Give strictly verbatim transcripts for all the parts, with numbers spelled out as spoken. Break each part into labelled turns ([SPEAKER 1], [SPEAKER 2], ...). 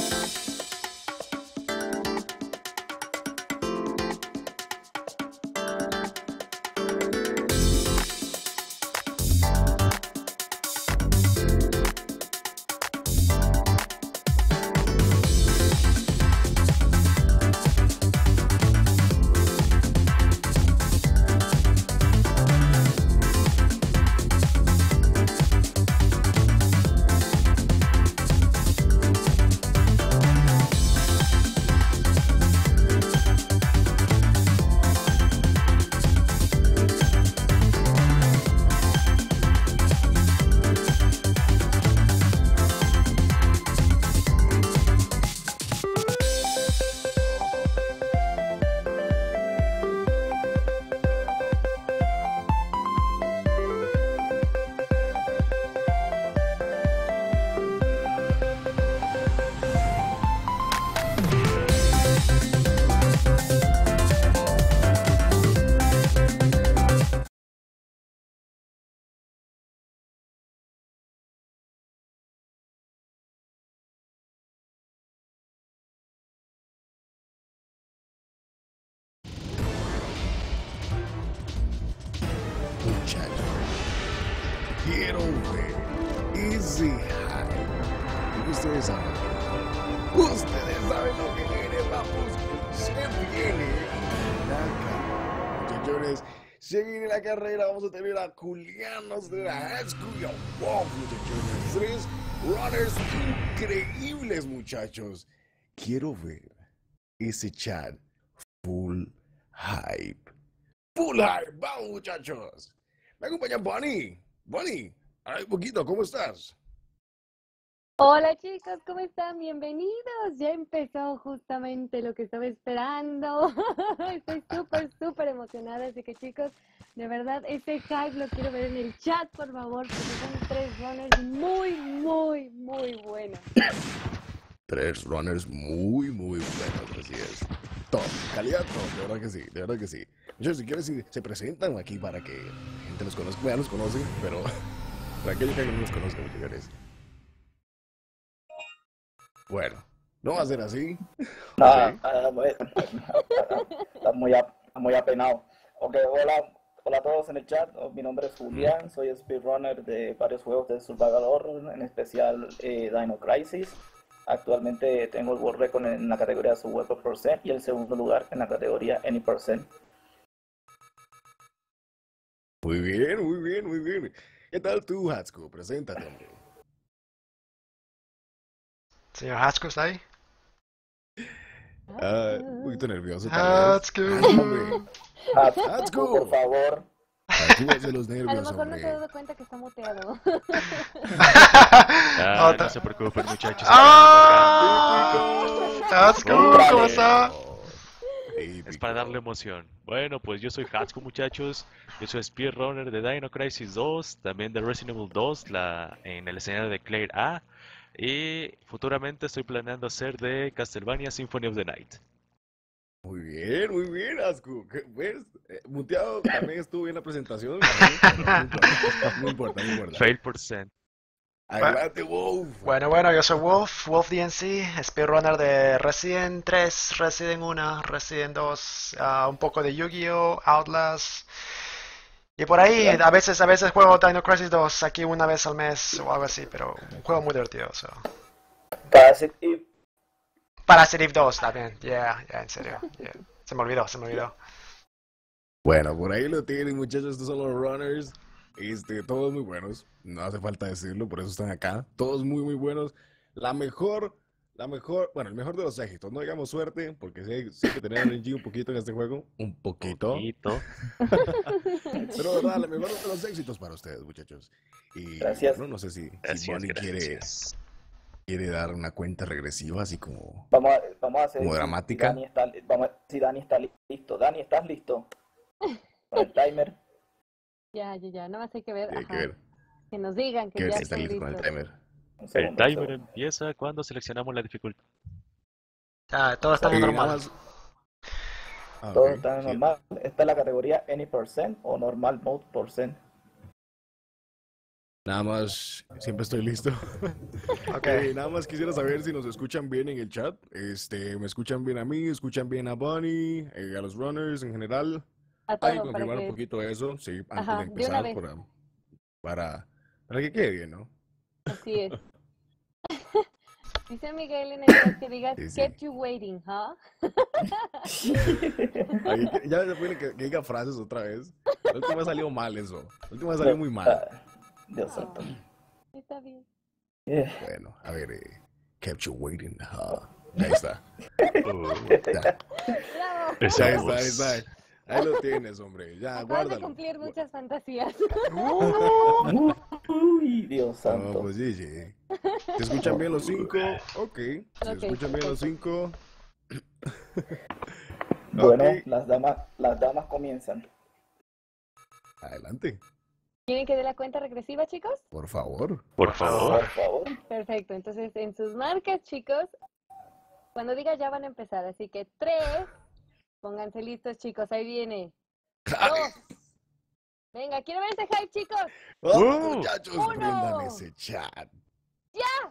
[SPEAKER 1] Quiero ver ese hype. Y ustedes saben. Ustedes saben lo que viene, vamos. Se viene la carrera. Muchachones, se viene la carrera. Vamos a tener a Julianos de la High School y a Wolf, muchachones. Tres runners increíbles, muchachos. Quiero ver ese chat full hype. Full hype. Vamos, muchachos. Me acompaña Bonnie. Bonnie, ay, poquito, ¿cómo estás?
[SPEAKER 2] Hola chicos, ¿cómo están? Bienvenidos. Ya empezó justamente lo que estaba esperando. Estoy súper, súper emocionada. Así que chicos, de verdad, ese hype lo quiero ver en el chat, por favor, porque son tres runners muy, muy, muy buenos.
[SPEAKER 1] Tres runners muy, muy buenos, así es. Top, calidad top, de verdad que sí, de verdad que sí. Muchachos, si quieren, si se presentan aquí para que la gente los conozca. Ya los conocen, pero para aquellos que no los conozcan, muchachos. Bueno, no va a ser así.
[SPEAKER 3] No, ah, ah, muy, está muy, ap- muy apenado. Ok, hola, hola a todos en el chat. Oh, mi nombre es Julián, soy speedrunner de varios juegos de survival horror, en especial eh, Dino Crisis. Actualmente tengo el world record en la categoría Survival percent y el segundo lugar en la categoría Any percent.
[SPEAKER 1] Muy bien, muy bien, muy bien. ¿Qué tal tú, Hatsuko? Preséntate, hombre.
[SPEAKER 4] Señor Haskell, ¿está ahí?
[SPEAKER 1] Ah, un poquito nervioso, tal vez.
[SPEAKER 4] Haskell.
[SPEAKER 1] Ay, hombre.
[SPEAKER 3] Hatsuko,
[SPEAKER 1] Hatsuko.
[SPEAKER 3] por favor.
[SPEAKER 1] Actúbase los
[SPEAKER 2] A lo
[SPEAKER 1] nervios,
[SPEAKER 2] mejor no
[SPEAKER 1] hombre.
[SPEAKER 2] se ha dado cuenta que está muteado.
[SPEAKER 5] Ah,
[SPEAKER 4] Otra.
[SPEAKER 5] no se preocupen, muchachos.
[SPEAKER 4] ¡Ah! Haskell, ¿cómo está?
[SPEAKER 5] Es para darle emoción. Bueno, pues yo soy Hatsuko, muchachos. Yo soy speedrunner de Dino Crisis dos, también de Resident Evil dos, la, en el escenario de Claire A. Y futuramente estoy planeando hacer de Castlevania Symphony of the Night.
[SPEAKER 1] Muy bien, muy bien, Ascu. ¿Qué- ¿Ves? Eh, muteado también estuvo en la presentación. No importa, no importa, no importa.
[SPEAKER 5] Fail percent.
[SPEAKER 1] Adelante, Wolf.
[SPEAKER 4] Bueno, bueno, yo soy Wolf, Wolf D N C, speedrunner de Resident tres, Resident uno, Resident dos, ah, un poco de Yu-Gi-Oh, Outlast. Y por ahí, a veces, a veces juego Dino Crisis dos aquí una vez al mes o algo así, pero un juego muy divertido. So.
[SPEAKER 3] Casi, y
[SPEAKER 4] Parasite Eve dos también, yeah, yeah, en serio. Yeah. Se me olvidó, se me olvidó.
[SPEAKER 1] Bueno, por ahí lo tienen, muchachos. Estos son los runners. Este, todos muy buenos. No hace falta decirlo, por eso están acá. Todos muy, muy buenos. La mejor, la mejor, bueno, el mejor de los éxitos. No digamos suerte, porque sí, sí que tener R N G un poquito en este juego. Un poquito.
[SPEAKER 5] Poquito.
[SPEAKER 1] Pero de verdad, el mejor de los éxitos para ustedes, muchachos. Y
[SPEAKER 3] Gracias.
[SPEAKER 1] bueno, no sé si, si
[SPEAKER 5] Gracias,
[SPEAKER 1] Bonnie quiere,
[SPEAKER 5] gracias.
[SPEAKER 1] quiere dar una cuenta regresiva, así como,
[SPEAKER 3] vamos a, vamos a hacer
[SPEAKER 1] como
[SPEAKER 3] si-
[SPEAKER 1] dramática.
[SPEAKER 3] Si Dani, está, vamos a- si Dani está listo. Dani, ¿estás listo? Con el timer.
[SPEAKER 2] Ya, ya, ya. Nada más hay que ver.
[SPEAKER 1] Hay que
[SPEAKER 2] Ajá,
[SPEAKER 1] ver,
[SPEAKER 2] que nos digan
[SPEAKER 1] que
[SPEAKER 2] que
[SPEAKER 1] ver
[SPEAKER 2] ya
[SPEAKER 1] si está
[SPEAKER 2] están
[SPEAKER 1] listo con el
[SPEAKER 2] listos.
[SPEAKER 1] timer.
[SPEAKER 3] Un
[SPEAKER 5] El
[SPEAKER 3] segundo, un
[SPEAKER 5] timer
[SPEAKER 3] segundo.
[SPEAKER 5] empieza cuando seleccionamos la dificultad.
[SPEAKER 4] Ah, todo está en
[SPEAKER 1] Eh, nada
[SPEAKER 4] normal.
[SPEAKER 1] más- Ah,
[SPEAKER 3] Todo
[SPEAKER 1] ok,
[SPEAKER 3] está
[SPEAKER 1] sí.
[SPEAKER 3] normal. Esta es la categoría Any percent o Normal Mode percent.
[SPEAKER 1] Nada más, siempre estoy listo.
[SPEAKER 4] Ok.
[SPEAKER 1] Eh, nada más quisiera saber si nos escuchan bien en el chat. Este, ¿me escuchan bien a mí? ¿Escuchan bien a Bunny? Eh, a los runners en general.
[SPEAKER 2] A
[SPEAKER 1] Hay que
[SPEAKER 2] todo para
[SPEAKER 1] confirmar un
[SPEAKER 2] que...
[SPEAKER 1] poquito eso, sí, antes
[SPEAKER 2] Ajá,
[SPEAKER 1] de
[SPEAKER 2] de una
[SPEAKER 1] empezar,
[SPEAKER 2] vez.
[SPEAKER 1] para, para, para que quede bien, ¿no?
[SPEAKER 2] Así es. Dice Miguel en el chat que digas,
[SPEAKER 1] Sí, sí.
[SPEAKER 2] kept you waiting, ¿huh?
[SPEAKER 1] Ahí, que- ya se puede que, que diga frases otra vez. La última salió mal eso. La última salió muy mal.
[SPEAKER 3] Ah, Dios santo.
[SPEAKER 2] Oh, está bien.
[SPEAKER 3] Eh,
[SPEAKER 1] Bueno, a ver, eh, kept you waiting. huh? Ahí está.
[SPEAKER 5] Oh,
[SPEAKER 1] Ya,
[SPEAKER 2] ¡Bravo!
[SPEAKER 5] esa
[SPEAKER 1] ya está,
[SPEAKER 5] voz.
[SPEAKER 1] ahí está. Ahí lo tienes, hombre. Ya,
[SPEAKER 2] Acabas de
[SPEAKER 1] guárdalo.
[SPEAKER 2] cumplir
[SPEAKER 1] Gu-
[SPEAKER 2] muchas fantasías.
[SPEAKER 3] Uy, Dios
[SPEAKER 1] No,
[SPEAKER 3] santo.
[SPEAKER 1] pues sí, sí. ¿Se escuchan bien los cinco? Ok. ¿Se
[SPEAKER 2] Ok,
[SPEAKER 1] escuchan bien los cinco?
[SPEAKER 3] Bueno,
[SPEAKER 1] Ok.
[SPEAKER 3] las damas, las damas comienzan.
[SPEAKER 1] Adelante,
[SPEAKER 2] ¿Quieren que dé la cuenta regresiva, chicos?
[SPEAKER 1] por favor.
[SPEAKER 5] Por favor.
[SPEAKER 3] Por favor.
[SPEAKER 2] Perfecto, entonces en sus marcas, chicos, cuando diga ya van a empezar, así que tres, pónganse listos, chicos, ahí viene. Dos, venga, quiero ver ese hype, chicos.
[SPEAKER 1] Vamos,
[SPEAKER 5] Uh,
[SPEAKER 1] muchachos,
[SPEAKER 2] uno.
[SPEAKER 1] prendan ese chat.
[SPEAKER 2] ¡Ya!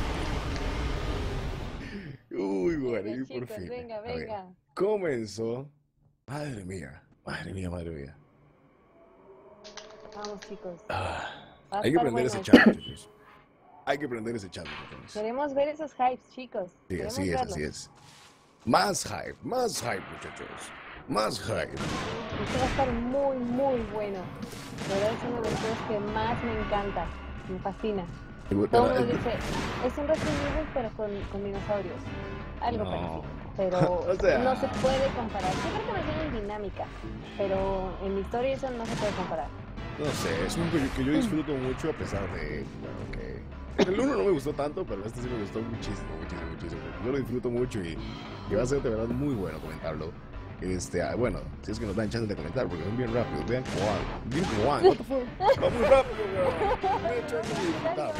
[SPEAKER 1] Uy, bueno,
[SPEAKER 2] Venga,
[SPEAKER 1] y por
[SPEAKER 2] chicos,
[SPEAKER 1] fin.
[SPEAKER 2] venga,
[SPEAKER 1] A ver,
[SPEAKER 2] venga.
[SPEAKER 1] comenzó. Madre mía, madre mía, madre mía.
[SPEAKER 2] Vamos, chicos.
[SPEAKER 1] Ah,
[SPEAKER 2] Va a
[SPEAKER 1] hay que
[SPEAKER 2] estar
[SPEAKER 1] prender
[SPEAKER 2] bueno
[SPEAKER 1] ese
[SPEAKER 2] esto.
[SPEAKER 1] chat, muchachos. Hay que prender ese chat, muchachos.
[SPEAKER 2] Queremos ver esos hypes, chicos.
[SPEAKER 1] Sí,
[SPEAKER 2] Queremos
[SPEAKER 1] así es,
[SPEAKER 2] verlos.
[SPEAKER 1] así es. Más hype, más hype, muchachos. Más hype.
[SPEAKER 2] Esto va a estar muy, muy bueno. De verdad es uno de los juegos que más me encanta. Me fascina.
[SPEAKER 1] Pero,
[SPEAKER 2] Todo el mundo
[SPEAKER 1] eh,
[SPEAKER 2] dice, es un Resident Evil pero con, con dinosaurios. Algo
[SPEAKER 1] No.
[SPEAKER 2] parecido. Pero
[SPEAKER 1] O sea-
[SPEAKER 2] no se puede comparar. Yo creo que más bien en dinámica. Pero en historia eso no se puede comparar.
[SPEAKER 1] No sé, es un juego que yo disfruto mucho a pesar de, bueno, que el uno no me gustó tanto, pero este sí me gustó muchísimo, muchísimo, muchísimo. Yo lo disfruto mucho y, y va a ser de verdad muy bueno comentarlo. Este, ah, bueno, si es que nos dan chance de comentar, porque son bien rápidos, vean cómo van, bien cómo van, what the fuck, va muy rápido, weón. No hay chance de disfrutar.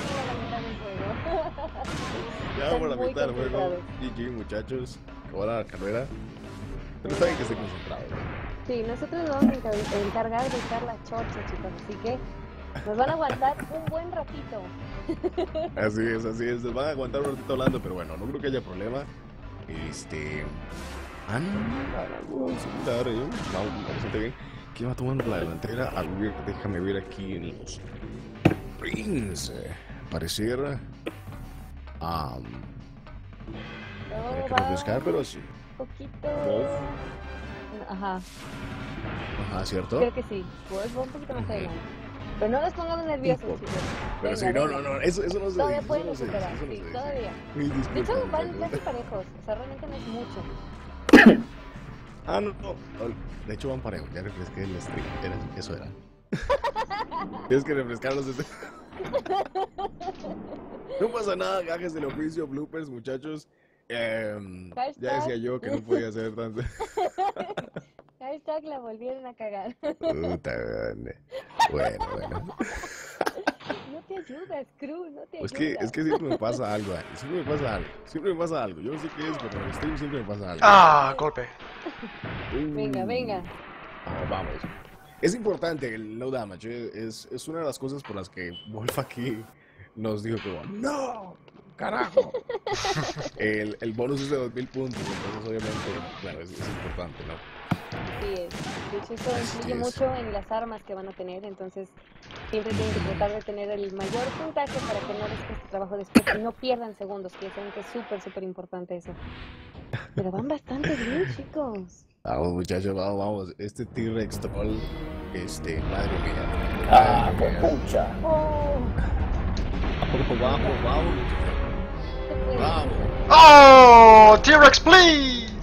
[SPEAKER 1] Ya vamos a la
[SPEAKER 2] Están muy
[SPEAKER 1] mitad del juego,
[SPEAKER 2] concentrados.
[SPEAKER 1] G G muchachos, ahora la carrera, pero está bien que esté concentrado.
[SPEAKER 2] Sí, nosotros nos vamos a encar- encargar de echar la chorcha, chicos. Así que nos van a aguantar un buen ratito.
[SPEAKER 1] Así es, así es. Les van a aguantar un ratito hablando, pero bueno, no creo que haya problema. Este. Ah, no, algo similar, ¿eh? Vamos bastante bien. ¿Quién va tomando la delantera? A ver, déjame ver aquí en los Prince. Pareciera. Ah. Hay que refrescar, pero sí.
[SPEAKER 2] Un poquito.
[SPEAKER 1] Wolf.
[SPEAKER 2] Ajá,
[SPEAKER 1] Ajá, ¿cierto?
[SPEAKER 2] creo que sí. Wolf va un poquito más
[SPEAKER 1] Ujú.
[SPEAKER 2] adelante. Pero no nos pongamos nerviosos,
[SPEAKER 1] poco.
[SPEAKER 2] chicos.
[SPEAKER 1] Pero sí,
[SPEAKER 2] Venga,
[SPEAKER 1] no,
[SPEAKER 2] venga.
[SPEAKER 1] no, no, eso, eso no se
[SPEAKER 2] Todavía
[SPEAKER 1] dice.
[SPEAKER 2] pueden
[SPEAKER 1] Eso no se dice.
[SPEAKER 2] superar,
[SPEAKER 1] Eso no
[SPEAKER 2] sí,
[SPEAKER 1] se dice.
[SPEAKER 2] todavía.
[SPEAKER 1] Uy,
[SPEAKER 2] De
[SPEAKER 1] disculpen,
[SPEAKER 2] hecho, van
[SPEAKER 1] muchachos.
[SPEAKER 2] casi parejos. O sea, realmente no es mucho.
[SPEAKER 1] Ah, no, no. De hecho, van parejos. Ya refresqué el stream. Era- Eso era. Tienes que refrescarlos desde. No pasa nada, gajes del oficio, bloopers, muchachos. Em, ya
[SPEAKER 2] Hashtag.
[SPEAKER 1] decía yo que no podía hacer tanto.
[SPEAKER 2] Hashtag la volvieron a cagar.
[SPEAKER 1] Puta, man. Bueno, bueno.
[SPEAKER 2] No te ayudas, Cruz, no te
[SPEAKER 1] Pues
[SPEAKER 2] ayudas.
[SPEAKER 1] que, es que siempre me pasa algo, Ani. Siempre me pasa algo. Siempre me pasa algo. Yo no sé qué es, pero en el stream siempre me pasa algo.
[SPEAKER 4] Ah, golpe.
[SPEAKER 2] Venga,
[SPEAKER 1] Uh.
[SPEAKER 2] venga.
[SPEAKER 1] Vamos, vamos. Es importante el no damage. eh, Es, es una de las cosas por las que Wolf aquí nos dijo como, ¡no! ¡Carajo! el, el bonus es de dos mil puntos, entonces obviamente, claro, es, es importante, ¿no?
[SPEAKER 2] Así es. De hecho, esto
[SPEAKER 1] Así
[SPEAKER 2] influye
[SPEAKER 1] es.
[SPEAKER 2] mucho en las armas que van a tener, entonces siempre tienen que tratar de tener el mayor puntaje para que no les cueste trabajo después y no pierdan segundos, que ya saben que es súper, súper importante eso. Pero van bastante bien, chicos.
[SPEAKER 1] Vamos, muchachos, vamos, vamos. Este T-Rex troll, este, madre mía.
[SPEAKER 3] Ah,
[SPEAKER 1] Madre mía.
[SPEAKER 3] pucha.
[SPEAKER 2] ¡Oh!
[SPEAKER 1] Vamos, vamos, vamos, muchachos.
[SPEAKER 2] Se puede.
[SPEAKER 1] Vamos.
[SPEAKER 4] Oh, T-Rex, please.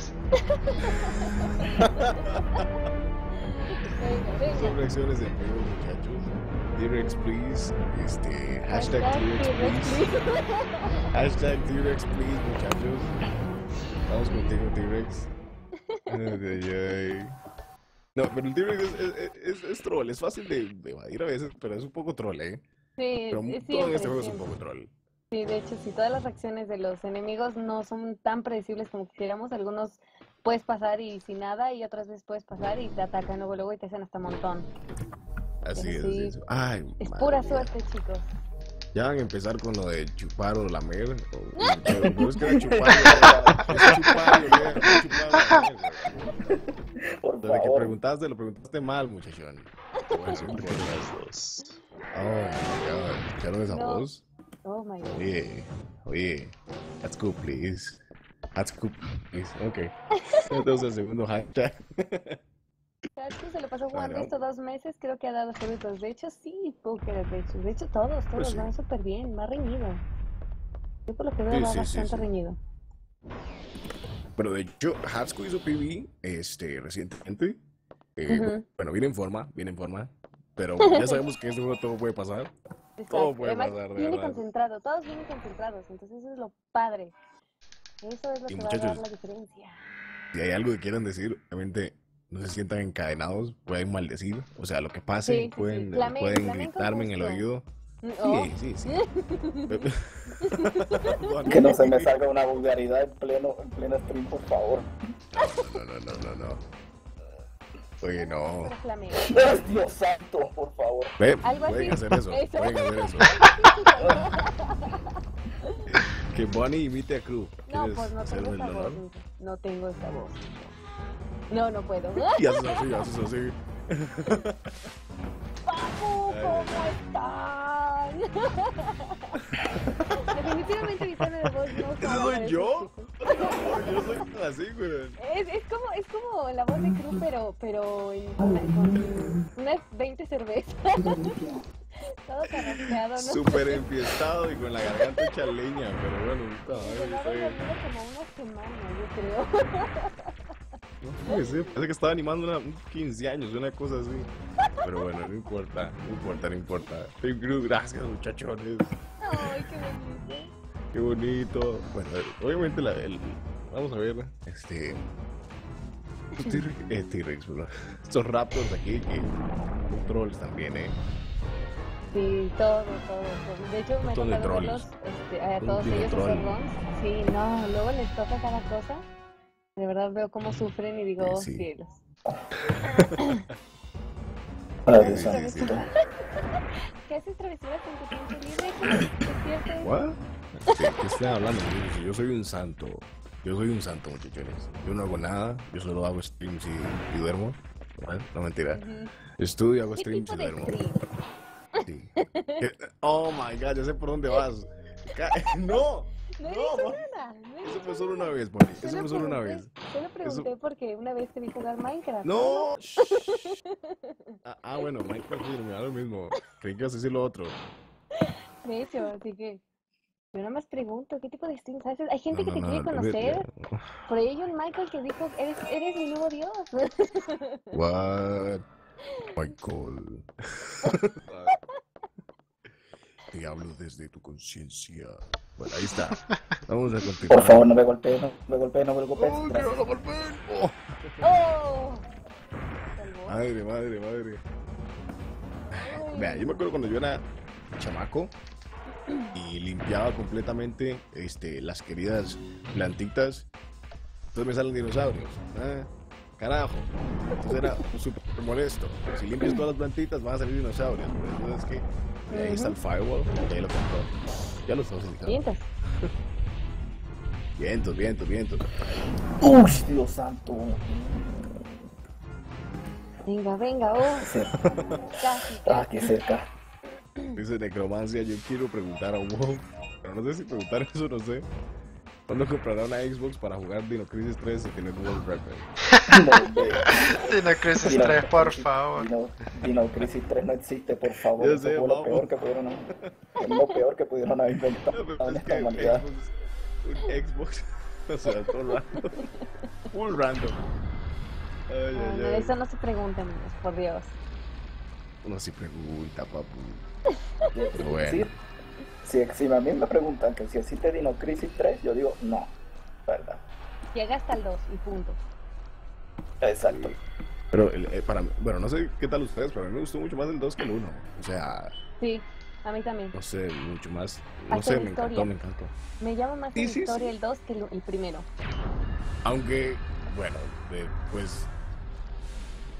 [SPEAKER 2] Venga, venga.
[SPEAKER 1] Son reacciones en vivo, muchachos. T-Rex, please. Este, hashtag
[SPEAKER 2] Hashtag
[SPEAKER 1] T-Rex,
[SPEAKER 2] T-Rex,
[SPEAKER 1] please.
[SPEAKER 2] please.
[SPEAKER 1] Hashtag T-Rex, please, muchachos. Vamos contigo, T-Rex. Ay, ay, ay. No, pero el T-Rex es, es, es, es troll. Es fácil de, de evadir a veces, pero es un poco troll, ¿eh?
[SPEAKER 2] Sí,
[SPEAKER 1] Pero
[SPEAKER 2] es
[SPEAKER 1] todo en
[SPEAKER 2] siempre,
[SPEAKER 1] este juego es un
[SPEAKER 2] siempre.
[SPEAKER 1] poco troll.
[SPEAKER 2] Sí, de hecho, si todas las acciones de los enemigos no son tan predecibles como quisiéramos, algunos puedes pasar y sin nada, y otras veces puedes pasar y te atacan luego luego y te hacen hasta montón.
[SPEAKER 1] Así
[SPEAKER 2] Pero
[SPEAKER 1] es,
[SPEAKER 2] sí,
[SPEAKER 1] así es. Ay,
[SPEAKER 2] es
[SPEAKER 1] madre
[SPEAKER 2] pura
[SPEAKER 1] mía.
[SPEAKER 2] suerte, chicos.
[SPEAKER 1] Ya van a empezar con lo de chupar o lamer. O, pero no es que era chupar y oler, es chupar y oler, no es chupar y oler, güey.
[SPEAKER 3] Por
[SPEAKER 1] Desde que
[SPEAKER 3] favor.
[SPEAKER 1] preguntaste, lo preguntaste mal, muchachón. Te voy a decir
[SPEAKER 5] Por
[SPEAKER 1] por qué.
[SPEAKER 5] las dos.
[SPEAKER 1] Oh my god, ¿escucharon esa
[SPEAKER 2] No.
[SPEAKER 1] voz?
[SPEAKER 2] Oh my god.
[SPEAKER 1] Oye, oye, that's cool, please. That's cool, please. Ok. Entonces el segundo hashtag.
[SPEAKER 2] Chacho se lo pasó jugando
[SPEAKER 1] Bueno.
[SPEAKER 2] estos dos meses, creo que ha dado frutos. De hecho, sí, póker, de hecho. De hecho, todos, todos
[SPEAKER 1] Pues sí.
[SPEAKER 2] van súper bien, más reñido. Yo por lo que veo
[SPEAKER 1] Sí,
[SPEAKER 2] va
[SPEAKER 1] sí, sí,
[SPEAKER 2] bastante
[SPEAKER 1] sí.
[SPEAKER 2] reñido.
[SPEAKER 1] Pero de hecho, Hatsuko hizo P B este, recientemente. Eh,
[SPEAKER 2] Ujú.
[SPEAKER 1] Bueno, viene en forma, viene en forma. Pero ya sabemos que este juego todo puede pasar.
[SPEAKER 2] Exacto.
[SPEAKER 1] puede
[SPEAKER 2] Además,
[SPEAKER 1] pasar, de
[SPEAKER 2] viene
[SPEAKER 1] verdad.
[SPEAKER 2] concentrado, todos vienen concentrados, entonces eso es lo padre. Eso es lo
[SPEAKER 1] Y
[SPEAKER 2] que va a dar
[SPEAKER 1] muchachos,
[SPEAKER 2] la diferencia.
[SPEAKER 1] Si hay algo que quieran decir, obviamente no se sientan encadenados, pueden maldecir. O sea, lo que pase,
[SPEAKER 2] Sí, sí, sí.
[SPEAKER 1] pueden,
[SPEAKER 2] Clamen,
[SPEAKER 1] pueden
[SPEAKER 2] clamen con
[SPEAKER 1] gritarme en el
[SPEAKER 2] gusto.
[SPEAKER 1] oído.
[SPEAKER 2] Oh.
[SPEAKER 1] Sí, sí, sí.
[SPEAKER 3] Que no se me salga una vulgaridad en pleno, en pleno stream, por favor.
[SPEAKER 1] No, no, no, no, no. Oye, no.
[SPEAKER 2] Pero flameo.
[SPEAKER 3] ¡Ay, Dios santo, por favor!
[SPEAKER 1] Ve,
[SPEAKER 2] Algo
[SPEAKER 1] pueden
[SPEAKER 2] así.
[SPEAKER 1] hacer eso,
[SPEAKER 2] Eso.
[SPEAKER 1] pueden hacer eso. Que Bonnie imite a Crew.
[SPEAKER 2] No,
[SPEAKER 1] ¿Quieres
[SPEAKER 2] pues no tengo
[SPEAKER 1] hacerme
[SPEAKER 2] esa
[SPEAKER 1] el
[SPEAKER 2] voz.
[SPEAKER 1] honor?
[SPEAKER 2] mijo. No tengo esa voz. No, no puedo.
[SPEAKER 1] Y haces así, haces así.
[SPEAKER 2] Papu, ¿cómo están? Definitivamente mi tono de voz no
[SPEAKER 1] ¿Ese
[SPEAKER 2] sale
[SPEAKER 1] soy
[SPEAKER 2] para
[SPEAKER 1] yo?
[SPEAKER 2] esos
[SPEAKER 1] No, yo soy así, güey.
[SPEAKER 2] chicos. Es, es como, es como la voz de Crew, pero, pero en- con, con unas veinte cervezas. Todo carraspeado, ¿no?
[SPEAKER 1] Súper enfiestado y con la garganta hecha leña, pero bueno, puta
[SPEAKER 2] Y
[SPEAKER 1] madre,
[SPEAKER 2] no
[SPEAKER 1] estoy-
[SPEAKER 2] había dormido como una semana, yo creo.
[SPEAKER 1] No puede ser, parece que estaba animando una, un quince años, una cosa así. Pero bueno, no importa, no importa, no importa. Team Crew, gracias muchachones.
[SPEAKER 2] Ay, qué bonito.
[SPEAKER 1] Qué bonito. Bueno, obviamente la, el, vamos a ver, este... estos T-Rex, eh, T-Rex, bro. Estos Raptors aquí que son trolls también, eh.
[SPEAKER 2] Sí, todo, todo, todo. De hecho, me ha
[SPEAKER 1] Montón de
[SPEAKER 2] tocado
[SPEAKER 1] trolls.
[SPEAKER 2] verlos este, a
[SPEAKER 1] Un
[SPEAKER 2] todos
[SPEAKER 1] tiro
[SPEAKER 2] ellos
[SPEAKER 1] troll.
[SPEAKER 2] hacer runs. Sí, no, luego les toca cada cosa. De verdad veo cómo sufren y digo, oh,
[SPEAKER 1] Sí, sí.
[SPEAKER 2] cielos.
[SPEAKER 3] Ay,
[SPEAKER 1] Sí,
[SPEAKER 3] Dios
[SPEAKER 1] sí, sí.
[SPEAKER 3] santo.
[SPEAKER 2] ¿Qué haces travesuras en tu tiempo libre? ¿Despiertas?
[SPEAKER 1] ¿What? ¿Qué, qué están hablando? Yo, yo soy un santo. Yo soy un santo, muchachones. Yo no hago nada. Yo solo hago streams y, y duermo. ¿Vale? No, mentira.
[SPEAKER 2] Ujú.
[SPEAKER 1] Estudio, hago
[SPEAKER 2] ¿Qué
[SPEAKER 1] streams
[SPEAKER 2] tipo
[SPEAKER 1] y
[SPEAKER 2] de
[SPEAKER 1] duermo.
[SPEAKER 2] stream?
[SPEAKER 1] Sí. ¿Qué? Oh my god, ya sé por dónde vas. Ca- No,
[SPEAKER 2] No he
[SPEAKER 1] No,
[SPEAKER 2] dicho
[SPEAKER 1] ma-
[SPEAKER 2] nada. No he
[SPEAKER 1] eso
[SPEAKER 2] dicho
[SPEAKER 1] fue solo
[SPEAKER 2] nada.
[SPEAKER 1] una vez, Bonnie. Eso
[SPEAKER 2] Solo
[SPEAKER 1] fue solo una
[SPEAKER 2] pregunté-
[SPEAKER 1] vez.
[SPEAKER 2] Solo pregunté porque una vez te vi jugar Minecraft.
[SPEAKER 1] No. Ah, ah, bueno, Minecraft sí, me da lo mismo. Creí que ibas a decir lo otro.
[SPEAKER 2] De hecho, así que yo nada más pregunto, ¿qué tipo de stream haces? Hay gente
[SPEAKER 1] No,
[SPEAKER 2] que
[SPEAKER 1] no,
[SPEAKER 2] te quiere
[SPEAKER 1] no,
[SPEAKER 2] conocer. Por ahí hay un Michael que dijo, eres, eres mi nuevo dios.
[SPEAKER 1] What? Michael. Te hablo desde tu conciencia. Bueno, ahí está. Vamos a continuar.
[SPEAKER 3] Por favor, no me golpees, no me golpees, no me golpees.
[SPEAKER 1] ¡Oh, que
[SPEAKER 3] Gracias.
[SPEAKER 1] no lo golpeen! ¡Oh!
[SPEAKER 2] ¡Oh! Salvó.
[SPEAKER 1] Madre, madre, madre.
[SPEAKER 2] Ay.
[SPEAKER 1] Vea, yo me acuerdo cuando yo era chamaco y limpiaba completamente este, las queridas plantitas. Entonces me salen dinosaurios. Ah, carajo. Entonces era súper molesto. Si limpias todas las plantitas van a salir dinosaurios. Pero entonces es que ahí está el firewall. Y ahí lo compró. Ya lo estamos indicando.
[SPEAKER 2] Vientos.
[SPEAKER 1] Vientos, vientos, vientos.
[SPEAKER 3] ¡Uy, Dios santo!
[SPEAKER 2] Venga, venga, oh.
[SPEAKER 3] Cerca.
[SPEAKER 2] Casi,
[SPEAKER 3] Ah,
[SPEAKER 2] casi.
[SPEAKER 3] qué cerca.
[SPEAKER 1] Dice Necromancia, yo quiero preguntar a WoW. Pero no sé si preguntar eso, no sé. ¿Cuándo comprará una Xbox para jugar Dino Crisis tres y tener World Record?
[SPEAKER 3] Dino, eh,
[SPEAKER 4] Dino Crisis
[SPEAKER 3] Dino-
[SPEAKER 4] tres, por favor.
[SPEAKER 3] Dino, Dino Crisis tres no existe, por favor.
[SPEAKER 1] Ya
[SPEAKER 3] Eso
[SPEAKER 1] sé,
[SPEAKER 3] fue lo
[SPEAKER 1] vamos.
[SPEAKER 3] peor que pudieron haber- es lo peor que pudieron haber inventado
[SPEAKER 1] No, pero
[SPEAKER 3] en
[SPEAKER 1] es
[SPEAKER 3] esta
[SPEAKER 1] que
[SPEAKER 3] humanidad.
[SPEAKER 1] Xbox, un Xbox, o sea, todo random. Full random. Ay,
[SPEAKER 2] No,
[SPEAKER 1] ay,
[SPEAKER 2] no,
[SPEAKER 1] ay.
[SPEAKER 2] eso no se pregunta, amigos, por Dios.
[SPEAKER 1] Uno sí pregunta, papu.
[SPEAKER 3] Pero
[SPEAKER 1] Pero bueno.
[SPEAKER 3] Sí, si, si a mí me preguntan que si existe Dino Crisis tres, yo digo no, ¿verdad?
[SPEAKER 2] Llega hasta el dos y punto.
[SPEAKER 3] Exacto.
[SPEAKER 1] Pero, el- eh, para mí, bueno, no sé qué tal ustedes, pero a mí me gustó mucho más el dos que el uno. O sea,
[SPEAKER 2] Sí, a mí también.
[SPEAKER 1] no sé, mucho más. No
[SPEAKER 2] Hasta
[SPEAKER 1] sé,
[SPEAKER 2] la
[SPEAKER 1] me encantó,
[SPEAKER 2] historia.
[SPEAKER 1] me encantó.
[SPEAKER 2] Me llama más
[SPEAKER 1] Sí,
[SPEAKER 2] la
[SPEAKER 1] sí,
[SPEAKER 2] historia
[SPEAKER 1] sí.
[SPEAKER 2] el dos que el, el primero.
[SPEAKER 1] Aunque, bueno, de- pues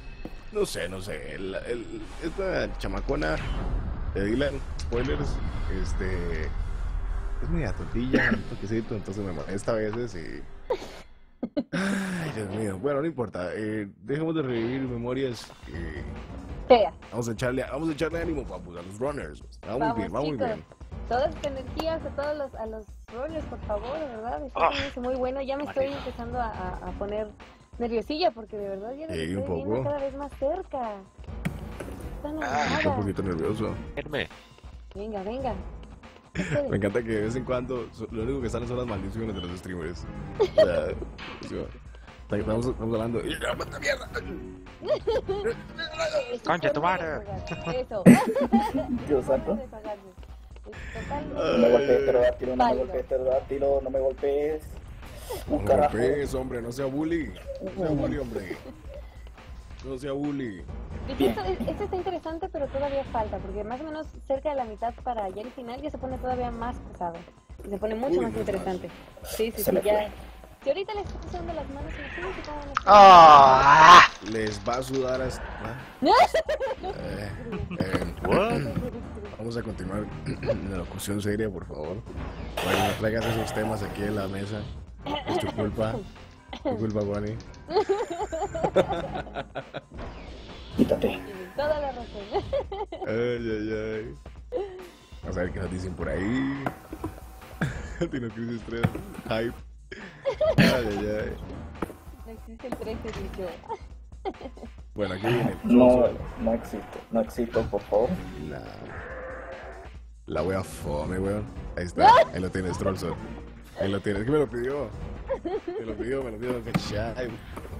[SPEAKER 1] no sé, no sé. El, el, esta chamacona de Dylan, spoilers, este. Es media tontilla, un toquecito, entonces me molesta a veces y. Ay, Dios mío. Bueno, no importa. Eh, dejemos de revivir memorias. Eh,
[SPEAKER 2] Fea.
[SPEAKER 1] vamos a echarle, vamos a echarle ánimo, papus, a los runners. Vamos,
[SPEAKER 2] Vamos,
[SPEAKER 1] bien, vamos
[SPEAKER 2] chicos.
[SPEAKER 1] bien.
[SPEAKER 2] Todas las energías a todos los, a los runners, por favor, de verdad. Está
[SPEAKER 5] Ah,
[SPEAKER 2] poniéndose muy bueno. Ya me estoy
[SPEAKER 5] Marina.
[SPEAKER 2] empezando a, a, a poner nerviosilla porque de verdad ya los
[SPEAKER 1] Sí, un
[SPEAKER 2] estoy viendo
[SPEAKER 1] poco.
[SPEAKER 2] cada vez más cerca. Están a
[SPEAKER 5] Ah,
[SPEAKER 1] Estoy un
[SPEAKER 2] nada.
[SPEAKER 1] poquito nervioso.
[SPEAKER 5] Herme.
[SPEAKER 2] Venga, venga.
[SPEAKER 1] Me
[SPEAKER 2] Esperen.
[SPEAKER 1] encanta que de vez en cuando so- lo único que salen son las maldiciones de los streamers. O sea, o sea, estamos, estamos hablando. ¡Y ya, mata mierda!
[SPEAKER 2] Es su
[SPEAKER 5] Concha tu
[SPEAKER 2] forma de
[SPEAKER 5] madre.
[SPEAKER 2] jugar. Eso.
[SPEAKER 3] Dios
[SPEAKER 2] Su forma
[SPEAKER 3] santo.
[SPEAKER 2] de desahogarse. Es
[SPEAKER 3] No me
[SPEAKER 2] totalmente
[SPEAKER 3] golpees, pterodátilo, no me
[SPEAKER 2] válido.
[SPEAKER 3] golpees, pterodátilo, no me golpees.
[SPEAKER 1] No
[SPEAKER 3] Un carajo.
[SPEAKER 1] golpees, hombre, no sea bully. No sea bully, hombre. No sea bully.
[SPEAKER 2] Dije, Esto, esto está interesante, pero todavía falta, porque más o menos cerca de la mitad para ya el final ya se pone todavía más pesado. Y se pone mucho
[SPEAKER 1] Uy,
[SPEAKER 2] más
[SPEAKER 1] no
[SPEAKER 2] interesante. Sí, sí,
[SPEAKER 3] Se
[SPEAKER 2] sí,
[SPEAKER 3] me
[SPEAKER 2] ya. Si ahorita le estoy usando las manos, imagínense cómo van a estar.
[SPEAKER 4] ¡Ah!
[SPEAKER 1] Les va a sudar hasta. Eh, eh,
[SPEAKER 5] What?
[SPEAKER 1] vamos a continuar en la locución seria, por favor. Bueno, traigas esos temas aquí en la mesa. Es tu culpa. Tu culpa, Bonnie.
[SPEAKER 3] Quítate.
[SPEAKER 2] Tienen toda la razón.
[SPEAKER 1] Ay, ay, ay. Vamos a ver qué nos dicen por ahí. Tino Crisis tres. Hype. Ay, ay, ay.
[SPEAKER 2] No existe el trece, dicho.
[SPEAKER 1] Bueno, aquí viene.
[SPEAKER 3] No, no existo, no existo, por favor.
[SPEAKER 1] La, la wea fome, weón. Ahí está. Ahí lo tienes, Trollson. Ahí lo tienes. ¿Qué me lo pidió? Me lo pidió, me lo pidió. Que chai.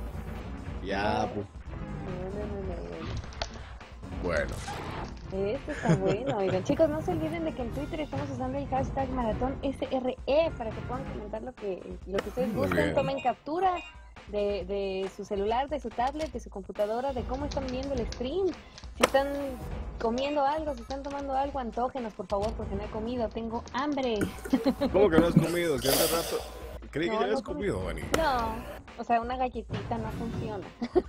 [SPEAKER 1] Ya, pues.
[SPEAKER 2] No, no, no, no, no.
[SPEAKER 1] Bueno.
[SPEAKER 2] Esto está bueno. Oigan, chicos, no se olviden de que en Twitter estamos usando el hashtag maratón S R E para que puedan comentar lo que, lo que ustedes
[SPEAKER 1] Muy
[SPEAKER 2] gusten.
[SPEAKER 1] bien.
[SPEAKER 2] Tomen captura de, de su celular, de su tablet, de su computadora, de cómo están viendo el stream. Si están comiendo algo, si están tomando algo, antógenos, por favor, porque no he comido. Tengo hambre.
[SPEAKER 1] ¿Cómo que no has comido? Si hace rato. Creí que
[SPEAKER 2] No,
[SPEAKER 1] ya habías
[SPEAKER 2] no comí.
[SPEAKER 1] comido, Bonnie.
[SPEAKER 2] No, o sea, una galletita no funciona.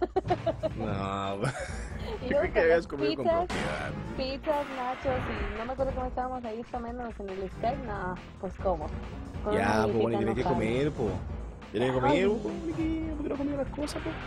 [SPEAKER 1] No,
[SPEAKER 2] Y
[SPEAKER 1] creí
[SPEAKER 2] luego
[SPEAKER 1] que
[SPEAKER 2] con
[SPEAKER 1] habías
[SPEAKER 2] las
[SPEAKER 1] comido con
[SPEAKER 2] pizzas,
[SPEAKER 1] propiedad.
[SPEAKER 2] pizzas, nachos y no me acuerdo cómo estábamos ahí menos en el Skype. No, pues cómo. Con una
[SPEAKER 1] Ya, pues
[SPEAKER 2] galletita
[SPEAKER 1] Bonnie,
[SPEAKER 2] no
[SPEAKER 1] tienes que
[SPEAKER 2] cabe.
[SPEAKER 1] comer, po. Tienes que
[SPEAKER 2] Ay.
[SPEAKER 1] comer, po. ¿Por qué no comió las cosas, po?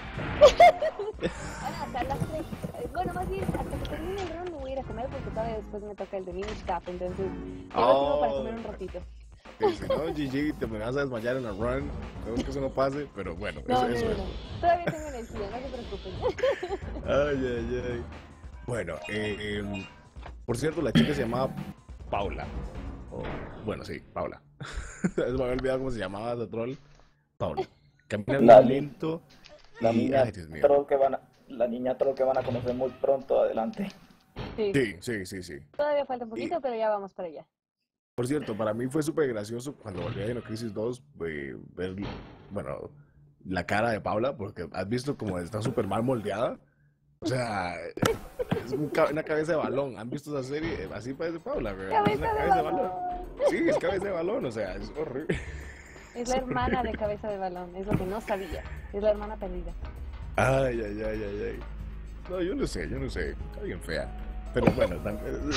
[SPEAKER 2] Ah, hasta las tres. Eh, Bueno, más bien, hasta que termine el round me voy a ir a comer porque todavía después me toca el de Minish Cup, entonces yo lo tengo para comer un ratito.
[SPEAKER 1] Y si no, G G, te me vas a desmayar en la run. Tenemos que eso no pase, pero bueno,
[SPEAKER 2] No,
[SPEAKER 1] eso,
[SPEAKER 2] no,
[SPEAKER 1] eso
[SPEAKER 2] no,
[SPEAKER 1] es.
[SPEAKER 2] no. Todavía tengo energía, no se preocupen.
[SPEAKER 1] Ay, ay, ay. Bueno, eh, em, por cierto, la chica se llamaba Paula. O, bueno, sí, Paula. Se me había olvidado cómo se llamaba esa troll. Paula. Camina
[SPEAKER 3] La
[SPEAKER 1] bien
[SPEAKER 3] ni-
[SPEAKER 1] lento.
[SPEAKER 3] La
[SPEAKER 1] y,
[SPEAKER 3] niña
[SPEAKER 1] ay, Dios mío.
[SPEAKER 3] troll que van a, la niña troll que van a conocer muy pronto adelante.
[SPEAKER 2] Sí,
[SPEAKER 1] Sí, sí, sí, sí.
[SPEAKER 2] todavía falta un poquito, pero ya vamos para allá.
[SPEAKER 1] Por cierto, para mí fue súper gracioso cuando volví a Dino Crisis dos eh, ver, bueno, la cara de Paula, porque has visto como está súper mal moldeada. O sea, es un ca- una cabeza de balón. ¿Han visto esa serie? Así parece Paula, güey. Es
[SPEAKER 2] Cabeza
[SPEAKER 1] una
[SPEAKER 2] de
[SPEAKER 1] cabeza de
[SPEAKER 2] balón.
[SPEAKER 1] balón. Sí, es cabeza de balón, o sea, es horrible.
[SPEAKER 2] Es la hermana de cabeza de balón, es lo que no sabía. Es la hermana perdida.
[SPEAKER 1] Ay, ay, ay, ay, ay. No, yo no sé, yo no sé. Está bien fea. Pero bueno, tan-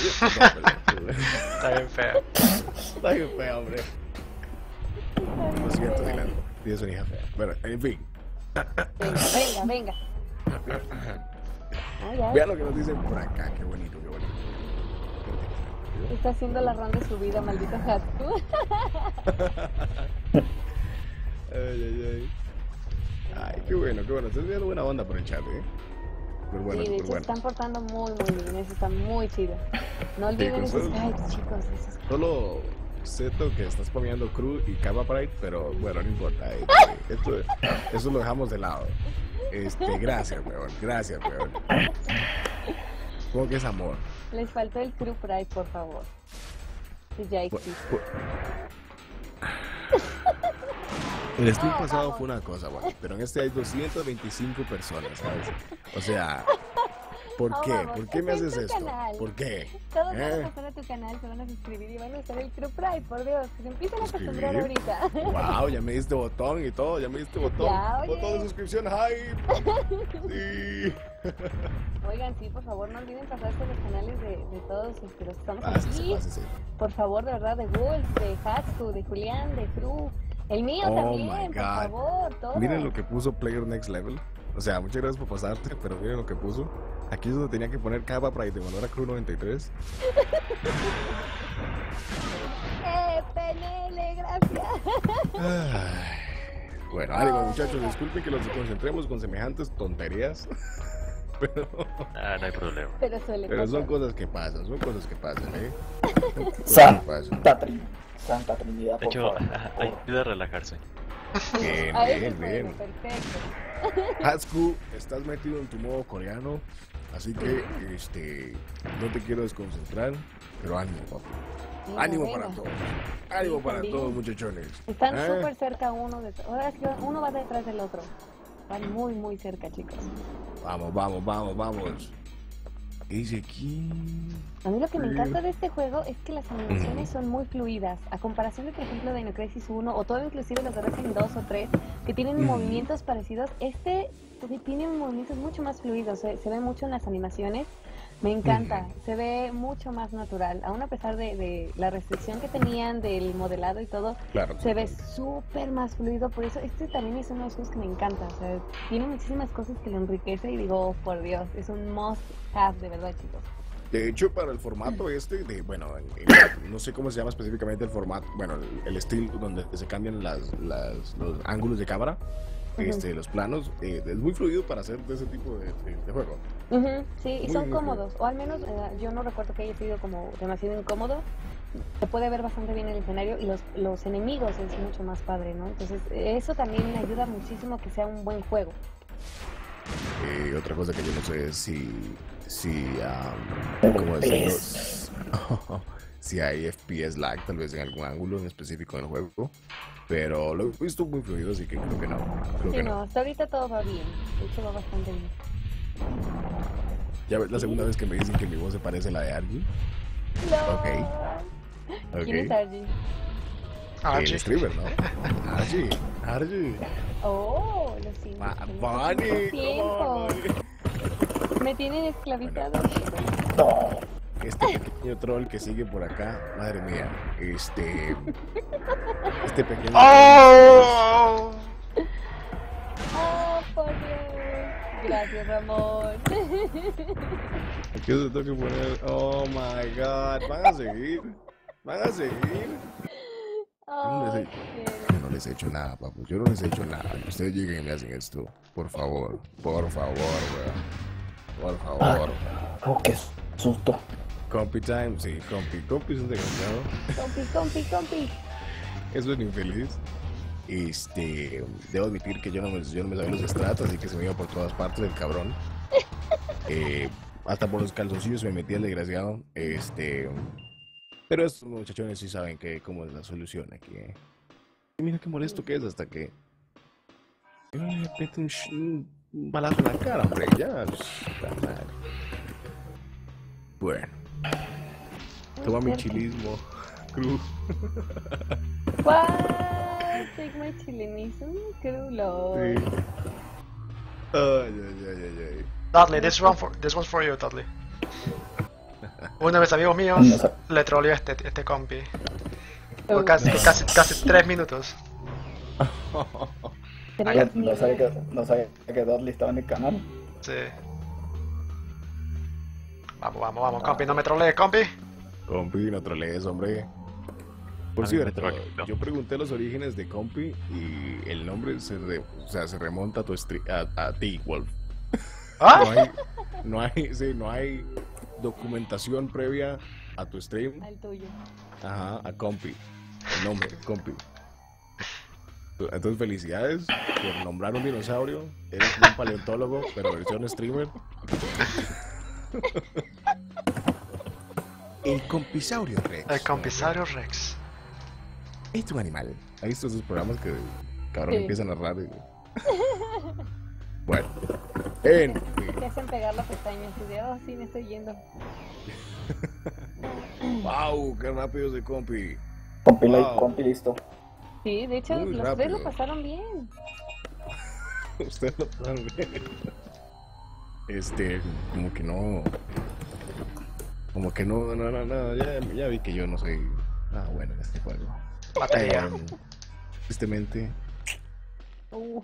[SPEAKER 4] Está bien fea.
[SPEAKER 1] está bien fea, hombre. Lo siento, Dylan. Tienes una hija fea. Bueno, en fin.
[SPEAKER 2] Venga, venga, venga. Ah, ya.
[SPEAKER 1] Vean lo que nos dicen por acá. Qué bonito, qué bonito.
[SPEAKER 2] Está haciendo la ronda de su vida, maldito Hatsu.
[SPEAKER 1] Ay, ay, ay. Ay, qué bueno, qué bueno. Estás viendo buena onda por el chat, ¿eh? Súper bueno,
[SPEAKER 2] Sí, de
[SPEAKER 1] súper
[SPEAKER 2] hecho se
[SPEAKER 1] bueno.
[SPEAKER 2] están portando muy, muy bien. Eso está muy chido. No olviden
[SPEAKER 1] con
[SPEAKER 2] esos
[SPEAKER 1] solo-
[SPEAKER 2] likes, chicos. Esos...
[SPEAKER 1] Solo siento que estás spameando Crew y Kaba Pride, pero bueno, no importa. eh, Esto, eso lo dejamos de lado. Este, gracias, weón. Gracias, weón. Supongo que es amor.
[SPEAKER 2] Les faltó el Crew Pride, por favor. Que ya
[SPEAKER 1] Pu-
[SPEAKER 2] existe.
[SPEAKER 1] pu- El stream
[SPEAKER 2] No,
[SPEAKER 1] pasado
[SPEAKER 2] vamos.
[SPEAKER 1] fue una cosa, bueno, pero en este hay doscientas veinticinco personas, ¿sabes? O sea, ¿Por
[SPEAKER 2] Oh,
[SPEAKER 1] qué?
[SPEAKER 2] vamos,
[SPEAKER 1] ¿Por qué me
[SPEAKER 2] este es
[SPEAKER 1] haces
[SPEAKER 2] tu
[SPEAKER 1] esto?
[SPEAKER 2] canal.
[SPEAKER 1] ¿Por qué?
[SPEAKER 2] Todos van
[SPEAKER 1] ¿Eh?
[SPEAKER 2] a pasar a tu canal, se van a suscribir y van a usar el Crew Pride, por Dios, que se empiecen a acostumbrar
[SPEAKER 1] ¿Suscribir?
[SPEAKER 2] ahorita.
[SPEAKER 1] Wow, ya me diste botón y todo, ya me diste botón.
[SPEAKER 2] Ya, oye.
[SPEAKER 1] Botón de suscripción, hype. Sí.
[SPEAKER 2] Oigan, sí, por favor, no olviden pasarse a los canales de, de todos este, los que estamos
[SPEAKER 1] Pásese,
[SPEAKER 2] aquí.
[SPEAKER 1] pásese.
[SPEAKER 2] Por favor, de verdad, de Wolf, de Hatsu, de Julián, de Crew. El mío
[SPEAKER 1] Oh
[SPEAKER 2] también,
[SPEAKER 1] my
[SPEAKER 2] por
[SPEAKER 1] God.
[SPEAKER 2] favor, todo.
[SPEAKER 1] Miren lo que puso Player Next Level. O sea, muchas gracias por pasarte, pero miren lo que puso. Aquí es donde tenía que poner Cava Pride de valor a Crew noventa y tres.
[SPEAKER 2] ¡Eh, Penele, gracias!
[SPEAKER 1] Ay, bueno, ánimo
[SPEAKER 2] Oh,
[SPEAKER 1] muchachos,
[SPEAKER 2] venga.
[SPEAKER 1] disculpen que los concentremos con semejantes tonterías. Pero,
[SPEAKER 5] Ah, no hay problema.
[SPEAKER 2] Pero suele
[SPEAKER 1] pero son
[SPEAKER 2] pasar.
[SPEAKER 1] cosas que pasan, son cosas que pasan, ¿eh? Son cosas que
[SPEAKER 3] Santa,
[SPEAKER 1] pasan.
[SPEAKER 3] Trin- Santa Trinidad,
[SPEAKER 5] De
[SPEAKER 3] por
[SPEAKER 5] hecho,
[SPEAKER 3] favor.
[SPEAKER 5] ayuda a relajarse.
[SPEAKER 1] Bien,
[SPEAKER 2] A ese
[SPEAKER 1] bien,
[SPEAKER 2] juego,
[SPEAKER 1] bien.
[SPEAKER 2] perfecto.
[SPEAKER 1] Hatsu, estás metido en tu modo coreano, así que este no te quiero desconcentrar, pero ánimo, papi.
[SPEAKER 2] Venga,
[SPEAKER 1] Ánimo
[SPEAKER 2] venga.
[SPEAKER 1] para todos. Ánimo
[SPEAKER 2] Sí,
[SPEAKER 1] para
[SPEAKER 2] también.
[SPEAKER 1] todos, muchachones.
[SPEAKER 2] Están
[SPEAKER 1] ¿Eh?
[SPEAKER 2] súper cerca uno de... Ahora sí, uno va detrás del otro. Van muy, muy cerca, chicos.
[SPEAKER 1] Vamos, vamos, vamos, vamos. ¿Qué dice aquí?
[SPEAKER 2] A mí lo que me
[SPEAKER 1] Sí.
[SPEAKER 2] encanta de este juego es que las animaciones son muy fluidas. A comparación de, por ejemplo, de Dino Crisis uno o todo inclusive los de Resident dos o tres, que tienen
[SPEAKER 1] Ujú.
[SPEAKER 2] movimientos parecidos, este pues, tiene movimientos mucho más fluidos. Se, se ve mucho en las animaciones. Me encanta.
[SPEAKER 1] Ujú.
[SPEAKER 2] Se ve mucho más natural. Aún a pesar de, de la restricción que tenían del modelado y todo,
[SPEAKER 1] Claro.
[SPEAKER 2] se ve súper más fluido. Por eso este también es uno de los juegos que me encanta. O sea, tiene muchísimas cosas que lo enriquece y digo, oh, por Dios, es un must have de verdad, chicos.
[SPEAKER 1] De hecho, para el formato este, de, bueno, en- en- no sé cómo se llama específicamente el formato, bueno, el, el estilo donde se cambian las, las- los ángulos de cámara,
[SPEAKER 2] Ujú.
[SPEAKER 1] este, los planos, eh, es muy fluido para hacer de ese tipo de, de- de juego.
[SPEAKER 2] Ujú, sí, y
[SPEAKER 1] Muy,
[SPEAKER 2] son
[SPEAKER 1] muy
[SPEAKER 2] cómodos, o al menos eh, yo no recuerdo que haya sido como demasiado incómodo. Se puede ver bastante bien el escenario y los, los enemigos es mucho más padre, ¿no? Entonces, eso también me ayuda muchísimo a que sea un buen juego.
[SPEAKER 1] Eh, otra cosa que yo no sé es si, si, am, ¿cómo decirlo?
[SPEAKER 3] Es-
[SPEAKER 1] Si hay F P S lag, tal vez en algún ángulo en específico del juego, pero lo he visto muy fluido, así que creo que no, creo
[SPEAKER 2] Sí,
[SPEAKER 1] que
[SPEAKER 2] no,
[SPEAKER 1] no.
[SPEAKER 2] hasta ahorita todo va bien, de hecho va bastante bien.
[SPEAKER 1] Ya ves la segunda vez que me dicen que mi voz se parece a la de Argy.
[SPEAKER 2] No.
[SPEAKER 1] Ok.
[SPEAKER 2] ¿Quién es
[SPEAKER 1] Ok.
[SPEAKER 2] Argy?
[SPEAKER 4] Ah,
[SPEAKER 1] El
[SPEAKER 4] sí.
[SPEAKER 1] streamer, ¿no? Argy, Argy.
[SPEAKER 2] Oh, lo siento.
[SPEAKER 1] Ba-
[SPEAKER 2] en
[SPEAKER 1] Bunny,
[SPEAKER 2] estos
[SPEAKER 1] come
[SPEAKER 2] tiempos.
[SPEAKER 1] on, Bunny.
[SPEAKER 2] Me tienen esclavizado.
[SPEAKER 3] No,
[SPEAKER 1] Este pequeño troll que sigue por acá, madre mía, este, este pequeño
[SPEAKER 4] ¡Oh!
[SPEAKER 2] Oh, por Dios. Gracias, Ramón.
[SPEAKER 1] aquí se tengo que poner, oh my god, van a seguir, van a seguir.
[SPEAKER 2] Oh,
[SPEAKER 1] les he- Yo no les he hecho nada, papu, yo no les he hecho nada, que ustedes lleguen y me hacen esto, por favor, por favor, weón, por favor.
[SPEAKER 3] oh, qué susto.
[SPEAKER 1] Compi time, sí, compi, compi es un desgraciado.
[SPEAKER 2] compi, compi, compi.
[SPEAKER 1] Es un infeliz. Este, debo admitir que yo no me, yo no me sabía los estratos, así que se me iba por todas partes el cabrón. Eh, hasta por los calzoncillos me metía el desgraciado. Este, pero estos muchachones sí saben que cómo es la solución aquí. eh. Y mira qué molesto que es hasta que y me mete un, sh- un balazo en la cara, hombre. Ya, puta madre. Bueno, toma mi chilismo, Cruz.
[SPEAKER 2] What? Take my chilenism, crulo.
[SPEAKER 1] Sí. Ay, ay, ay, ay, ay.
[SPEAKER 4] Dudley, this one for this one's for you, Dudley. Uno de mis amigos míos
[SPEAKER 3] No sé.
[SPEAKER 4] le troleó a este, este compi por
[SPEAKER 2] Oh,
[SPEAKER 4] casi, casi, casi tres minutos.
[SPEAKER 2] tres
[SPEAKER 3] No sabía que,
[SPEAKER 2] minutos.
[SPEAKER 3] no sabía que Dudley estaba en el canal.
[SPEAKER 4] Sí. Vamos, vamos, vamos, compi, no me trolees, compi.
[SPEAKER 1] Compi, no trolees, hombre. Por
[SPEAKER 5] A mí me
[SPEAKER 1] cierto,
[SPEAKER 5] troleó.
[SPEAKER 1] yo pregunté los orígenes de Compi y el nombre se, re- o sea, se remonta a, tu stri- a, a ti, Wolf. No
[SPEAKER 4] ¿Ah?
[SPEAKER 1] hay, no hay, sí, no hay documentación previa a tu stream.
[SPEAKER 2] Al tuyo.
[SPEAKER 1] Ajá, a Compi. El nombre, Compi. Entonces, felicidades por nombrar un dinosaurio. Eres un paleontólogo, pero versión streamer. El Compisaurio Rex.
[SPEAKER 4] El compisario Rex.
[SPEAKER 1] Es un animal. ¿Has visto esos programas que cabrón
[SPEAKER 2] Sí.
[SPEAKER 1] empiezan a narrar? y- Bueno, en fin.
[SPEAKER 2] te hacen pegar la pestaña, así de, oh, sí, me estoy yendo.
[SPEAKER 1] Wow, qué rápido ese compi.
[SPEAKER 3] Compi,
[SPEAKER 1] Wow.
[SPEAKER 3] compi listo.
[SPEAKER 2] Sí, de hecho,
[SPEAKER 1] Muy
[SPEAKER 2] los tres lo
[SPEAKER 1] rápido.
[SPEAKER 2] pasaron bien.
[SPEAKER 1] Ustedes lo pasaron bien. Este, como que no. Como que no, no, no, no. Ya, ya vi que yo no soy. Ah, bueno, en este juego.
[SPEAKER 4] Batería.
[SPEAKER 1] Um, tristemente.
[SPEAKER 2] Uh,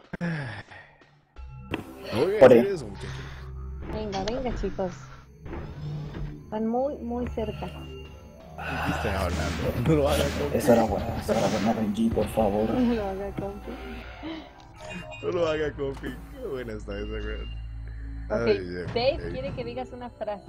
[SPEAKER 1] No voy a
[SPEAKER 3] Por
[SPEAKER 1] decir
[SPEAKER 3] ahí.
[SPEAKER 1] eso, muchachos.
[SPEAKER 2] venga, venga, chicos. Están muy, muy cerca.
[SPEAKER 1] ¿De qué están hablando? No lo hagan, compi.
[SPEAKER 3] Esa era buena, esa era buena, Renji, por favor.
[SPEAKER 2] No lo haga, compi.
[SPEAKER 1] No lo haga, compi. Qué buena está esa, güey.
[SPEAKER 2] Ok,
[SPEAKER 1] Ay, ay,
[SPEAKER 2] Dave
[SPEAKER 1] ay.
[SPEAKER 2] quiere que digas una frase.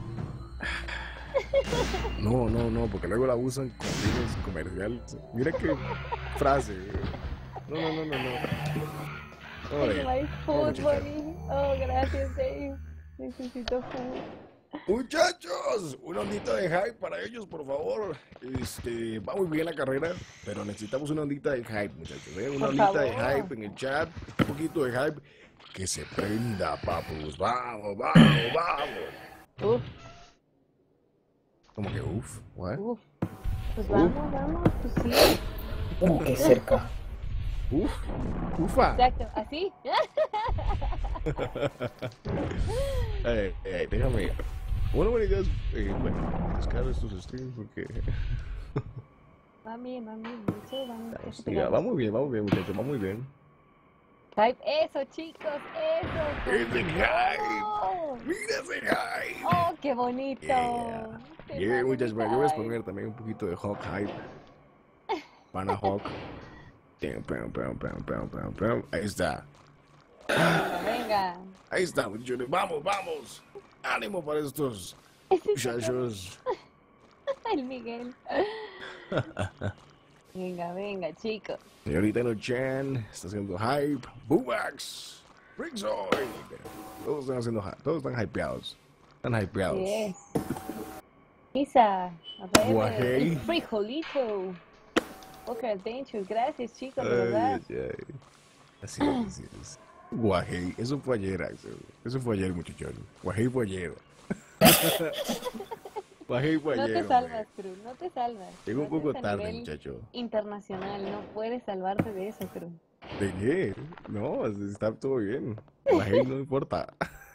[SPEAKER 1] No, no, no, porque luego la usan con fines comerciales. Mira qué frase. No, no, no, no, no. No,
[SPEAKER 2] Ay,
[SPEAKER 1] Dave.
[SPEAKER 2] my
[SPEAKER 1] No,
[SPEAKER 2] food,
[SPEAKER 1] muchacha.
[SPEAKER 2] Bonnie. Oh, gracias, Dave. Necesito food.
[SPEAKER 1] Muchachos, una ondita de hype para ellos, por favor. Este, va muy bien la carrera, pero necesitamos una ondita de hype, muchachos. ¿eh? Una
[SPEAKER 2] Por
[SPEAKER 1] ondita de
[SPEAKER 2] favor.
[SPEAKER 1] hype en el chat, un poquito de hype. Que se prenda, papus. Vamos, vamos, vamos.
[SPEAKER 2] Uf,
[SPEAKER 1] Como que, uff, what?
[SPEAKER 2] uf. Pues vamos, vamos, pues sí.
[SPEAKER 3] Como que cerca.
[SPEAKER 1] Uf, ufa.
[SPEAKER 2] Exacto, así.
[SPEAKER 1] Eh, eh, déjame. Una buena idea es, eh, bueno, descargar estos streams porque.
[SPEAKER 2] Va bien, va bien. De hecho, vamos, eso
[SPEAKER 1] Mira,
[SPEAKER 2] pegamos.
[SPEAKER 1] va muy bien, va muy bien, muchachos, va muy bien.
[SPEAKER 2] Hype, eso, chicos, eso.
[SPEAKER 1] ¡Ese
[SPEAKER 2] por
[SPEAKER 1] hype!
[SPEAKER 2] favor.
[SPEAKER 1] ¡Mira ese hype!
[SPEAKER 2] Oh, qué bonito.
[SPEAKER 1] Yeah.
[SPEAKER 2] Te
[SPEAKER 1] Yeah,
[SPEAKER 2] mando
[SPEAKER 1] muchas
[SPEAKER 2] mi
[SPEAKER 1] gracias. Yo voy a
[SPEAKER 2] hype.
[SPEAKER 1] poner también un poquito de Hawk hype. Pana Hawk. Pam, pam, pam, pam, pam, pam, pam. Ahí está.
[SPEAKER 2] Venga, venga.
[SPEAKER 1] Ahí está, muchachos. Vamos, vamos. Ánimo para estos muchachos.
[SPEAKER 2] El Miguel. Venga, venga, chicos.
[SPEAKER 1] Señorita No-chan está haciendo hype. Boomax. Rickzoid. Todos están haciendo hype. Todos están hypeados. Están hypeados.
[SPEAKER 2] Yes. Isa,
[SPEAKER 1] Guajei.
[SPEAKER 2] el frijolito. Poker Adventures, gracias, chicos, de
[SPEAKER 1] Ay,
[SPEAKER 2] verdad.
[SPEAKER 1] ay, ay. Así es, así es. Guajei, eso fue ayer, Axel. Eso fue ayer, muchachón. Guajei fue ayer. Guajei fue
[SPEAKER 2] No
[SPEAKER 1] ayer.
[SPEAKER 2] te salvas, Cruz, no te salvas.
[SPEAKER 1] Llegó un
[SPEAKER 2] No
[SPEAKER 1] poco
[SPEAKER 2] estás a
[SPEAKER 1] tarde,
[SPEAKER 2] nivel
[SPEAKER 1] muchacho.
[SPEAKER 2] internacional, no puedes salvarte de eso, Cruz.
[SPEAKER 1] ¿De qué? No, está todo bien. Guajei no importa.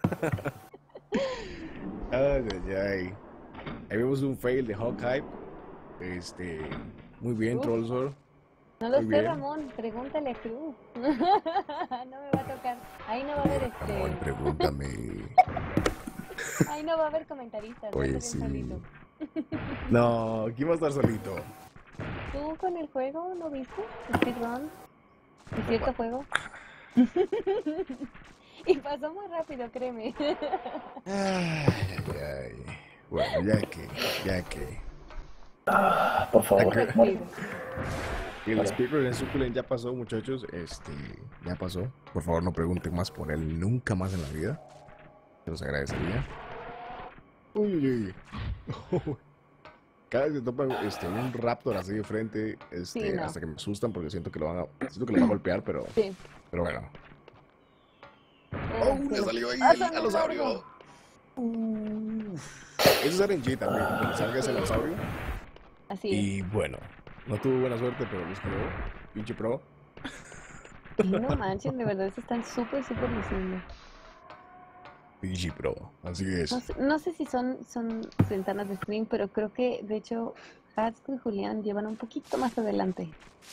[SPEAKER 1] Ay, ay, ay. Ahí vemos un fail de Hawkeye. Este. Muy bien,
[SPEAKER 2] Uf.
[SPEAKER 1] Trollsor.
[SPEAKER 2] No lo
[SPEAKER 1] Muy
[SPEAKER 2] sé,
[SPEAKER 1] bien.
[SPEAKER 2] Ramón, pregúntale a Cruz. No me va a tocar. Ahí no va a haber
[SPEAKER 1] Ramón,
[SPEAKER 2] este.
[SPEAKER 1] pregúntame.
[SPEAKER 2] Ahí no va a haber comentaristas.
[SPEAKER 1] Oye,
[SPEAKER 2] vas a
[SPEAKER 1] sí.
[SPEAKER 2] ser solito.
[SPEAKER 1] No, ¿quién va a estar solito?
[SPEAKER 2] ¿Tú con el juego no viste? Speedrun. ¿Es cierto juego? Y pasó muy rápido, créeme.
[SPEAKER 1] Ay, ay, ay. Bueno, ya que, ya que.
[SPEAKER 3] Ah, por favor,
[SPEAKER 2] Puro
[SPEAKER 3] muere.
[SPEAKER 2] speed.
[SPEAKER 1] El speedrun en Succulent ya pasó, muchachos. Este, ya pasó. Por favor, no pregunten más por él nunca más en la vida. Se los agradecería. Uy, uy, uy. Cada vez que topan este, un raptor así de frente, este,
[SPEAKER 2] Sí, no.
[SPEAKER 1] hasta que me asustan porque siento que lo van a, siento que lo va a golpear, pero,
[SPEAKER 2] Sí.
[SPEAKER 1] pero bueno.
[SPEAKER 2] Ah,
[SPEAKER 1] ¡Oh!
[SPEAKER 2] sí.
[SPEAKER 1] ¡Le salió ahí
[SPEAKER 2] Ah,
[SPEAKER 1] el
[SPEAKER 2] son
[SPEAKER 1] alosaurio!
[SPEAKER 2] largos.
[SPEAKER 1] Uf. Eso es R N G también, cuando salga ese alosaurio.
[SPEAKER 2] Así es.
[SPEAKER 1] Y bueno, no tuvo buena suerte, pero los quedó. Pinche pro.
[SPEAKER 2] Y no manchen, de verdad se están súper, súper luciendo.
[SPEAKER 1] Pinche pro. Así es.
[SPEAKER 2] No sé, no sé si son, son ventanas de stream, pero creo que de hecho Hatsco y Julián llevan un poquito más adelante.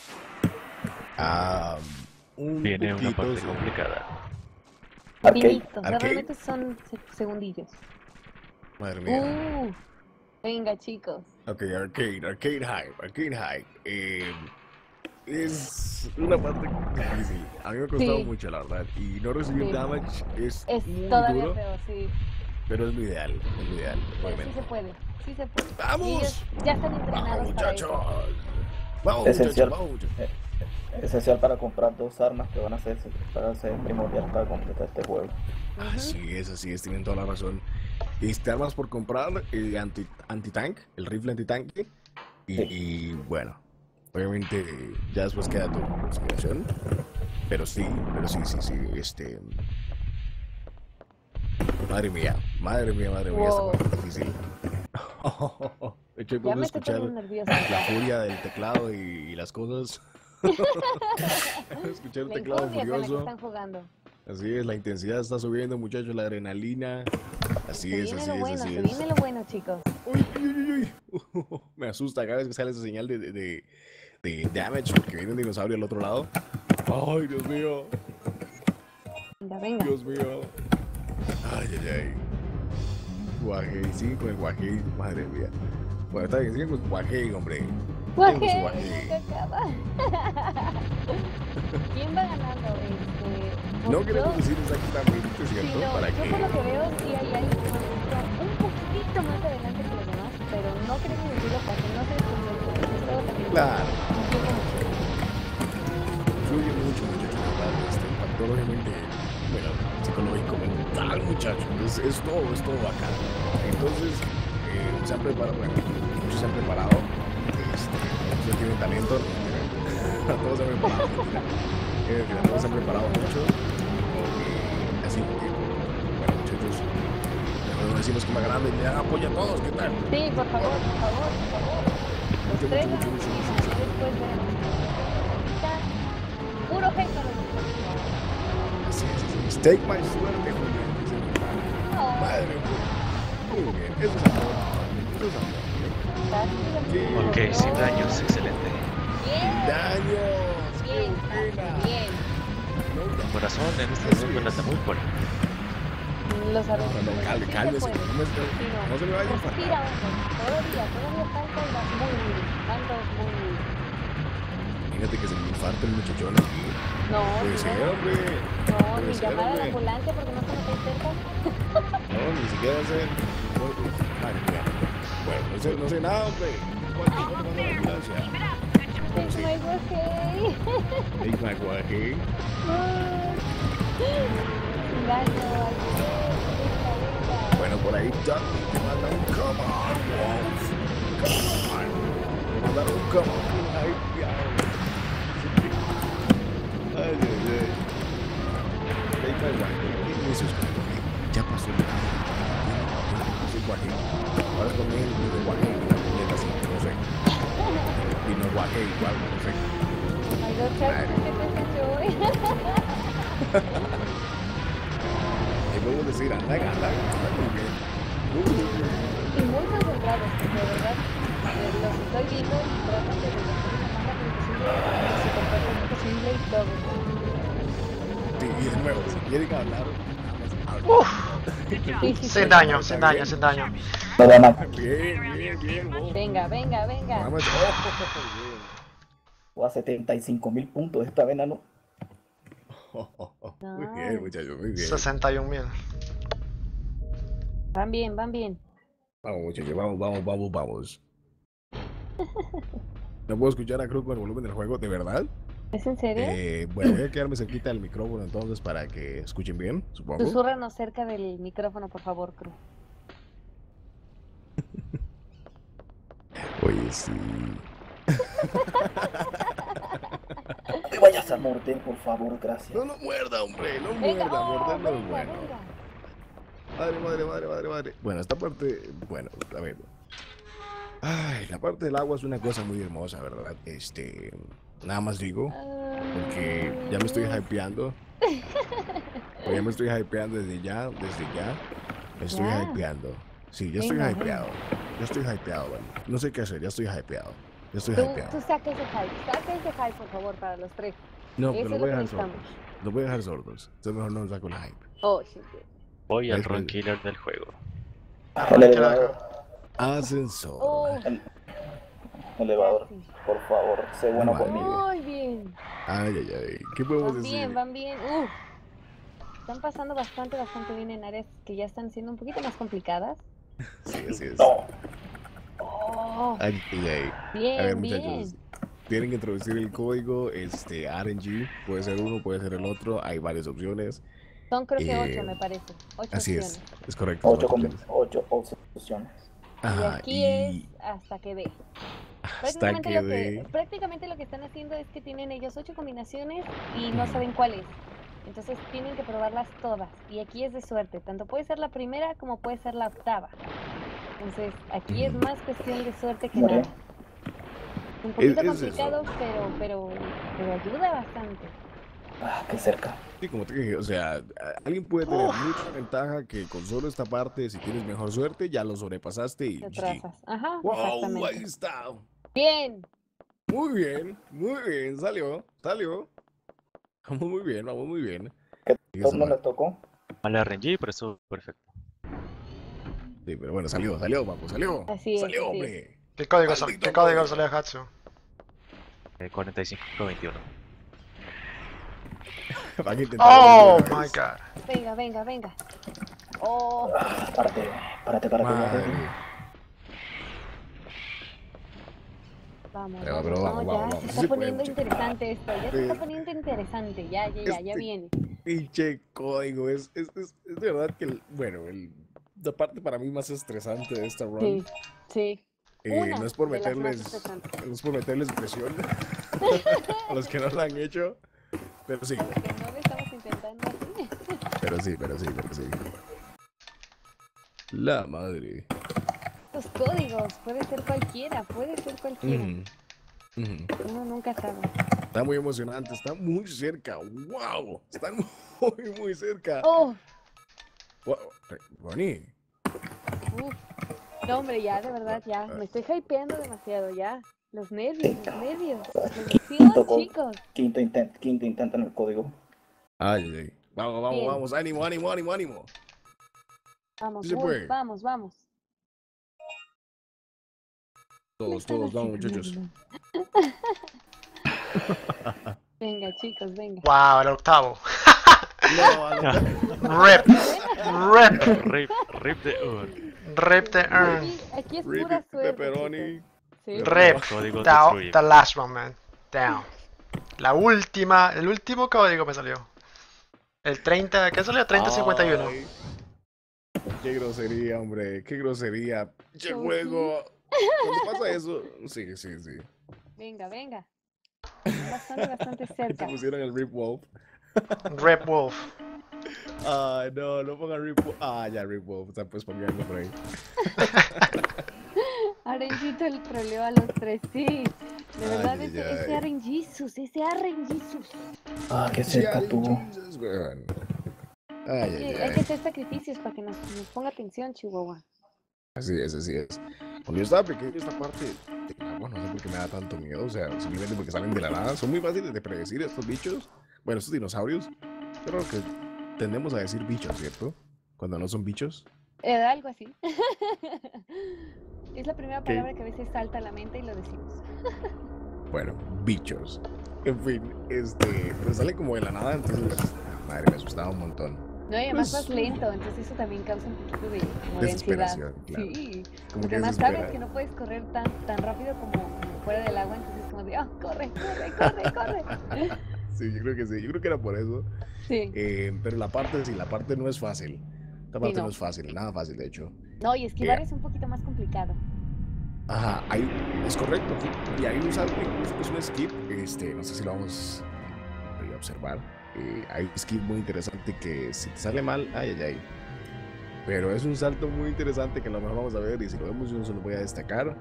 [SPEAKER 1] Ah, un
[SPEAKER 5] Viene una
[SPEAKER 1] poquito,
[SPEAKER 5] parte
[SPEAKER 1] sí.
[SPEAKER 5] complicada.
[SPEAKER 3] Arcade.
[SPEAKER 2] Finitos,
[SPEAKER 1] arcade.
[SPEAKER 2] realmente son se- segundillos.
[SPEAKER 1] Madre mía.
[SPEAKER 2] Uh, venga, chicos.
[SPEAKER 1] Ok, arcade, arcade hype, arcade hype. Eh, es una parte difícil. A mí me ha costado
[SPEAKER 2] Sí.
[SPEAKER 1] mucho, la verdad. Y no recibir
[SPEAKER 2] Sí.
[SPEAKER 1] damage es,
[SPEAKER 2] Es
[SPEAKER 1] muy
[SPEAKER 2] todavía
[SPEAKER 1] duro,
[SPEAKER 2] peor, sí.
[SPEAKER 1] pero es lo ideal. Es lo ideal,
[SPEAKER 2] Pero sí
[SPEAKER 1] obviamente.
[SPEAKER 2] se puede, sí se puede.
[SPEAKER 1] ¡Vamos!
[SPEAKER 2] Y ellos ya están
[SPEAKER 1] ¡Vamos,
[SPEAKER 2] entrenados para
[SPEAKER 1] muchachos!
[SPEAKER 2] eso.
[SPEAKER 1] ¡Vamos,
[SPEAKER 3] Esencial.
[SPEAKER 1] muchachos! ¡Vamos, muchachos!
[SPEAKER 3] Esencial para comprar dos armas que van a ser, para ser primordial para completar este juego.
[SPEAKER 2] Ujú.
[SPEAKER 1] Así es, así es, tienen toda la razón. Este, armas por comprar, el anti, anti-tank, el rifle antitanque. Y,
[SPEAKER 3] Sí.
[SPEAKER 1] y, bueno, obviamente ya después queda tu consideración. Pero sí, pero sí, sí, sí, este... Madre mía, madre mía, madre mía,
[SPEAKER 2] Wow.
[SPEAKER 1] está muy difícil. De hecho,
[SPEAKER 2] Ya
[SPEAKER 1] puedo
[SPEAKER 2] me estoy
[SPEAKER 1] escuchar
[SPEAKER 2] poniendo nerviosa.
[SPEAKER 1] la furia del teclado y, y las cosas. Escuchar el
[SPEAKER 2] La
[SPEAKER 1] teclado
[SPEAKER 2] injundia con la que
[SPEAKER 1] furioso.
[SPEAKER 2] están jugando.
[SPEAKER 1] Así es, la intensidad está subiendo, muchachos, la adrenalina. Así
[SPEAKER 2] Se
[SPEAKER 1] es,
[SPEAKER 2] viene
[SPEAKER 1] así
[SPEAKER 2] lo
[SPEAKER 1] es,
[SPEAKER 2] bueno,
[SPEAKER 1] así
[SPEAKER 2] se
[SPEAKER 1] es.
[SPEAKER 2] viene lo bueno, chicos.
[SPEAKER 1] Uy, uy, uy, uy. Me asusta cada vez que sale esa señal de, de, de, de damage porque viene un dinosaurio al otro lado. Ay, Dios mío,
[SPEAKER 2] Venga, venga.
[SPEAKER 1] Dios mío. Ay, ay, ay. Guajei, sigue con el guajei, madre mía. Bueno, está bien, sigue con el guajei, hombre. Sigue con su
[SPEAKER 2] Guaje,
[SPEAKER 1] guajei.
[SPEAKER 2] se acaba. ¿Quién va ganando? Este,
[SPEAKER 1] No
[SPEAKER 2] pues
[SPEAKER 1] queremos
[SPEAKER 2] yo-
[SPEAKER 1] decir exactamente,
[SPEAKER 2] sí,
[SPEAKER 1] ¿cierto?
[SPEAKER 2] no,
[SPEAKER 1] Para
[SPEAKER 2] yo por lo
[SPEAKER 1] que...
[SPEAKER 2] que veo sí hay alguien que está un poquito más adelante que los demás, pero no queremos decirlo para que no se desconcentren. Esto también
[SPEAKER 1] Claro,
[SPEAKER 2] influye mucho.
[SPEAKER 1] influye mucho, muchachos, la verdad. Este, factológicamente, bueno, psicológico, mental, muchachos. Es, es todo, es todo acá. Entonces, eh, se han preparado, bueno, muchos se han preparado. Este, muchos ya tienen talento. No, todos se han preparado, mentira. Eh, mira, todos se han preparado mucho. Eh, así que, bueno, muchachos, mejor no decimos que más grande, ya apoya a todos, ¿qué tal?
[SPEAKER 2] Sí, por favor, por favor, por favor. Los
[SPEAKER 1] Mucho,
[SPEAKER 2] tres
[SPEAKER 1] mucho,
[SPEAKER 2] van
[SPEAKER 1] mucho,
[SPEAKER 2] encima,
[SPEAKER 1] mucho,
[SPEAKER 2] y después vemos. Ahorita, puro hate para los demás.
[SPEAKER 1] Así es, así es. Take my suerte, Julián, dice mi padre.
[SPEAKER 2] No,
[SPEAKER 1] Madre mía. Muy bien, eso es amor. Eso es amor.
[SPEAKER 2] casi lo
[SPEAKER 1] ¿Qué?
[SPEAKER 2] mismo.
[SPEAKER 5] Ok,
[SPEAKER 2] No.
[SPEAKER 5] sin daños, excelente.
[SPEAKER 2] Bien,
[SPEAKER 1] ¡Daños! ¡Qué
[SPEAKER 2] bien,
[SPEAKER 1] buena!
[SPEAKER 2] bien.
[SPEAKER 1] No,
[SPEAKER 5] El corazón en este
[SPEAKER 1] Así
[SPEAKER 5] momento
[SPEAKER 1] es.
[SPEAKER 5] anda muy fuerte.
[SPEAKER 2] Los
[SPEAKER 1] no,
[SPEAKER 2] arreglos.
[SPEAKER 1] no, calme, cálmese. No, me-
[SPEAKER 2] Sí,
[SPEAKER 1] no se me vaya a
[SPEAKER 2] Respira,
[SPEAKER 1] infartar.
[SPEAKER 2] hombre. Todavía, todavía falta y vas muy bien. Van todos muy bien.
[SPEAKER 1] Imagínate que se me infarte el muchachón aquí.
[SPEAKER 2] No,
[SPEAKER 1] Puede
[SPEAKER 2] no,
[SPEAKER 1] ser, hombre.
[SPEAKER 2] no,
[SPEAKER 1] Puede
[SPEAKER 2] ni
[SPEAKER 1] ser,
[SPEAKER 2] llamar a la
[SPEAKER 1] hombre.
[SPEAKER 2] ambulancia porque no estamos ahí cerca.
[SPEAKER 1] No, ni siquiera sé. No, madre mía. Bueno, no sé, no sé nada, hombre. ¿Cuánto cuánto manda la ambulancia? ¿Cómo
[SPEAKER 2] Es
[SPEAKER 1] se?
[SPEAKER 2] my okay.
[SPEAKER 1] Take my guaje.
[SPEAKER 2] Daño, al venga, venga.
[SPEAKER 1] Bueno, por ahí Dudley te manda un come on, Wolf. Come on. Te mandaron un come on. Ay, diablo. Ay, ay, ay. Take my guaje. ¿Qué es eso? Ya pasó el guaje. Ya pasó el guaje. Ahora con él, el guaje. Y así, no sé. Y no guaje igual, no sé.
[SPEAKER 2] Ay, no, Charlie, ¿qué te has hecho hoy?
[SPEAKER 1] Y podemos decir, anda, anda, anda muy bien. Muy bien.
[SPEAKER 2] Y muy concentrados, porque de verdad eh, los estoy viendo y tratan de resolver lo más rápido posible, y su comportamiento posible y todo.
[SPEAKER 1] Sí, y de nuevo, si quieren hablar, nada más hablen.
[SPEAKER 2] Sí, sí, sí.
[SPEAKER 4] Sin daño, sin daño, sin daño.
[SPEAKER 3] No da nada.
[SPEAKER 1] Bien, bien, bien, vos.
[SPEAKER 2] Venga, venga, venga.
[SPEAKER 1] Nada más- oh, bien.
[SPEAKER 3] O a setenta y cinco mil puntos esta vena, ¿no?
[SPEAKER 1] Muy bien, muchachos, muy bien.
[SPEAKER 4] sesenta y un mil.
[SPEAKER 2] Van bien, van bien.
[SPEAKER 1] Vamos, muchachos, vamos, vamos, vamos, vamos. No puedo escuchar a Cruz con el volumen del juego, ¿de verdad?
[SPEAKER 2] ¿Es en serio?
[SPEAKER 1] Eh, bueno, voy a quedarme cerquita del micrófono entonces para que escuchen bien, supongo.
[SPEAKER 2] Susúrranos cerca del micrófono, por favor, Cruz.
[SPEAKER 1] Oye, sí.
[SPEAKER 3] No te vayas a morder, por favor, gracias.
[SPEAKER 1] No lo muerda, hombre, no
[SPEAKER 2] Venga,
[SPEAKER 1] muerda,
[SPEAKER 2] oh,
[SPEAKER 1] morder no es
[SPEAKER 2] venga,
[SPEAKER 1] bueno.
[SPEAKER 2] venga.
[SPEAKER 1] Madre, madre, madre, madre, madre. Bueno, esta parte, bueno, a ver. Ay, la parte del agua es una cosa muy hermosa, ¿verdad? Este, nada más digo, porque ya me estoy hypeando. O ya me estoy hypeando desde ya, desde ya. Me estoy
[SPEAKER 2] Ya.
[SPEAKER 1] hypeando. Sí, ya estoy
[SPEAKER 2] Venga,
[SPEAKER 1] hypeado. Ya estoy hypeado, bueno. No sé qué hacer, ya estoy hypeado. Ya estoy
[SPEAKER 2] Tú,
[SPEAKER 1] hypeado.
[SPEAKER 2] tú saca ese hype, saca ese hype, por favor, para los tres.
[SPEAKER 1] No,
[SPEAKER 2] Eso
[SPEAKER 1] pero
[SPEAKER 2] es
[SPEAKER 1] lo
[SPEAKER 2] lo
[SPEAKER 1] voy a
[SPEAKER 2] que
[SPEAKER 1] dejar sordos.
[SPEAKER 2] necesitamos.
[SPEAKER 1] Lo voy a dejar sordos. Entonces mejor no saco el hype.
[SPEAKER 2] Oh, shit.
[SPEAKER 5] Voy al
[SPEAKER 1] Ahí fue.
[SPEAKER 5] run killer del juego.
[SPEAKER 3] El elevador,
[SPEAKER 1] Ascensor.
[SPEAKER 2] Oh,
[SPEAKER 3] elevador,
[SPEAKER 2] casi.
[SPEAKER 3] por favor, sé bueno
[SPEAKER 1] Vale.
[SPEAKER 3] conmigo.
[SPEAKER 2] Muy bien.
[SPEAKER 1] Ay, ay, ay. ¿Qué podemos
[SPEAKER 2] Van
[SPEAKER 1] decir?
[SPEAKER 2] bien, van bien. Uf. Están pasando bastante, bastante bien en áreas que ya están siendo un poquito más complicadas.
[SPEAKER 1] Sí, así es.
[SPEAKER 3] No,
[SPEAKER 2] Oh,
[SPEAKER 1] Ay, ay, ay.
[SPEAKER 2] bien,
[SPEAKER 1] A ver,
[SPEAKER 2] bien.
[SPEAKER 1] muchachos, tienen que introducir el código este, R N G. Puede ser uno, puede ser el otro. Hay varias opciones.
[SPEAKER 2] Son creo que
[SPEAKER 1] Eh,
[SPEAKER 2] ocho, me parece. Ocho
[SPEAKER 1] Así
[SPEAKER 2] opciones.
[SPEAKER 1] es, es correcto.
[SPEAKER 3] ocho,
[SPEAKER 1] ocho
[SPEAKER 3] com-
[SPEAKER 1] opciones.
[SPEAKER 3] ocho opciones.
[SPEAKER 2] Y
[SPEAKER 1] Ajá,
[SPEAKER 2] aquí
[SPEAKER 1] y
[SPEAKER 2] es hasta que dé.
[SPEAKER 1] hasta
[SPEAKER 2] Prácticamente,
[SPEAKER 1] que
[SPEAKER 2] lo que,
[SPEAKER 1] dé.
[SPEAKER 2] prácticamente lo que están haciendo es que tienen ellos ocho combinaciones y no saben cuál es. Entonces tienen que probarlas todas. Y aquí es de suerte. Tanto puede ser la primera como puede ser la octava. Entonces aquí es más cuestión de suerte que
[SPEAKER 3] Vale.
[SPEAKER 2] nada. Un poquito
[SPEAKER 1] Es- es
[SPEAKER 2] complicado,
[SPEAKER 1] eso.
[SPEAKER 2] pero, pero, pero ayuda bastante.
[SPEAKER 3] Ah, qué cerca.
[SPEAKER 1] Sí, como te dije, o sea, a- alguien puede tener mucha ventaja que con solo esta parte, si tienes mejor suerte, ya lo sobrepasaste y
[SPEAKER 2] Te
[SPEAKER 1] G G.
[SPEAKER 2] trazas. Ajá,
[SPEAKER 1] Wow, ahí
[SPEAKER 2] exactamente.
[SPEAKER 1] está.
[SPEAKER 2] Bien.
[SPEAKER 1] Muy bien, muy bien, salió, salió. Vamos muy bien, vamos muy bien.
[SPEAKER 3] ¿Qué
[SPEAKER 1] Fíjese,
[SPEAKER 3] turno
[SPEAKER 1] ma-
[SPEAKER 3] le tocó?
[SPEAKER 5] Mal R N G, pero eso perfecto.
[SPEAKER 1] Sí, pero bueno, salió, salió, vamos, salió.
[SPEAKER 2] Así es,
[SPEAKER 1] Salió,
[SPEAKER 2] así
[SPEAKER 1] hombre.
[SPEAKER 4] ¿Qué código, sal-
[SPEAKER 1] Maldito
[SPEAKER 4] ¿qué código
[SPEAKER 1] código.
[SPEAKER 4] salió Hatsu?
[SPEAKER 5] Eh, cuarenta y cinco veintiuno.
[SPEAKER 1] Van a intentar
[SPEAKER 4] Oh
[SPEAKER 1] otra
[SPEAKER 4] my
[SPEAKER 1] vez.
[SPEAKER 4] god.
[SPEAKER 2] Venga, venga, venga. Oh,
[SPEAKER 3] Ah, párate, párate, párate,
[SPEAKER 1] Madre.
[SPEAKER 3] párate.
[SPEAKER 2] vamos,
[SPEAKER 1] Pero,
[SPEAKER 2] vamos,
[SPEAKER 1] pero vamos,
[SPEAKER 2] no,
[SPEAKER 1] vamos,
[SPEAKER 2] ya
[SPEAKER 1] vamos.
[SPEAKER 2] se
[SPEAKER 1] Sí
[SPEAKER 2] está
[SPEAKER 1] se puede,
[SPEAKER 2] poniendo
[SPEAKER 1] muchacho.
[SPEAKER 2] interesante esto, ya se
[SPEAKER 1] Sí.
[SPEAKER 2] está poniendo interesante, ya, ya, ya, ya
[SPEAKER 1] Este-
[SPEAKER 2] viene.
[SPEAKER 1] Pinche código, es, es, es, es de verdad que, el- bueno, el, la parte para mí más estresante de esta run,
[SPEAKER 2] Sí, sí.
[SPEAKER 1] eh,
[SPEAKER 2] Una
[SPEAKER 1] no es por
[SPEAKER 2] de las más
[SPEAKER 1] meterles,
[SPEAKER 2] estresantes.
[SPEAKER 1] no es por meterles presión a los que no lo han hecho, pero sí,
[SPEAKER 2] Porque no lo estamos intentando así.
[SPEAKER 1] pero sí, pero sí, pero sí. La madre.
[SPEAKER 2] Los códigos, puede ser cualquiera, puede ser cualquiera.
[SPEAKER 1] Ujú, ujú.
[SPEAKER 2] Uno nunca sabe.
[SPEAKER 1] Está muy emocionante, está muy cerca, wow, están muy, muy cerca.
[SPEAKER 2] Oh,
[SPEAKER 1] Wow. Bonnie,
[SPEAKER 2] uf. No, hombre, ya, de verdad, ya. Me estoy hypeando demasiado, ya. Los nervios, los nervios. La emoción,
[SPEAKER 3] Tocó.
[SPEAKER 2] chicos.
[SPEAKER 3] Quinto intento, quinto intento en el código.
[SPEAKER 1] ay, ay, ay. Vamos, vamos,
[SPEAKER 2] Bien.
[SPEAKER 1] vamos, ánimo, ánimo, ánimo, ánimo.
[SPEAKER 2] Vamos,
[SPEAKER 1] Sí se
[SPEAKER 2] uy,
[SPEAKER 1] puede.
[SPEAKER 2] vamos, vamos. Me
[SPEAKER 1] Todos,
[SPEAKER 2] están
[SPEAKER 1] todos, vamos,
[SPEAKER 2] haciendo
[SPEAKER 1] muchachos.
[SPEAKER 2] nervios. Venga, chicos, venga.
[SPEAKER 4] Wow, el octavo.
[SPEAKER 1] No, a lo-
[SPEAKER 4] Rip, rip,
[SPEAKER 5] Rip, rip de Ur.
[SPEAKER 4] rip the urn.
[SPEAKER 2] Aquí, aquí es
[SPEAKER 1] Rip
[SPEAKER 2] pura
[SPEAKER 1] it,
[SPEAKER 2] suerte,
[SPEAKER 1] pepperoni.
[SPEAKER 2] chicos. Sí.
[SPEAKER 4] Rip,
[SPEAKER 5] Código
[SPEAKER 4] down,
[SPEAKER 5] destruye.
[SPEAKER 4] the last one, man. Down. La última, el último código me salió. El treinta, ¿qué salió? treinta cincuenta y uno.
[SPEAKER 1] Ay, qué grosería, hombre, qué grosería. Che
[SPEAKER 2] ¿Cómo
[SPEAKER 1] juego. Cuando pasa eso, sí, sí, sí.
[SPEAKER 2] Venga, venga. Bastante, bastante
[SPEAKER 1] Te
[SPEAKER 2] cerca.
[SPEAKER 1] pusieron el Rip Wolf.
[SPEAKER 4] Rip Wolf.
[SPEAKER 1] Ay, no, no pongan Rip Wolf. Ah, ya, Rip Wolf, está pues poniendo por ahí.
[SPEAKER 2] Arenjito el troleo a los tres, sí. De verdad,
[SPEAKER 1] Ay,
[SPEAKER 2] ese,
[SPEAKER 1] ay,
[SPEAKER 2] ese
[SPEAKER 1] ay.
[SPEAKER 2] Arenjisus, ese Arenjisus.
[SPEAKER 3] Ah, qué
[SPEAKER 1] Sí,
[SPEAKER 3] cerca
[SPEAKER 1] ay,
[SPEAKER 3] tuvo.
[SPEAKER 1] Jesus, weón. Ay, ay,
[SPEAKER 2] Sí, hay que
[SPEAKER 1] ay.
[SPEAKER 2] hacer sacrificios para que nos, nos ponga atención, Chihuahua.
[SPEAKER 1] Así es, así es. Cuando yo estaba pequeño, esta parte del agua, no sé por qué me da tanto miedo. O sea, simplemente porque salen de la nada. Son muy fáciles de predecir estos bichos. Bueno, estos dinosaurios. Yo creo que tendemos a decir bichos, ¿cierto? Cuando no son bichos.
[SPEAKER 2] Eh, algo así. Es la primera
[SPEAKER 1] ¿Qué?
[SPEAKER 2] palabra que a veces salta a la mente y lo decimos.
[SPEAKER 1] Bueno, bichos. En fin, este. Pero salen como de la nada, entonces. Madre, me asustaba un montón.
[SPEAKER 2] No, y además
[SPEAKER 1] Pues-
[SPEAKER 2] vas lento, entonces eso también causa un poquito de, como de
[SPEAKER 1] Desesperación,
[SPEAKER 2] ansiedad.
[SPEAKER 1] claro.
[SPEAKER 2] Sí,
[SPEAKER 1] Como
[SPEAKER 2] porque
[SPEAKER 1] que
[SPEAKER 2] además sabes
[SPEAKER 1] desespera.
[SPEAKER 2] que no puedes correr tan, tan rápido como, como fuera del agua, entonces es como de, ah, corre, corre, corre, corre.
[SPEAKER 1] Sí, yo creo que sí. Yo creo que era por eso.
[SPEAKER 2] Sí.
[SPEAKER 1] Eh, pero la parte, sí, la parte no es fácil. Esta parte no.
[SPEAKER 2] no.
[SPEAKER 1] es fácil, nada fácil, de hecho.
[SPEAKER 2] No, y esquivar
[SPEAKER 1] Eh.
[SPEAKER 2] es un poquito más complicado.
[SPEAKER 1] Ajá, ahí es correcto. Y hay un salto, incluso que es un skip. Este, no sé si lo vamos a observar. Eh, hay un skip muy interesante que si te sale mal, ay, ay, ay. Pero es un salto muy interesante que a lo mejor vamos a ver. Y si lo vemos, yo se lo voy a destacar.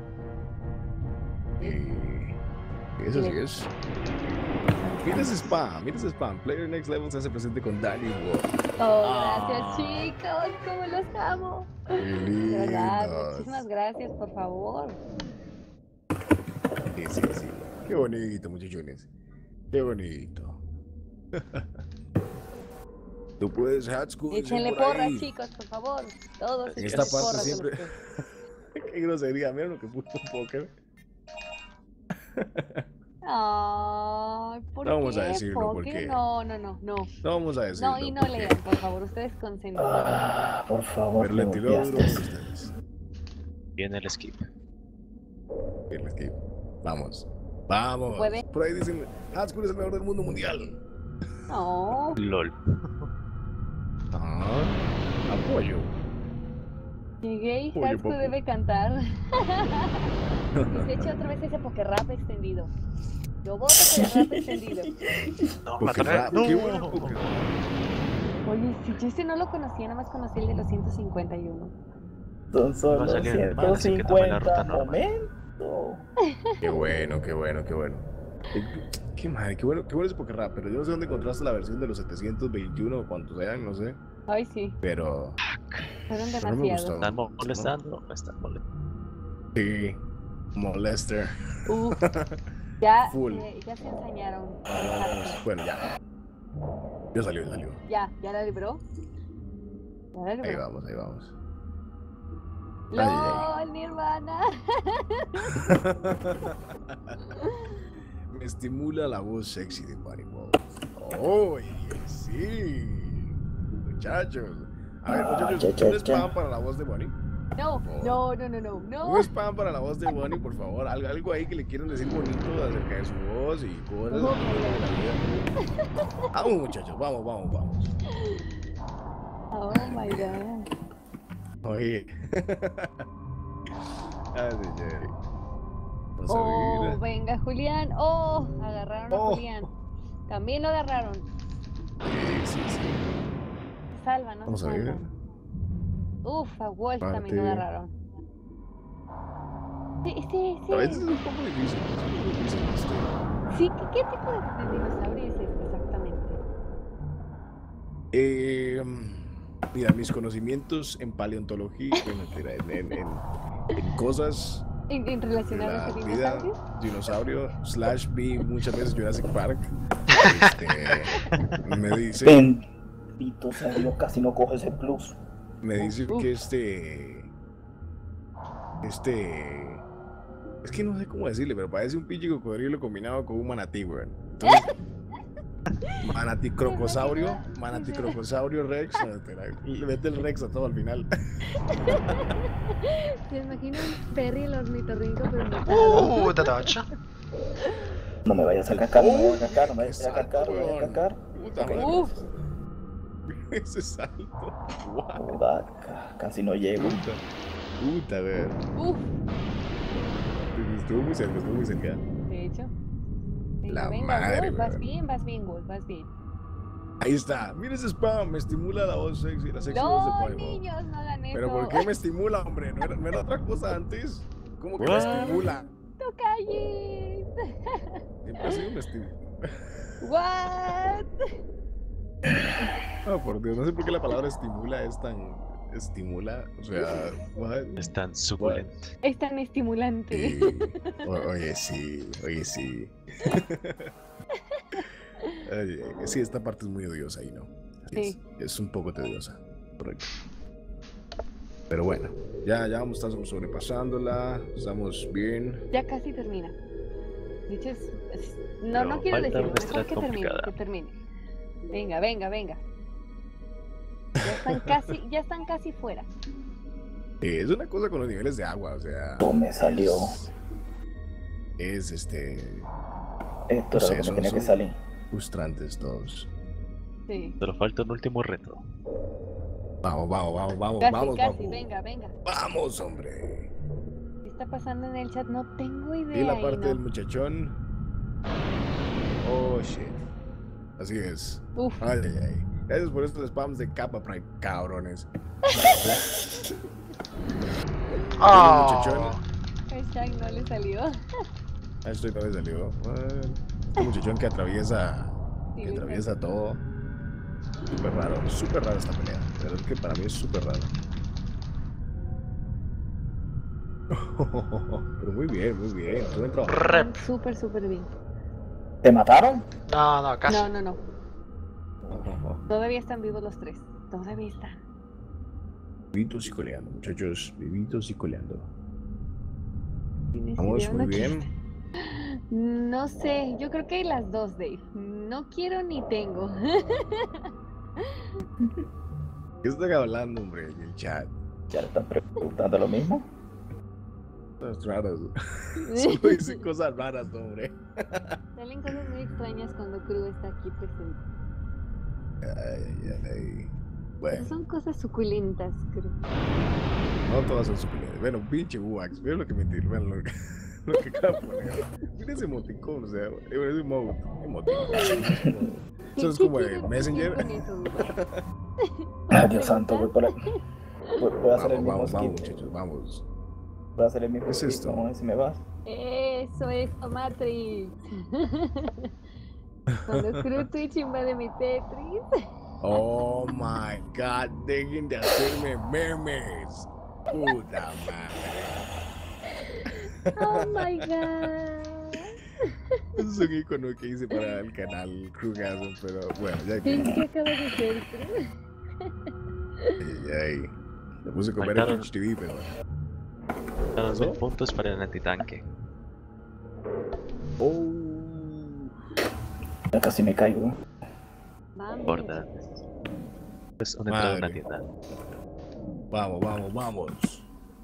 [SPEAKER 1] Eh, eso sí es. Mira ese spam, mira ese spam. Player Next Level se hace presente con Danny Ward.
[SPEAKER 2] Oh,
[SPEAKER 1] Ah.
[SPEAKER 2] gracias, chicos, cómo los amo.
[SPEAKER 1] Qué
[SPEAKER 2] De verdad,
[SPEAKER 1] lindos.
[SPEAKER 2] muchísimas gracias, por favor.
[SPEAKER 1] Sí, sí, sí. Qué bonito, muchachones. Qué bonito. Tú puedes, Hatsuko. dicen
[SPEAKER 2] Échenle
[SPEAKER 1] por
[SPEAKER 2] porras,
[SPEAKER 1] ahí.
[SPEAKER 2] chicos, por favor. Todos
[SPEAKER 1] En
[SPEAKER 2] échenle
[SPEAKER 1] esta parte
[SPEAKER 2] porras a los
[SPEAKER 1] siempre-
[SPEAKER 2] tres.
[SPEAKER 1] Qué grosería, mira lo que puso Póker.
[SPEAKER 2] Ay, ¿por
[SPEAKER 1] No vamos a
[SPEAKER 2] qué,
[SPEAKER 1] decirlo,
[SPEAKER 2] Poké?
[SPEAKER 1] porque-
[SPEAKER 2] No, no, no, no.
[SPEAKER 1] No vamos a decirlo.
[SPEAKER 2] No, y no
[SPEAKER 1] porque-
[SPEAKER 2] lean, por favor, ustedes concentren.
[SPEAKER 3] Ah, por favor,
[SPEAKER 1] Pero
[SPEAKER 3] me
[SPEAKER 1] le tiró duro por
[SPEAKER 3] golpeaste.
[SPEAKER 1] ustedes.
[SPEAKER 5] Viene el skip.
[SPEAKER 1] Bien, es que- Vamos. Vamos.
[SPEAKER 2] ¿Puede?
[SPEAKER 1] Por ahí dicen, Hatsuko es el mejor del mundo mundial.
[SPEAKER 2] No,
[SPEAKER 5] LOL.
[SPEAKER 1] Ah, apoyo.
[SPEAKER 2] llegué y
[SPEAKER 1] Oye,
[SPEAKER 2] Hatsuko
[SPEAKER 1] Poké.
[SPEAKER 2] debe cantar. Y se echa otra vez ese poker rap extendido. Yo voto por el rap encendido.
[SPEAKER 5] No,
[SPEAKER 1] Poker
[SPEAKER 5] mataré-
[SPEAKER 1] rap,
[SPEAKER 5] no.
[SPEAKER 1] qué bueno Poker rap.
[SPEAKER 2] Oye, si yo ese no lo conocía, nada más conocí el de los ciento cincuenta y uno.
[SPEAKER 3] Son
[SPEAKER 5] Me va a
[SPEAKER 3] solo
[SPEAKER 5] salir mal, así que tomé la ruta
[SPEAKER 3] ciento cincuenta
[SPEAKER 5] normal.
[SPEAKER 3] momentos.
[SPEAKER 1] Qué bueno, qué bueno, qué bueno. Qué- Qué madre, qué bueno, qué bueno es Poker Rap, pero yo no sé dónde encontraste la versión de los setecientos veintiuno o cuantos sean, no sé.
[SPEAKER 2] Ay, sí,
[SPEAKER 1] Pero,
[SPEAKER 2] fueron
[SPEAKER 1] pero no me
[SPEAKER 2] demasiados.
[SPEAKER 1] gustó.
[SPEAKER 5] ¿Están molestando? Me están molestando.
[SPEAKER 1] Sí, molester.
[SPEAKER 2] Uf, ya,
[SPEAKER 1] Full.
[SPEAKER 2] se, ya se ensañaron.
[SPEAKER 1] Vamos, bueno, ya. Ya salió, ya salió.
[SPEAKER 2] Ya, ya la libró. Ya la
[SPEAKER 1] Ahí
[SPEAKER 2] libró.
[SPEAKER 1] vamos, ahí vamos.
[SPEAKER 2] LOL, Nirvana.
[SPEAKER 1] Me estimula la voz sexy de Bunny Wolf. ¡Oh, sí! Muchachos. A ver,
[SPEAKER 3] Ah,
[SPEAKER 1] muchachos,
[SPEAKER 3] che, che,
[SPEAKER 1] un
[SPEAKER 3] che.
[SPEAKER 1] spam para la voz de Bunny.
[SPEAKER 2] No, no, no, no, no, no.
[SPEAKER 1] Un spam para la voz de Bunny, por favor. Algo, algo ahí que le quieran decir bonito acerca de su voz y cosas.
[SPEAKER 2] No,
[SPEAKER 1] de la vida. Vamos, muchachos, vamos, vamos, vamos.
[SPEAKER 2] Oh my god.
[SPEAKER 1] Oye. Ay, señor. Vamos a
[SPEAKER 2] Oh,
[SPEAKER 1] ver.
[SPEAKER 2] venga, Julián. Oh, agarraron a
[SPEAKER 1] Oh.
[SPEAKER 2] Julián. También lo agarraron.
[SPEAKER 1] Sí, sí, sí.
[SPEAKER 2] Salva, no
[SPEAKER 1] Vamos
[SPEAKER 2] se
[SPEAKER 1] a ver.
[SPEAKER 2] salva. Uf, a Wolf también lo
[SPEAKER 1] Parte.
[SPEAKER 2] agarraron. Sí, sí,
[SPEAKER 1] A veces es
[SPEAKER 2] sí.
[SPEAKER 1] un poco difícil. Es un poco difícil este.
[SPEAKER 2] Sí, ¿qué, qué tipo de, de dinosaurio es este exactamente?
[SPEAKER 1] Eh, mira, mis conocimientos en paleontología, bueno, mentira, en, en, en, en cosas
[SPEAKER 2] ¿En, en
[SPEAKER 1] de
[SPEAKER 2] relacionados
[SPEAKER 1] la
[SPEAKER 2] a
[SPEAKER 1] vida,
[SPEAKER 2] dinosaurios?
[SPEAKER 1] dinosaurio, slash vi muchas veces Jurassic Park. Este, me dice,
[SPEAKER 3] Bendito sea Dios, casi no coge ese plus.
[SPEAKER 1] me dice
[SPEAKER 2] Uf.
[SPEAKER 1] que este, este, es que no sé cómo decirle, pero parece un pinche cocodrilo combinado con un manatí, weón. Entonces, manatí crocosaurio, manatí crocosaurio rex, no, espera, le mete el rex a todo al final.
[SPEAKER 2] ¿Se imaginan Perry el ornitorrinco pero mutado?
[SPEAKER 4] Uh, the dodge.
[SPEAKER 3] No me vayas a cacar, no me vayas a cacar, no me vayas a
[SPEAKER 1] Exacto,
[SPEAKER 3] cacar, no me vayas a
[SPEAKER 1] weón.
[SPEAKER 3] cacar.
[SPEAKER 1] Puta
[SPEAKER 3] Ok.
[SPEAKER 1] madre.
[SPEAKER 2] Uf,
[SPEAKER 1] Ese salto. Guau.
[SPEAKER 3] Joda, ca- casi no llego.
[SPEAKER 1] Puta. Puta, weón.
[SPEAKER 2] uf.
[SPEAKER 1] Estuvo muy cerca, estuvo muy cerca.
[SPEAKER 2] De hecho. Venga,
[SPEAKER 1] La
[SPEAKER 2] venga,
[SPEAKER 1] madre,
[SPEAKER 2] Wolf, vas
[SPEAKER 1] weón.
[SPEAKER 2] bien, vas bien, Wolf, vas bien.
[SPEAKER 1] Ahí está. Mira ese spam. Me estimula la voz sexy. La sexy voz de
[SPEAKER 2] No,
[SPEAKER 1] Bunny Wolf.
[SPEAKER 2] niños, no hagan eso.
[SPEAKER 1] Pero ¿por qué me estimula, hombre? ¿No era, no era otra cosa antes? ¿Cómo que me
[SPEAKER 5] What?
[SPEAKER 1] estimula?
[SPEAKER 2] ¡No calles!
[SPEAKER 1] Siempre ha sido me estimula.
[SPEAKER 2] What?
[SPEAKER 1] Oh, por Dios. No sé por qué la palabra estimula es tan... Estimula. O sea... what?
[SPEAKER 5] Es tan suculento.
[SPEAKER 2] Es tan estimulante.
[SPEAKER 1] Sí. O- oye, sí. Oye, sí. Oye, sí, esta parte es muy odiosa y no. Así
[SPEAKER 2] Sí.
[SPEAKER 1] Es, es un poco tediosa. Correcto. Pero bueno, ya, ya vamos a estar sobrepasándola. Estamos bien.
[SPEAKER 2] Ya casi termina. De hecho, es, es- no,
[SPEAKER 5] Pero
[SPEAKER 2] no quiero
[SPEAKER 5] falta
[SPEAKER 2] decirlo,
[SPEAKER 5] una
[SPEAKER 2] mejor
[SPEAKER 5] estrada
[SPEAKER 2] que termine,
[SPEAKER 5] complicada.
[SPEAKER 2] que termine. Venga, venga, venga. Ya están casi, ya están casi fuera.
[SPEAKER 1] Eh, es una cosa con los niveles de agua, o sea.
[SPEAKER 3] No me salió.
[SPEAKER 1] Es este.
[SPEAKER 3] Esto
[SPEAKER 1] No sé,
[SPEAKER 3] era lo que
[SPEAKER 1] son-
[SPEAKER 3] me tenía que
[SPEAKER 1] son-
[SPEAKER 3] salir.
[SPEAKER 1] Frustrantes todos.
[SPEAKER 2] Sí.
[SPEAKER 5] Pero falta un último reto.
[SPEAKER 1] Vamos, vamos, vamos, vamos,
[SPEAKER 2] Casi,
[SPEAKER 1] vamos,
[SPEAKER 2] casi,
[SPEAKER 1] vamos.
[SPEAKER 2] venga, venga.
[SPEAKER 1] Vamos, hombre.
[SPEAKER 2] ¿Qué está pasando en el chat? No tengo idea.
[SPEAKER 1] Y la
[SPEAKER 2] ahí,
[SPEAKER 1] parte
[SPEAKER 2] no.
[SPEAKER 1] del muchachón. Oh shit. Así es.
[SPEAKER 2] Uf,
[SPEAKER 1] Ay, ay, ay. Gracias por estos spams de capa prime, cabrones.
[SPEAKER 4] Oh.
[SPEAKER 1] muchachón.
[SPEAKER 2] hashtag no le salió.
[SPEAKER 1] Ah, estoy no me salió. Ah, Este muchachón que atraviesa.
[SPEAKER 2] Sí,
[SPEAKER 1] Que
[SPEAKER 2] le
[SPEAKER 1] atraviesa todo. Súper raro, súper rara esta pelea. La verdad es que para mí es súper raro. Pero muy bien, muy bien. Tú me trabajas.
[SPEAKER 2] salió.
[SPEAKER 4] Rep.
[SPEAKER 2] Súper, súper bien.
[SPEAKER 3] ¿Te mataron?
[SPEAKER 4] No, no, casi.
[SPEAKER 2] No, no, no. Todavía están vivos los tres. Todavía están.
[SPEAKER 1] Vivitos y coleando, muchachos. Vivitos y coleando.
[SPEAKER 2] ¿Tienes
[SPEAKER 1] Vamos
[SPEAKER 2] idea?
[SPEAKER 1] muy
[SPEAKER 2] No
[SPEAKER 1] bien.
[SPEAKER 2] quiero- No sé, yo creo que hay las dos, Dave. No quiero ni tengo.
[SPEAKER 1] ¿Qué están hablando, hombre, en el chat?
[SPEAKER 3] ¿Ya le están preguntando lo mismo?
[SPEAKER 1] Cosas raras. Solo dicen cosas raras, hombre.
[SPEAKER 2] Salen cosas muy extrañas cuando Crew está aquí presente.
[SPEAKER 1] Ay, ay, ay.
[SPEAKER 2] Pero
[SPEAKER 1] Bueno,
[SPEAKER 2] son cosas suculentas, Crew.
[SPEAKER 1] no todas son suculentas. Bueno, pinche Buax. Vean lo que me tiró. Vean lo que, lo que acaba de poner. Mira ese emoticón, o sea, es emote. Emoticón. Eso es como el Messenger.
[SPEAKER 3] Ay, Dios santo, voy por ahí. Voy, voy a hacer el
[SPEAKER 1] Vamos,
[SPEAKER 3] mismo
[SPEAKER 1] vamos, vamos,
[SPEAKER 3] skin.
[SPEAKER 1] muchachos, vamos.
[SPEAKER 3] Voy a hacer el mismo
[SPEAKER 1] ¿Qué es
[SPEAKER 3] skin,
[SPEAKER 1] esto?
[SPEAKER 3] vamos a ver si me vas.
[SPEAKER 2] Eso es Matrix. Cuando Screw Twitch invade mi Tetris.
[SPEAKER 1] Oh my god, dejen de hacerme memes. Puta madre.
[SPEAKER 2] Oh my god.
[SPEAKER 1] Es un icono que hice para el canal Krugasm, pero bueno, ya
[SPEAKER 2] ¿Qué,
[SPEAKER 1] que.
[SPEAKER 2] ¿Qué acaba de hacer, Screw?
[SPEAKER 1] Ay, ay. Me puse a comer
[SPEAKER 5] Faltaron-
[SPEAKER 1] en Twitch T V, pero.
[SPEAKER 5] Dos mil puntos para el antitanque.
[SPEAKER 1] Oh.
[SPEAKER 3] Ya casi me caigo.
[SPEAKER 2] Vamos.
[SPEAKER 5] Importa. Es una entrada en una
[SPEAKER 1] Madre.
[SPEAKER 5] tienda.
[SPEAKER 1] Vamos, vamos, vamos.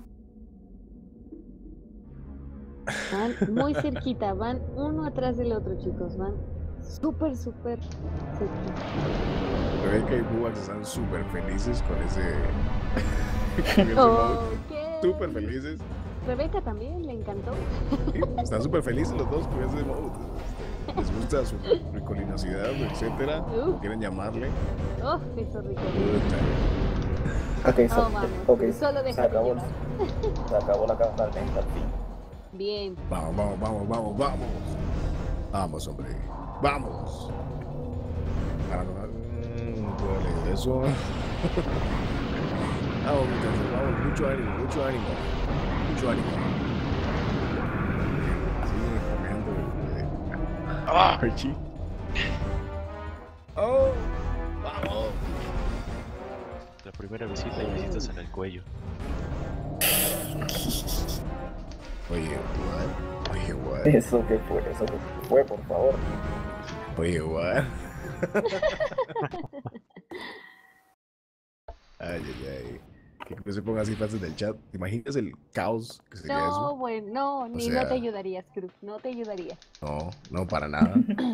[SPEAKER 2] Van muy cerquita, van uno atrás del otro, chicos. Van súper, súper cerquita.
[SPEAKER 1] Rebeca y Bubax están súper felices con ese. con ese mode.
[SPEAKER 2] Ok.
[SPEAKER 1] Súper felices.
[SPEAKER 2] Rebeca también le encantó.
[SPEAKER 1] Sí, están súper felices los dos con ese mode. Este, Les gusta su ricolinosidad, etcétera.
[SPEAKER 2] Uh.
[SPEAKER 1] Quieren llamarle.
[SPEAKER 2] Oh, eso rico.
[SPEAKER 1] Puta.
[SPEAKER 3] Ok, so,
[SPEAKER 2] Oh, vamos.
[SPEAKER 3] ok,
[SPEAKER 2] Solo
[SPEAKER 3] se
[SPEAKER 2] déjate
[SPEAKER 3] acabó,
[SPEAKER 2] llevar.
[SPEAKER 3] se acabó la tormenta al fin.
[SPEAKER 2] Bien.
[SPEAKER 1] Vamos, vamos, vamos, vamos, vamos. Vamos, hombre. Vamos. Ah, no, mm, duele eso. Vamos, muchachos, vamos. Mucho ánimo, mucho ánimo. Mucho ánimo. Sigue corriendo.
[SPEAKER 4] ¡Ah!
[SPEAKER 1] Archie. Oh, vamos.
[SPEAKER 5] La primera visita y visitas en el cuello.
[SPEAKER 1] Oye, what? Oye, what?
[SPEAKER 3] Eso que fue, eso que fue, por favor.
[SPEAKER 1] Oye, what? Ay, ay, ay. Que no se ponga así fácil del chat. ¿Te imaginas el caos que sería
[SPEAKER 2] No,
[SPEAKER 1] eso?
[SPEAKER 2] bueno, no, ni
[SPEAKER 1] sea-
[SPEAKER 2] no te ayudaría, Scrooge, no te ayudaría.
[SPEAKER 1] No, no, para nada.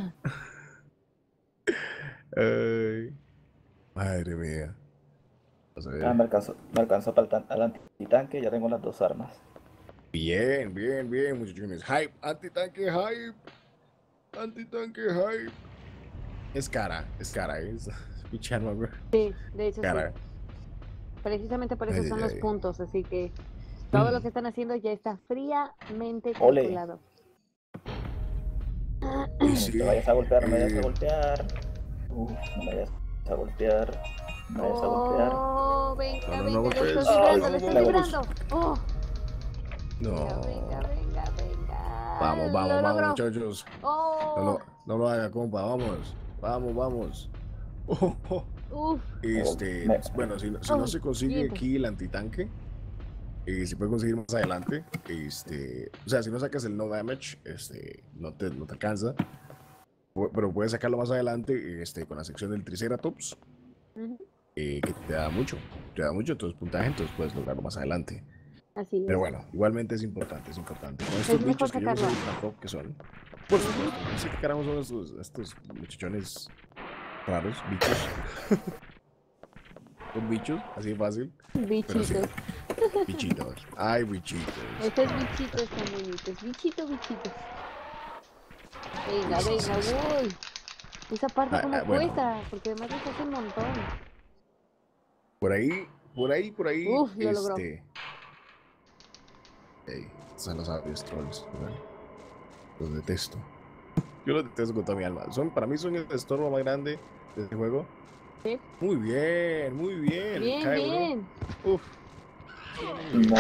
[SPEAKER 1] Ay, madre mía. Vamos a ver.
[SPEAKER 3] Ah, me alcanzó, me alcanzó para el tan- al antitanque, ya tengo las dos armas.
[SPEAKER 1] Bien, bien, bien, muchachones. Hype, antitanque, hype. Antitanque, hype. Es cara, es cara, es pinche arma, bro.
[SPEAKER 2] Sí, de hecho
[SPEAKER 1] Cara.
[SPEAKER 2] sí. Precisamente por eso
[SPEAKER 1] Ay,
[SPEAKER 2] son
[SPEAKER 1] ay,
[SPEAKER 2] los
[SPEAKER 1] ay.
[SPEAKER 2] puntos, así que todo lo que están haciendo ya está fríamente
[SPEAKER 3] Ole.
[SPEAKER 2] calculado.
[SPEAKER 1] Y
[SPEAKER 3] No
[SPEAKER 1] sí,
[SPEAKER 3] te vayas a golpear, no me vayas a
[SPEAKER 1] eh,
[SPEAKER 3] golpear. Uf, no me vayas a golpear. No me vayas a golpear.
[SPEAKER 2] Oh, venga,
[SPEAKER 1] No, no, no
[SPEAKER 2] venga,
[SPEAKER 1] golpees.
[SPEAKER 2] lo estás librando,
[SPEAKER 3] Ay,
[SPEAKER 2] lo estás
[SPEAKER 3] me
[SPEAKER 2] librando. Oh,
[SPEAKER 1] No.
[SPEAKER 2] venga, venga, venga.
[SPEAKER 1] Vamos, vamos,
[SPEAKER 2] Lo
[SPEAKER 1] vamos,
[SPEAKER 2] logró.
[SPEAKER 1] muchachos.
[SPEAKER 2] Oh,
[SPEAKER 1] No lo, no lo haga, compa, vamos. Vamos, vamos. Oh, oh.
[SPEAKER 2] uf,
[SPEAKER 1] Este,
[SPEAKER 3] Me-
[SPEAKER 1] bueno, si, no- si no
[SPEAKER 2] Oh,
[SPEAKER 1] se consigue
[SPEAKER 2] vientos.
[SPEAKER 1] aquí el antitanque, y se puede conseguir más adelante, este, o sea, si no sacas el no damage, este, no te, no te alcanza, pu- pero puedes sacarlo más adelante, este, con la sección del Triceratops,
[SPEAKER 2] ujú,
[SPEAKER 1] eh, que te da mucho, te da mucho, entonces puntaje, entonces puedes lograrlo más adelante.
[SPEAKER 2] así es.
[SPEAKER 1] Pero bueno, igualmente es importante, es importante. Con
[SPEAKER 2] Es
[SPEAKER 1] estos
[SPEAKER 2] mejor
[SPEAKER 1] bichos que yo no sé
[SPEAKER 2] sacarlo.
[SPEAKER 1] tampoco qué son. Por supuesto, no sé qué caramba son estos, estos muchachones raros, bichos. Son bichos, así de fácil.
[SPEAKER 2] Bichitos.
[SPEAKER 1] sí. Bichitos. Ay, bichitos.
[SPEAKER 2] Estos bichitos tan bonitos. Bichito, bichitos. Venga,
[SPEAKER 1] Sí, sí,
[SPEAKER 2] venga,
[SPEAKER 1] sí, sí.
[SPEAKER 2] uy. Esa parte
[SPEAKER 1] Ah,
[SPEAKER 2] como
[SPEAKER 1] ah, bueno.
[SPEAKER 2] cuesta, porque además les hace un montón.
[SPEAKER 1] Por ahí, por ahí, por ahí.
[SPEAKER 2] Uf, lo logró.
[SPEAKER 1] este. Ey, son los sabios trolls, ¿verdad? Los detesto. Yo los detesto con toda mi alma. Son, para mí son el estorbo más grande de este juego.
[SPEAKER 2] Sí.
[SPEAKER 1] Muy bien, muy bien.
[SPEAKER 2] Bien,
[SPEAKER 1] Cae, bro.
[SPEAKER 2] bien.
[SPEAKER 1] Uf.
[SPEAKER 3] No,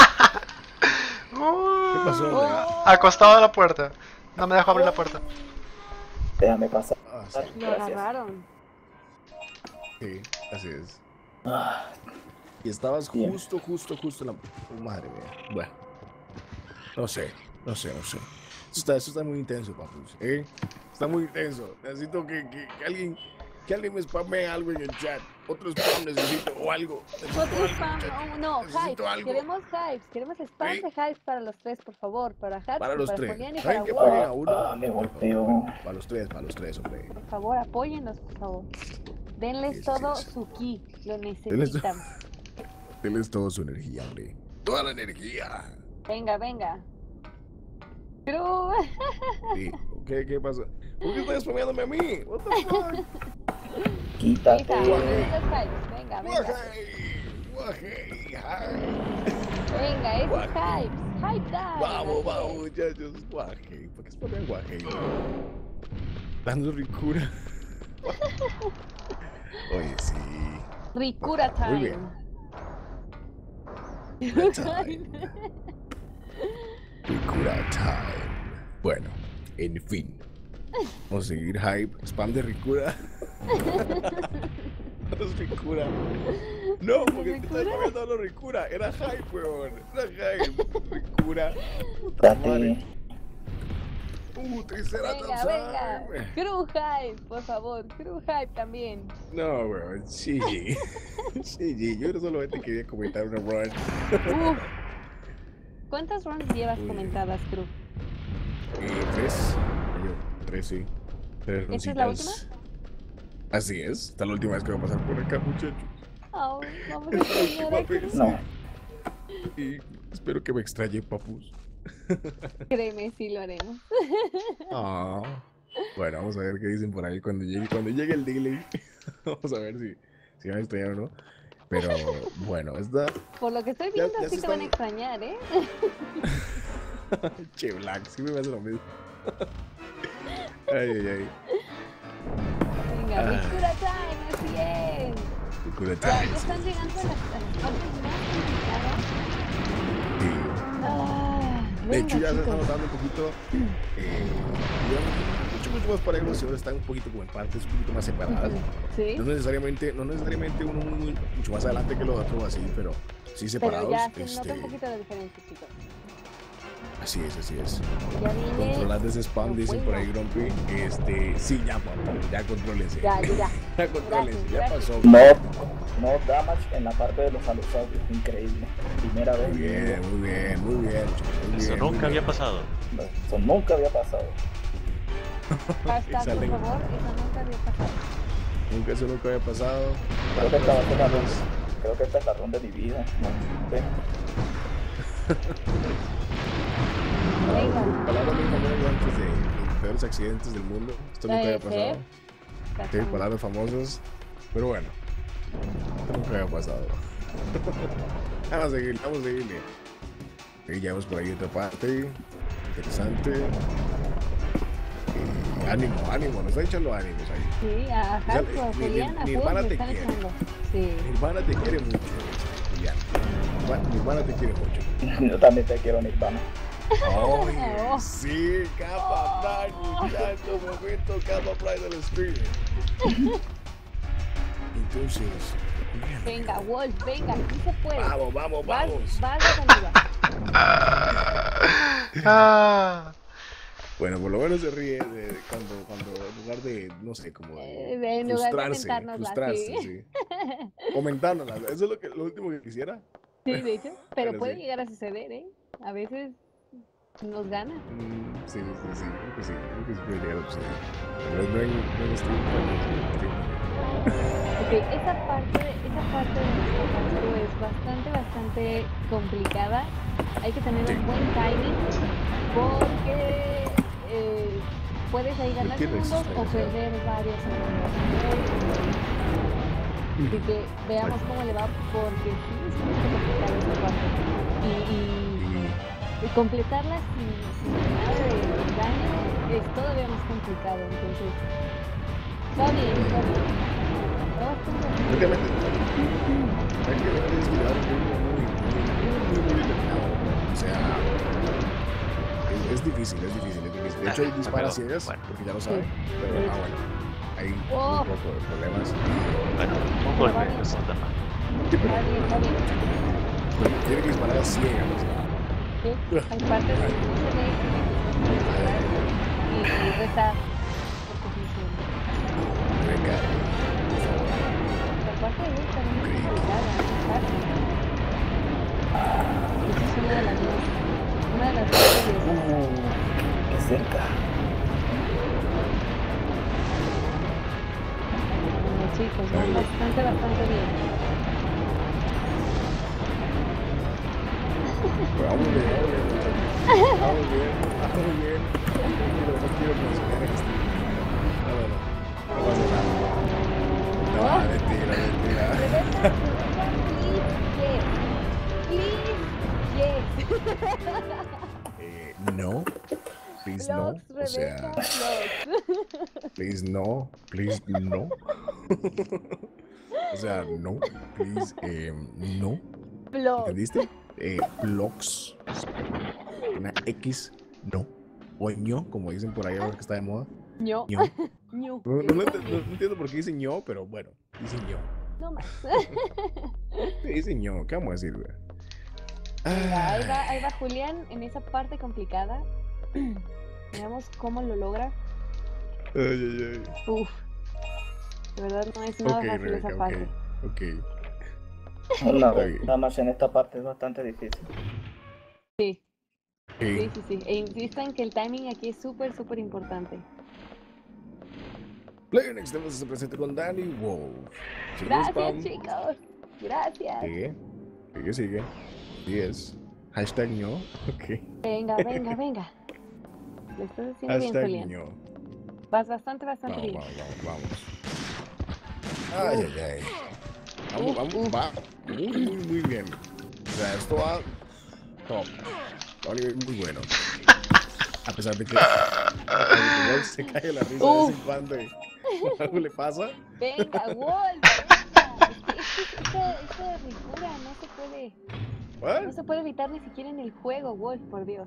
[SPEAKER 1] ¿Qué pasó, hombre?
[SPEAKER 2] Oh,
[SPEAKER 4] Acostado a la puerta. No me dejó abrir la puerta.
[SPEAKER 3] déjame pasar.
[SPEAKER 1] Ah, sí,
[SPEAKER 2] lo
[SPEAKER 3] Gracias.
[SPEAKER 2] agarraron.
[SPEAKER 1] sí, así es.
[SPEAKER 3] Ah,
[SPEAKER 1] Y estabas
[SPEAKER 3] Bien.
[SPEAKER 1] justo, justo, justo en la. Oh, madre mía. Bueno. No sé, no sé, no sé. Esto está, esto está muy intenso, papus. ¿Eh? Está muy intenso. Necesito que, que, que alguien. Que alguien me spamee algo en el chat. Otro spam necesito o algo. Necesito
[SPEAKER 2] Otro
[SPEAKER 1] algo,
[SPEAKER 2] spam,
[SPEAKER 1] muchachos.
[SPEAKER 2] oh, no,
[SPEAKER 1] Necesito
[SPEAKER 2] hypes.
[SPEAKER 1] algo.
[SPEAKER 2] Queremos hypes. Queremos spam
[SPEAKER 1] Sí.
[SPEAKER 2] de hypes para los tres, por favor. Para Hats,
[SPEAKER 1] Para los
[SPEAKER 2] para
[SPEAKER 1] tres.
[SPEAKER 2] Julián y
[SPEAKER 1] ¿Saben
[SPEAKER 2] para
[SPEAKER 1] qué
[SPEAKER 2] Wolf.
[SPEAKER 1] paguen a uno?
[SPEAKER 3] Ah, me golpeó.
[SPEAKER 1] Para los tres, para los tres, hombre.
[SPEAKER 2] Por favor, apóyennos, por favor. Denles
[SPEAKER 1] Sí, sí,
[SPEAKER 2] todo
[SPEAKER 1] sí, sí.
[SPEAKER 2] su ki. Lo
[SPEAKER 1] Denles-
[SPEAKER 2] necesitan.
[SPEAKER 1] Denles toda su energía, hombre. Toda la energía.
[SPEAKER 2] Venga, venga. Cru.
[SPEAKER 1] Sí. ¿Qué, qué pasa? ¿Por qué estás spameándome a mí? What the fuck?
[SPEAKER 3] Quítate.
[SPEAKER 2] Hija, esos hypes. Venga, venga.
[SPEAKER 1] Guajay, guajay, hi.
[SPEAKER 2] Venga, esos
[SPEAKER 1] Guajay.
[SPEAKER 2] hypes. Hype time.
[SPEAKER 1] Vamos,
[SPEAKER 2] así
[SPEAKER 1] vamos,
[SPEAKER 2] es.
[SPEAKER 1] muchachos. Guajay. ¿Por qué spamean guajay? Dando ricura. Oye, sí.
[SPEAKER 2] Ricura
[SPEAKER 1] Muy
[SPEAKER 2] time.
[SPEAKER 1] bien. Ricura time. Ricura time. Bueno, en fin. Vamos a seguir hype. Spam de Ricura. No es Ricura. No, porque te estás pagando a lo Ricura. Era hype, weón. Era hype. Ricura. Puta madre.
[SPEAKER 3] Quítate.
[SPEAKER 1] Uh, Triceratops.
[SPEAKER 2] Venga, venga.
[SPEAKER 1] hype.
[SPEAKER 2] Cru hype, por favor. Cru hype también.
[SPEAKER 1] No, weón. Sí. Sí, yo solamente quería comentar una run.
[SPEAKER 2] Uf. ¿Cuántas runs llevas
[SPEAKER 1] Uy.
[SPEAKER 2] comentadas, Cru?
[SPEAKER 1] Eh, tres. Yo, tres, sí. Tres
[SPEAKER 2] ¿Esta es la
[SPEAKER 1] roncitas. Así es. Esta es la última vez que voy a pasar por acá, muchachos.
[SPEAKER 2] Oh, vamos a extrañar a
[SPEAKER 1] Papi,
[SPEAKER 2] Cru.
[SPEAKER 1] sí.
[SPEAKER 3] No.
[SPEAKER 1] Y espero que me extrañe, papus.
[SPEAKER 2] Créeme, sí lo haremos.
[SPEAKER 1] Ah. Bueno, vamos a ver qué dicen por ahí cuando llegue, cuando llegue el delay. Vamos a ver si, si van a extrañar o no. Pero bueno, esta.
[SPEAKER 2] Por lo que estoy
[SPEAKER 1] Ya-
[SPEAKER 2] viendo,
[SPEAKER 1] ya
[SPEAKER 2] sí
[SPEAKER 1] se
[SPEAKER 2] te van a
[SPEAKER 1] están-
[SPEAKER 2] extrañar, ¿eh?
[SPEAKER 1] Che, Black, sí me hace lo mismo. Ay, ay, ay.
[SPEAKER 2] Venga,
[SPEAKER 1] Ah.
[SPEAKER 2] Ricura time, así es.
[SPEAKER 1] Ricura
[SPEAKER 2] Ya,
[SPEAKER 1] time,
[SPEAKER 2] ya
[SPEAKER 1] sí,
[SPEAKER 2] están
[SPEAKER 1] sí,
[SPEAKER 2] llegando a
[SPEAKER 1] sí,
[SPEAKER 2] las, a las partes más complicadas.
[SPEAKER 1] sí.
[SPEAKER 2] Ah,
[SPEAKER 1] De hecho,
[SPEAKER 2] venga,
[SPEAKER 1] ya se está
[SPEAKER 2] chicos.
[SPEAKER 1] notando un poquito. Eh, digamos, mucho, mucho más parejos. Ahora están un poquito como en partes un poquito más separadas.
[SPEAKER 2] Sí,
[SPEAKER 1] No necesariamente, no necesariamente uno muy, muy- mucho más adelante que los otros, así, pero sí
[SPEAKER 2] pero
[SPEAKER 1] separados.
[SPEAKER 2] ya se
[SPEAKER 1] este,
[SPEAKER 2] nota un poquito la diferencia, chicos.
[SPEAKER 1] Así es, así es.
[SPEAKER 2] Ya viene.
[SPEAKER 1] Controlad ese spam,
[SPEAKER 2] lo
[SPEAKER 1] dicen por ahí,
[SPEAKER 2] bueno.
[SPEAKER 1] Grumpy. Este, sí, ya, papá, ya controlense.
[SPEAKER 2] Ya, ya, ya.
[SPEAKER 1] Ya controlense,
[SPEAKER 2] Gracias,
[SPEAKER 1] ya
[SPEAKER 2] gracias.
[SPEAKER 1] pasó.
[SPEAKER 3] No, no damage en la parte de los alosaurios. Increíble. Primera vez.
[SPEAKER 1] Muy bien, muy bien, muy bien, chicos, muy
[SPEAKER 5] Eso
[SPEAKER 1] bien,
[SPEAKER 5] nunca
[SPEAKER 1] muy
[SPEAKER 5] había
[SPEAKER 1] bien.
[SPEAKER 5] pasado.
[SPEAKER 3] No, eso nunca había pasado.
[SPEAKER 2] Hashtag, por
[SPEAKER 1] Salen-
[SPEAKER 2] favor, eso nunca había pasado.
[SPEAKER 1] Nunca, eso nunca había pasado.
[SPEAKER 3] Creo que esta va a ser la ronda. Creo que esta es la ronda de mi vida. No sé.
[SPEAKER 2] Venga.
[SPEAKER 1] Palabras muy famosas antes de los peores accidentes del mundo. Esto nunca había
[SPEAKER 2] Eh, sí.
[SPEAKER 1] pasado. Sí,
[SPEAKER 2] Exactamente.
[SPEAKER 1] palabras famosas. Pero bueno, esto nunca había pasado. Vamos a seguir, vamos a seguirle. Y ya vamos por ahí otra parte. Interesante. Eh, ánimo, ánimo, nos están echando ánimos ahí.
[SPEAKER 2] Sí, a
[SPEAKER 1] sea,
[SPEAKER 2] Hasbro,
[SPEAKER 1] mi- mi-
[SPEAKER 2] Julián, a
[SPEAKER 1] mi
[SPEAKER 2] Paul,
[SPEAKER 1] hermana
[SPEAKER 2] me
[SPEAKER 1] te
[SPEAKER 2] están
[SPEAKER 1] quiere.
[SPEAKER 2] echando. Sí.
[SPEAKER 1] Mi hermana te quiere mucho, Julián. Mi herma- Mi hermana te quiere mucho.
[SPEAKER 3] Yo también te quiero, Nirvana.
[SPEAKER 1] Oye,
[SPEAKER 2] Oh.
[SPEAKER 1] sí, capa Pride, muchacho, momento, capa Pride del stream. Entonces, Julián,
[SPEAKER 2] Venga, Wolf, venga, aquí se puede.
[SPEAKER 1] vamos, vamos,
[SPEAKER 2] Vas,
[SPEAKER 1] vamos.
[SPEAKER 2] vas de salida.
[SPEAKER 4] Ah,
[SPEAKER 1] Bueno, por lo menos se ríe de cuando, cuando en lugar de, no sé, como
[SPEAKER 2] Eh,
[SPEAKER 1] de
[SPEAKER 2] en lugar de
[SPEAKER 1] frustrarse,
[SPEAKER 2] mentárnosla,
[SPEAKER 1] frustrarse,
[SPEAKER 2] sí.
[SPEAKER 1] sí. Comentándola, eso es lo, que, lo último que quisiera.
[SPEAKER 2] Sí, de hecho, pero
[SPEAKER 1] Pero
[SPEAKER 2] puede
[SPEAKER 1] sí.
[SPEAKER 2] llegar a suceder, ¿eh? A veces nos gana.
[SPEAKER 1] Mm, sí, sí, sí, creo que sí, creo que sí puede llegar a suceder. Pero no en, no en stream, pero en stream.
[SPEAKER 2] Ok, esa parte, esa parte de nuestro partido es bastante, bastante complicada. Hay que tener
[SPEAKER 1] Sí.
[SPEAKER 2] un buen timing porque eh, puedes ahí ganar
[SPEAKER 1] qué
[SPEAKER 2] segundos o
[SPEAKER 1] resistencia?
[SPEAKER 2] perder varios segundos. Así que veamos cómo le va porque sí es muy complicado esa parte. Y, y, y completarla sin, sin nada de daño es todavía más complicado. Entonces, va bien, va bien. Va bastante bien.
[SPEAKER 1] Prácticamente, prácticamente es cuidar un ritmo muy, muy, muy, muy determinado. O sea, es, es difícil, es difícil, es difícil. De hecho, hay
[SPEAKER 5] Ah,
[SPEAKER 1] disparas
[SPEAKER 5] pero,
[SPEAKER 1] ciegas,
[SPEAKER 5] bueno.
[SPEAKER 1] porque ya lo saben. Pero, ah, bueno, hay
[SPEAKER 2] Oh.
[SPEAKER 1] un poco de problemas.
[SPEAKER 5] Bueno, un golpe no es tan mal.
[SPEAKER 1] Sí, pero
[SPEAKER 2] Va bien, va bien.
[SPEAKER 1] pero tiene que disparar a ciegas. O sea,
[SPEAKER 2] Sí, hay partes donde no se ve y y rezar porque funciona.
[SPEAKER 1] venga, por favor.
[SPEAKER 2] La parte de él también es complicada, no es fácil. Esa es una de las más, una de las más peligrosas.
[SPEAKER 3] Uh, qué cerca.
[SPEAKER 2] Bueno, chicos, van bastante, bastante bien.
[SPEAKER 1] Pero vamos bien, vamos bien, muchachos. Vamos bien. todo bien. Tranquilo, no quiero mencionar esto. No, no, no. No pasa nada. No, mentira, mentira.
[SPEAKER 2] Rebeca, Rebeca, please, yes. Please, yes.
[SPEAKER 1] Eh, no. Please no.
[SPEAKER 2] Vlogs,
[SPEAKER 1] O sea,
[SPEAKER 2] Rebeca, vlogs.
[SPEAKER 1] please no. Please no. O sea, no. Please, eh, no.
[SPEAKER 2] Vlogs.
[SPEAKER 1] ¿Entendiste? Eh, blogs. Una X, no. O ño, como dicen por ahí ahora que está de moda.
[SPEAKER 2] ño.
[SPEAKER 1] ño.
[SPEAKER 2] ño.
[SPEAKER 1] No, no, no ent- no entiendo por qué dicen ño, pero bueno, dicen ño.
[SPEAKER 2] No más.
[SPEAKER 1] Sí, dicen ño, ¿qué vamos a decir, güey?
[SPEAKER 2] Venga, ahí va,
[SPEAKER 1] Ay,
[SPEAKER 2] ahí va Julián en esa parte complicada. Veamos cómo lo logra.
[SPEAKER 1] ay, ay, ay.
[SPEAKER 2] Uf. De verdad no es nada
[SPEAKER 1] Ok,
[SPEAKER 2] fácil
[SPEAKER 1] Rebeca,
[SPEAKER 2] esa
[SPEAKER 1] ok.
[SPEAKER 2] parte.
[SPEAKER 1] Ok.
[SPEAKER 3] No,
[SPEAKER 1] Está bien.
[SPEAKER 3] nada más en esta parte es bastante difícil.
[SPEAKER 2] Sí, sí,
[SPEAKER 1] Sí.
[SPEAKER 2] sí, sí. E insisto en que el timing aquí es súper, súper importante.
[SPEAKER 1] Player Next Level se presenta con Danny Wolf. Sigue
[SPEAKER 2] Gracias,
[SPEAKER 1] spam.
[SPEAKER 2] chicos. Gracias.
[SPEAKER 1] Sigue. Sigue, sigue. Así es. Hashtag ño. Ok.
[SPEAKER 2] Venga, venga, venga. Lo estás haciendo bien,
[SPEAKER 1] Hashtag
[SPEAKER 2] Julián.
[SPEAKER 1] ño.
[SPEAKER 2] Vas bastante, bastante
[SPEAKER 1] Vamos,
[SPEAKER 2] bien.
[SPEAKER 1] vamos, vamos, vamos. Ay, ay, ay. Vamos,
[SPEAKER 2] Uf,
[SPEAKER 1] vamos,
[SPEAKER 2] uf.
[SPEAKER 1] va. Muy, muy, muy bien. O sea, esto va top. Va a un nivel muy bueno. A pesar de que el Wolf se cae la risa de vez en
[SPEAKER 2] Uf.
[SPEAKER 1] cuando y algo le pasa.
[SPEAKER 2] Venga, Wolf, venga. Es que, es que esa, esa ricura no se puede, no
[SPEAKER 1] ¿What?
[SPEAKER 2] se puede evitar ni siquiera en el juego, Wolf, por Dios.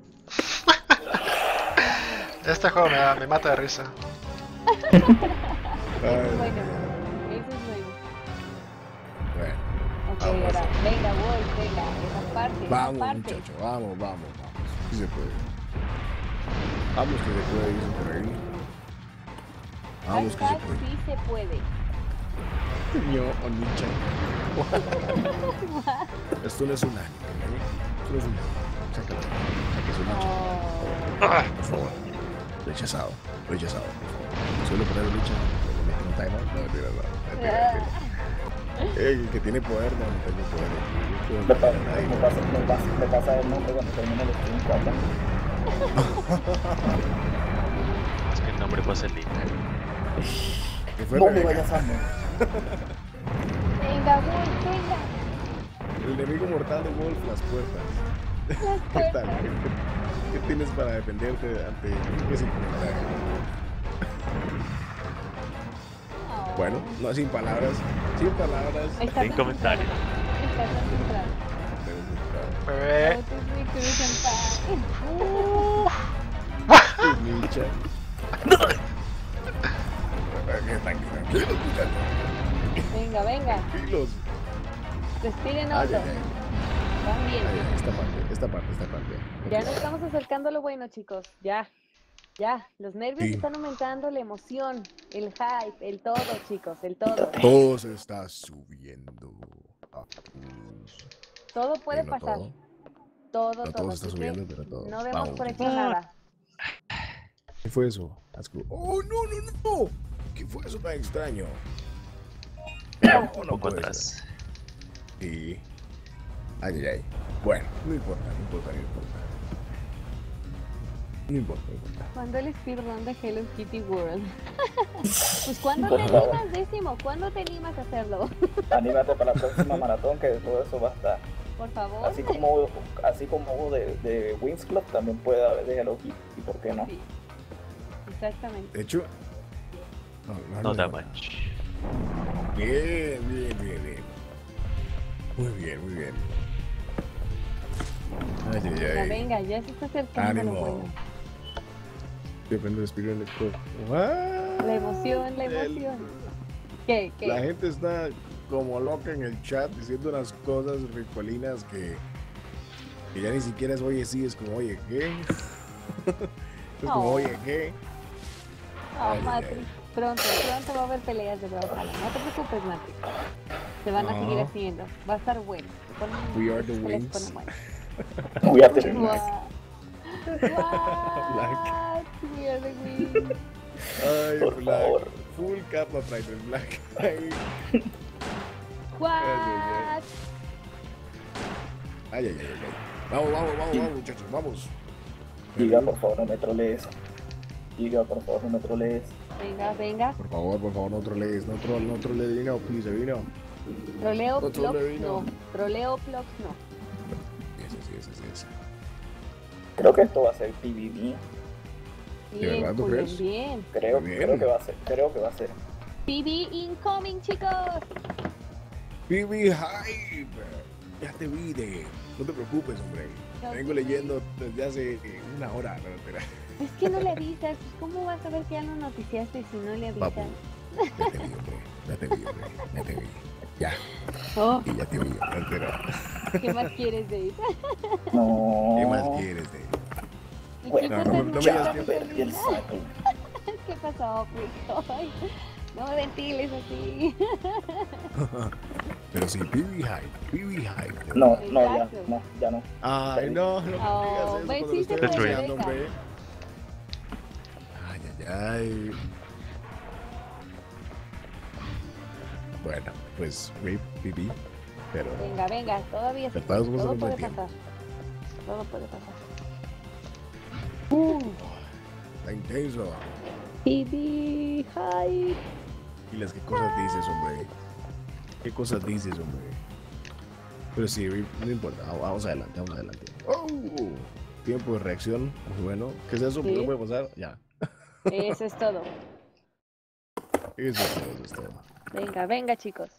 [SPEAKER 4] Este juego me, da- me mata de risa.
[SPEAKER 2] Eso es
[SPEAKER 1] Ay,
[SPEAKER 2] bueno, eso es bueno.
[SPEAKER 1] bueno.
[SPEAKER 2] Ok,
[SPEAKER 1] Vamos.
[SPEAKER 2] ahora, venga, Wolf, venga, esa parte, esa
[SPEAKER 1] Vamos,
[SPEAKER 2] parte.
[SPEAKER 1] muchacho, vamos, vamos, vamos. Sí se puede. Vamos que se puede, dicen por ahí. Vamos que se
[SPEAKER 2] Hashtag
[SPEAKER 1] puede.
[SPEAKER 2] sí se puede.
[SPEAKER 1] Ño o nicha. Esto no es un anime, ¿no? Esto no es un anime. Sácalo. Saque su nicha,
[SPEAKER 2] Oh,
[SPEAKER 1] por favor. Rechazado, rechazado, por favor. Solo poner lucha. Le meten un timer. No, mentira, no. Mentira, mentira. Ey, el que tiene poder, no, no tengo poder. No
[SPEAKER 3] Me,
[SPEAKER 1] puedo
[SPEAKER 3] pa-
[SPEAKER 1] matar a nadie.
[SPEAKER 3] me pasa, me, pasa, me pasa el nombre cuando termina el stream cuatro.
[SPEAKER 5] Es que el nombre pasa el link.
[SPEAKER 1] ¿Qué fue,
[SPEAKER 3] No me
[SPEAKER 1] Rebeca?
[SPEAKER 3] vayas a amor.
[SPEAKER 2] venga, Wolf, venga.
[SPEAKER 1] El enemigo mortal de Wolf, las puertas.
[SPEAKER 2] Las
[SPEAKER 1] ¿Qué tal?
[SPEAKER 2] puertas.
[SPEAKER 1] ¿Qué, qué tienes para defenderte ante ese comentario?
[SPEAKER 2] Oh.
[SPEAKER 1] Bueno, no sin palabras. Sin palabras.
[SPEAKER 2] Está
[SPEAKER 5] Sin
[SPEAKER 2] concentrado.
[SPEAKER 5] comentario.
[SPEAKER 2] Está concentrado.
[SPEAKER 1] Pero
[SPEAKER 4] Bebé.
[SPEAKER 2] Out is mi cruz en
[SPEAKER 1] tu nicha. Tranquilo, tranquilo, muchachos.
[SPEAKER 2] paz. Venga, venga.
[SPEAKER 1] Tranquilos.
[SPEAKER 2] Respiren
[SPEAKER 1] Ay,
[SPEAKER 2] hondo.
[SPEAKER 1] ay, ay.
[SPEAKER 2] Van bien.
[SPEAKER 1] Ay, ay, esta parte, esta parte, esta parte.
[SPEAKER 2] Ya nos estamos acercando a lo bueno, chicos. Ya. Ya. Los nervios
[SPEAKER 1] Sí.
[SPEAKER 2] están aumentando, la emoción, el hype, el todo, chicos, el todo.
[SPEAKER 1] Todo se está subiendo. Ah, pues,
[SPEAKER 2] Todo puede
[SPEAKER 1] eh, no
[SPEAKER 2] pasar.
[SPEAKER 1] todo.
[SPEAKER 2] Todo,
[SPEAKER 1] No
[SPEAKER 2] todo.
[SPEAKER 1] todo se está
[SPEAKER 2] así que
[SPEAKER 1] subiendo, pero todo.
[SPEAKER 2] no demos
[SPEAKER 1] Vamos,
[SPEAKER 2] por hecho
[SPEAKER 1] muchachos.
[SPEAKER 2] nada.
[SPEAKER 1] ¿Qué fue eso? Asco. ¡Oh, no, no, no! ¿Qué fue eso tan extraño? No,
[SPEAKER 5] Un
[SPEAKER 1] no
[SPEAKER 5] poco
[SPEAKER 1] puede
[SPEAKER 5] atrás.
[SPEAKER 1] ser. Sí. Ay, ay, ay. Bueno, no importa, no importa, no importa. No importa, no importa.
[SPEAKER 2] ¿Cuándo el speedrun de Hello Kitty World? Pues ¿cuándo
[SPEAKER 3] Por
[SPEAKER 2] te
[SPEAKER 3] favor.
[SPEAKER 2] animas, décimo? ¿Cuándo te animas a hacerlo?
[SPEAKER 3] Anímate para la próxima maratón, que todo eso va a estar.
[SPEAKER 2] Por favor.
[SPEAKER 3] Así como, así como hubo de, de Wings Club, también puede haber de Hello Kitty, ¿y por qué no?
[SPEAKER 2] Sí. Exactamente.
[SPEAKER 1] De hecho. No, no,
[SPEAKER 5] No
[SPEAKER 1] no,
[SPEAKER 5] da
[SPEAKER 1] no.
[SPEAKER 5] much.
[SPEAKER 1] Bien, bien, bien, bien. Muy bien, muy bien. Ay, ay,
[SPEAKER 2] Venga,
[SPEAKER 1] ay.
[SPEAKER 2] venga, ya se está acercando lo
[SPEAKER 1] Ánimo.
[SPEAKER 2] bueno.
[SPEAKER 1] Depende del espíritu en el cuerpo. ¡Ah!
[SPEAKER 2] La emoción, la
[SPEAKER 1] El-
[SPEAKER 2] emoción. ¿Qué? ¿Qué?
[SPEAKER 1] La gente está como loca en el chat diciendo unas cosas ricolinas que, que ya ni siquiera es oye sí, es como oye qué. Es como
[SPEAKER 2] Oh.
[SPEAKER 1] oye qué.
[SPEAKER 2] Ah,
[SPEAKER 1] Ay, ay,
[SPEAKER 2] Matrix.
[SPEAKER 1] ay.
[SPEAKER 2] Pronto, pronto va a haber peleas de Brawlhalla. No te preocupes, Matrix. Se van a
[SPEAKER 1] No.
[SPEAKER 2] seguir haciendo. Va a estar bueno. Se ponen-
[SPEAKER 1] We are the
[SPEAKER 2] se les
[SPEAKER 1] wings.
[SPEAKER 2] pone bueno.
[SPEAKER 3] Voy a tener
[SPEAKER 2] What?
[SPEAKER 1] Black.
[SPEAKER 2] What? We are the wings.
[SPEAKER 1] Ay,
[SPEAKER 3] Por
[SPEAKER 1] Black.
[SPEAKER 3] favor.
[SPEAKER 1] Full capa trae el Black. Ay,
[SPEAKER 2] What?
[SPEAKER 1] ay, ay, ay, ay. Vamos, vamos, vamos, vamos, muchachos, vamos.
[SPEAKER 3] Giga, por favor, no me trolees. Giga, por favor, no me trolees.
[SPEAKER 2] Venga, venga.
[SPEAKER 1] Por favor, por favor, no trolees, no trolees, no trolees, vino, please, vino.
[SPEAKER 2] Troleo
[SPEAKER 1] No
[SPEAKER 2] Plox
[SPEAKER 1] troleo.
[SPEAKER 2] no. Troleo Plox no.
[SPEAKER 1] Ese, sí, ese, sí, ese.
[SPEAKER 3] Creo que esto va a ser P V P.
[SPEAKER 2] Bien,
[SPEAKER 1] verdad tú
[SPEAKER 2] Julián,
[SPEAKER 1] crees?
[SPEAKER 2] bien.
[SPEAKER 3] Creo,
[SPEAKER 1] Bien.
[SPEAKER 3] creo que va a ser, creo que va a ser.
[SPEAKER 2] P B incoming, chicos.
[SPEAKER 1] P B Hype. Ya te vi de. No te preocupes, hombre.
[SPEAKER 2] Ya
[SPEAKER 1] Vengo
[SPEAKER 2] te vi.
[SPEAKER 1] leyendo desde hace una hora. No, espera.
[SPEAKER 2] Es que no le avisas. ¿Cómo vas a ver que ya no noticiaste si no le avisas?
[SPEAKER 1] Papu, ya te vi, hombre. Ya te vi, hombre. Ya te vi. Ya.
[SPEAKER 2] Oh,
[SPEAKER 1] Y ya te vi, hombre. Espera.
[SPEAKER 2] ¿qué más quieres de ir?
[SPEAKER 3] No.
[SPEAKER 1] ¿Qué más quieres de?
[SPEAKER 3] Bueno,
[SPEAKER 1] No, no, no me
[SPEAKER 3] ya
[SPEAKER 1] digas que
[SPEAKER 3] perdí el saco.
[SPEAKER 2] ¿Qué pasó, Cristo? Ay, no me ventiles así.
[SPEAKER 1] Pero sí, P B Hype. P B Hype.
[SPEAKER 3] No, no, ya,
[SPEAKER 2] Exacto.
[SPEAKER 3] no, ya no.
[SPEAKER 1] Ay, no, no me
[SPEAKER 2] Oh,
[SPEAKER 1] digas eso
[SPEAKER 2] ven,
[SPEAKER 1] cuando
[SPEAKER 2] sí
[SPEAKER 1] lo
[SPEAKER 2] se
[SPEAKER 1] estoy
[SPEAKER 5] puede,
[SPEAKER 1] anunciando,
[SPEAKER 2] venga.
[SPEAKER 1] hombre. Ay, ay, ay. Bueno, pues, Rip, P B, pero
[SPEAKER 2] Venga, venga, todavía se
[SPEAKER 1] Pero
[SPEAKER 2] puede.
[SPEAKER 1] estamos
[SPEAKER 2] Todo
[SPEAKER 1] pasando
[SPEAKER 2] puede
[SPEAKER 1] el tiempo.
[SPEAKER 2] pasar. Todo puede pasar.
[SPEAKER 1] está intenso.
[SPEAKER 2] P B Hype.
[SPEAKER 1] Y las que cosas dices, hombre. ¿Qué cosas dices, hombre? Pero sí, Rip, no importa. va- Vamos adelante, vamos adelante. Oh, tiempo de reacción. Muy bueno. ¿Qué es eso? ¿Por qué
[SPEAKER 2] Sí.
[SPEAKER 1] puede pasar? Ya.
[SPEAKER 2] Eso es todo.
[SPEAKER 1] Eso es todo, eso es todo.
[SPEAKER 2] Venga, venga, chicos.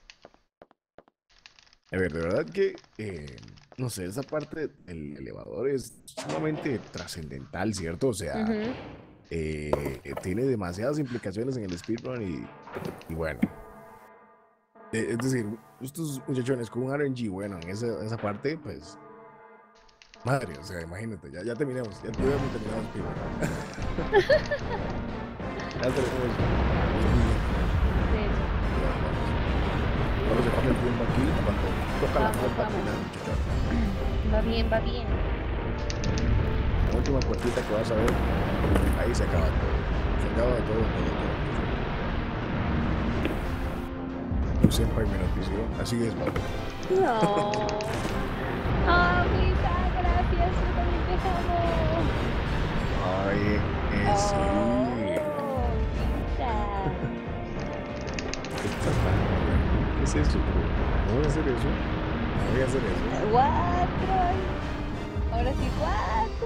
[SPEAKER 1] A ver, de verdad que, eh, no sé, esa parte del elevador es sumamente trascendental, ¿cierto? O sea,
[SPEAKER 2] Ujú.
[SPEAKER 1] eh, tiene demasiadas implicaciones en el speedrun y, y bueno. Eh, es decir, estos muchachones con un R N G bueno en esa, esa parte, pues, madre, o sea, imagínate, ya, ya terminamos, ya, ya hemos terminado el speedrun. Ya tenemos.
[SPEAKER 2] De hecho.
[SPEAKER 1] Vamos a dejar el tiempo aquí cuando toca la
[SPEAKER 2] Vamos,
[SPEAKER 1] puerta
[SPEAKER 2] vamos.
[SPEAKER 1] final, muchachos.
[SPEAKER 2] Va bien, va bien.
[SPEAKER 1] La última puertita que vas a ver, ahí se acaba todo. Se acaba todo, todo, todo. Tu senpai me notició, así es, papu.
[SPEAKER 2] No. Ah, Misa, gracias. Yo también te amo.
[SPEAKER 1] Ay, eh,
[SPEAKER 2] Oh,
[SPEAKER 1] sí.
[SPEAKER 2] Misa.
[SPEAKER 1] ¿Qué es eso? No voy a hacer eso. No voy a hacer eso.
[SPEAKER 2] Cuatro. Ahora sí, cuatro.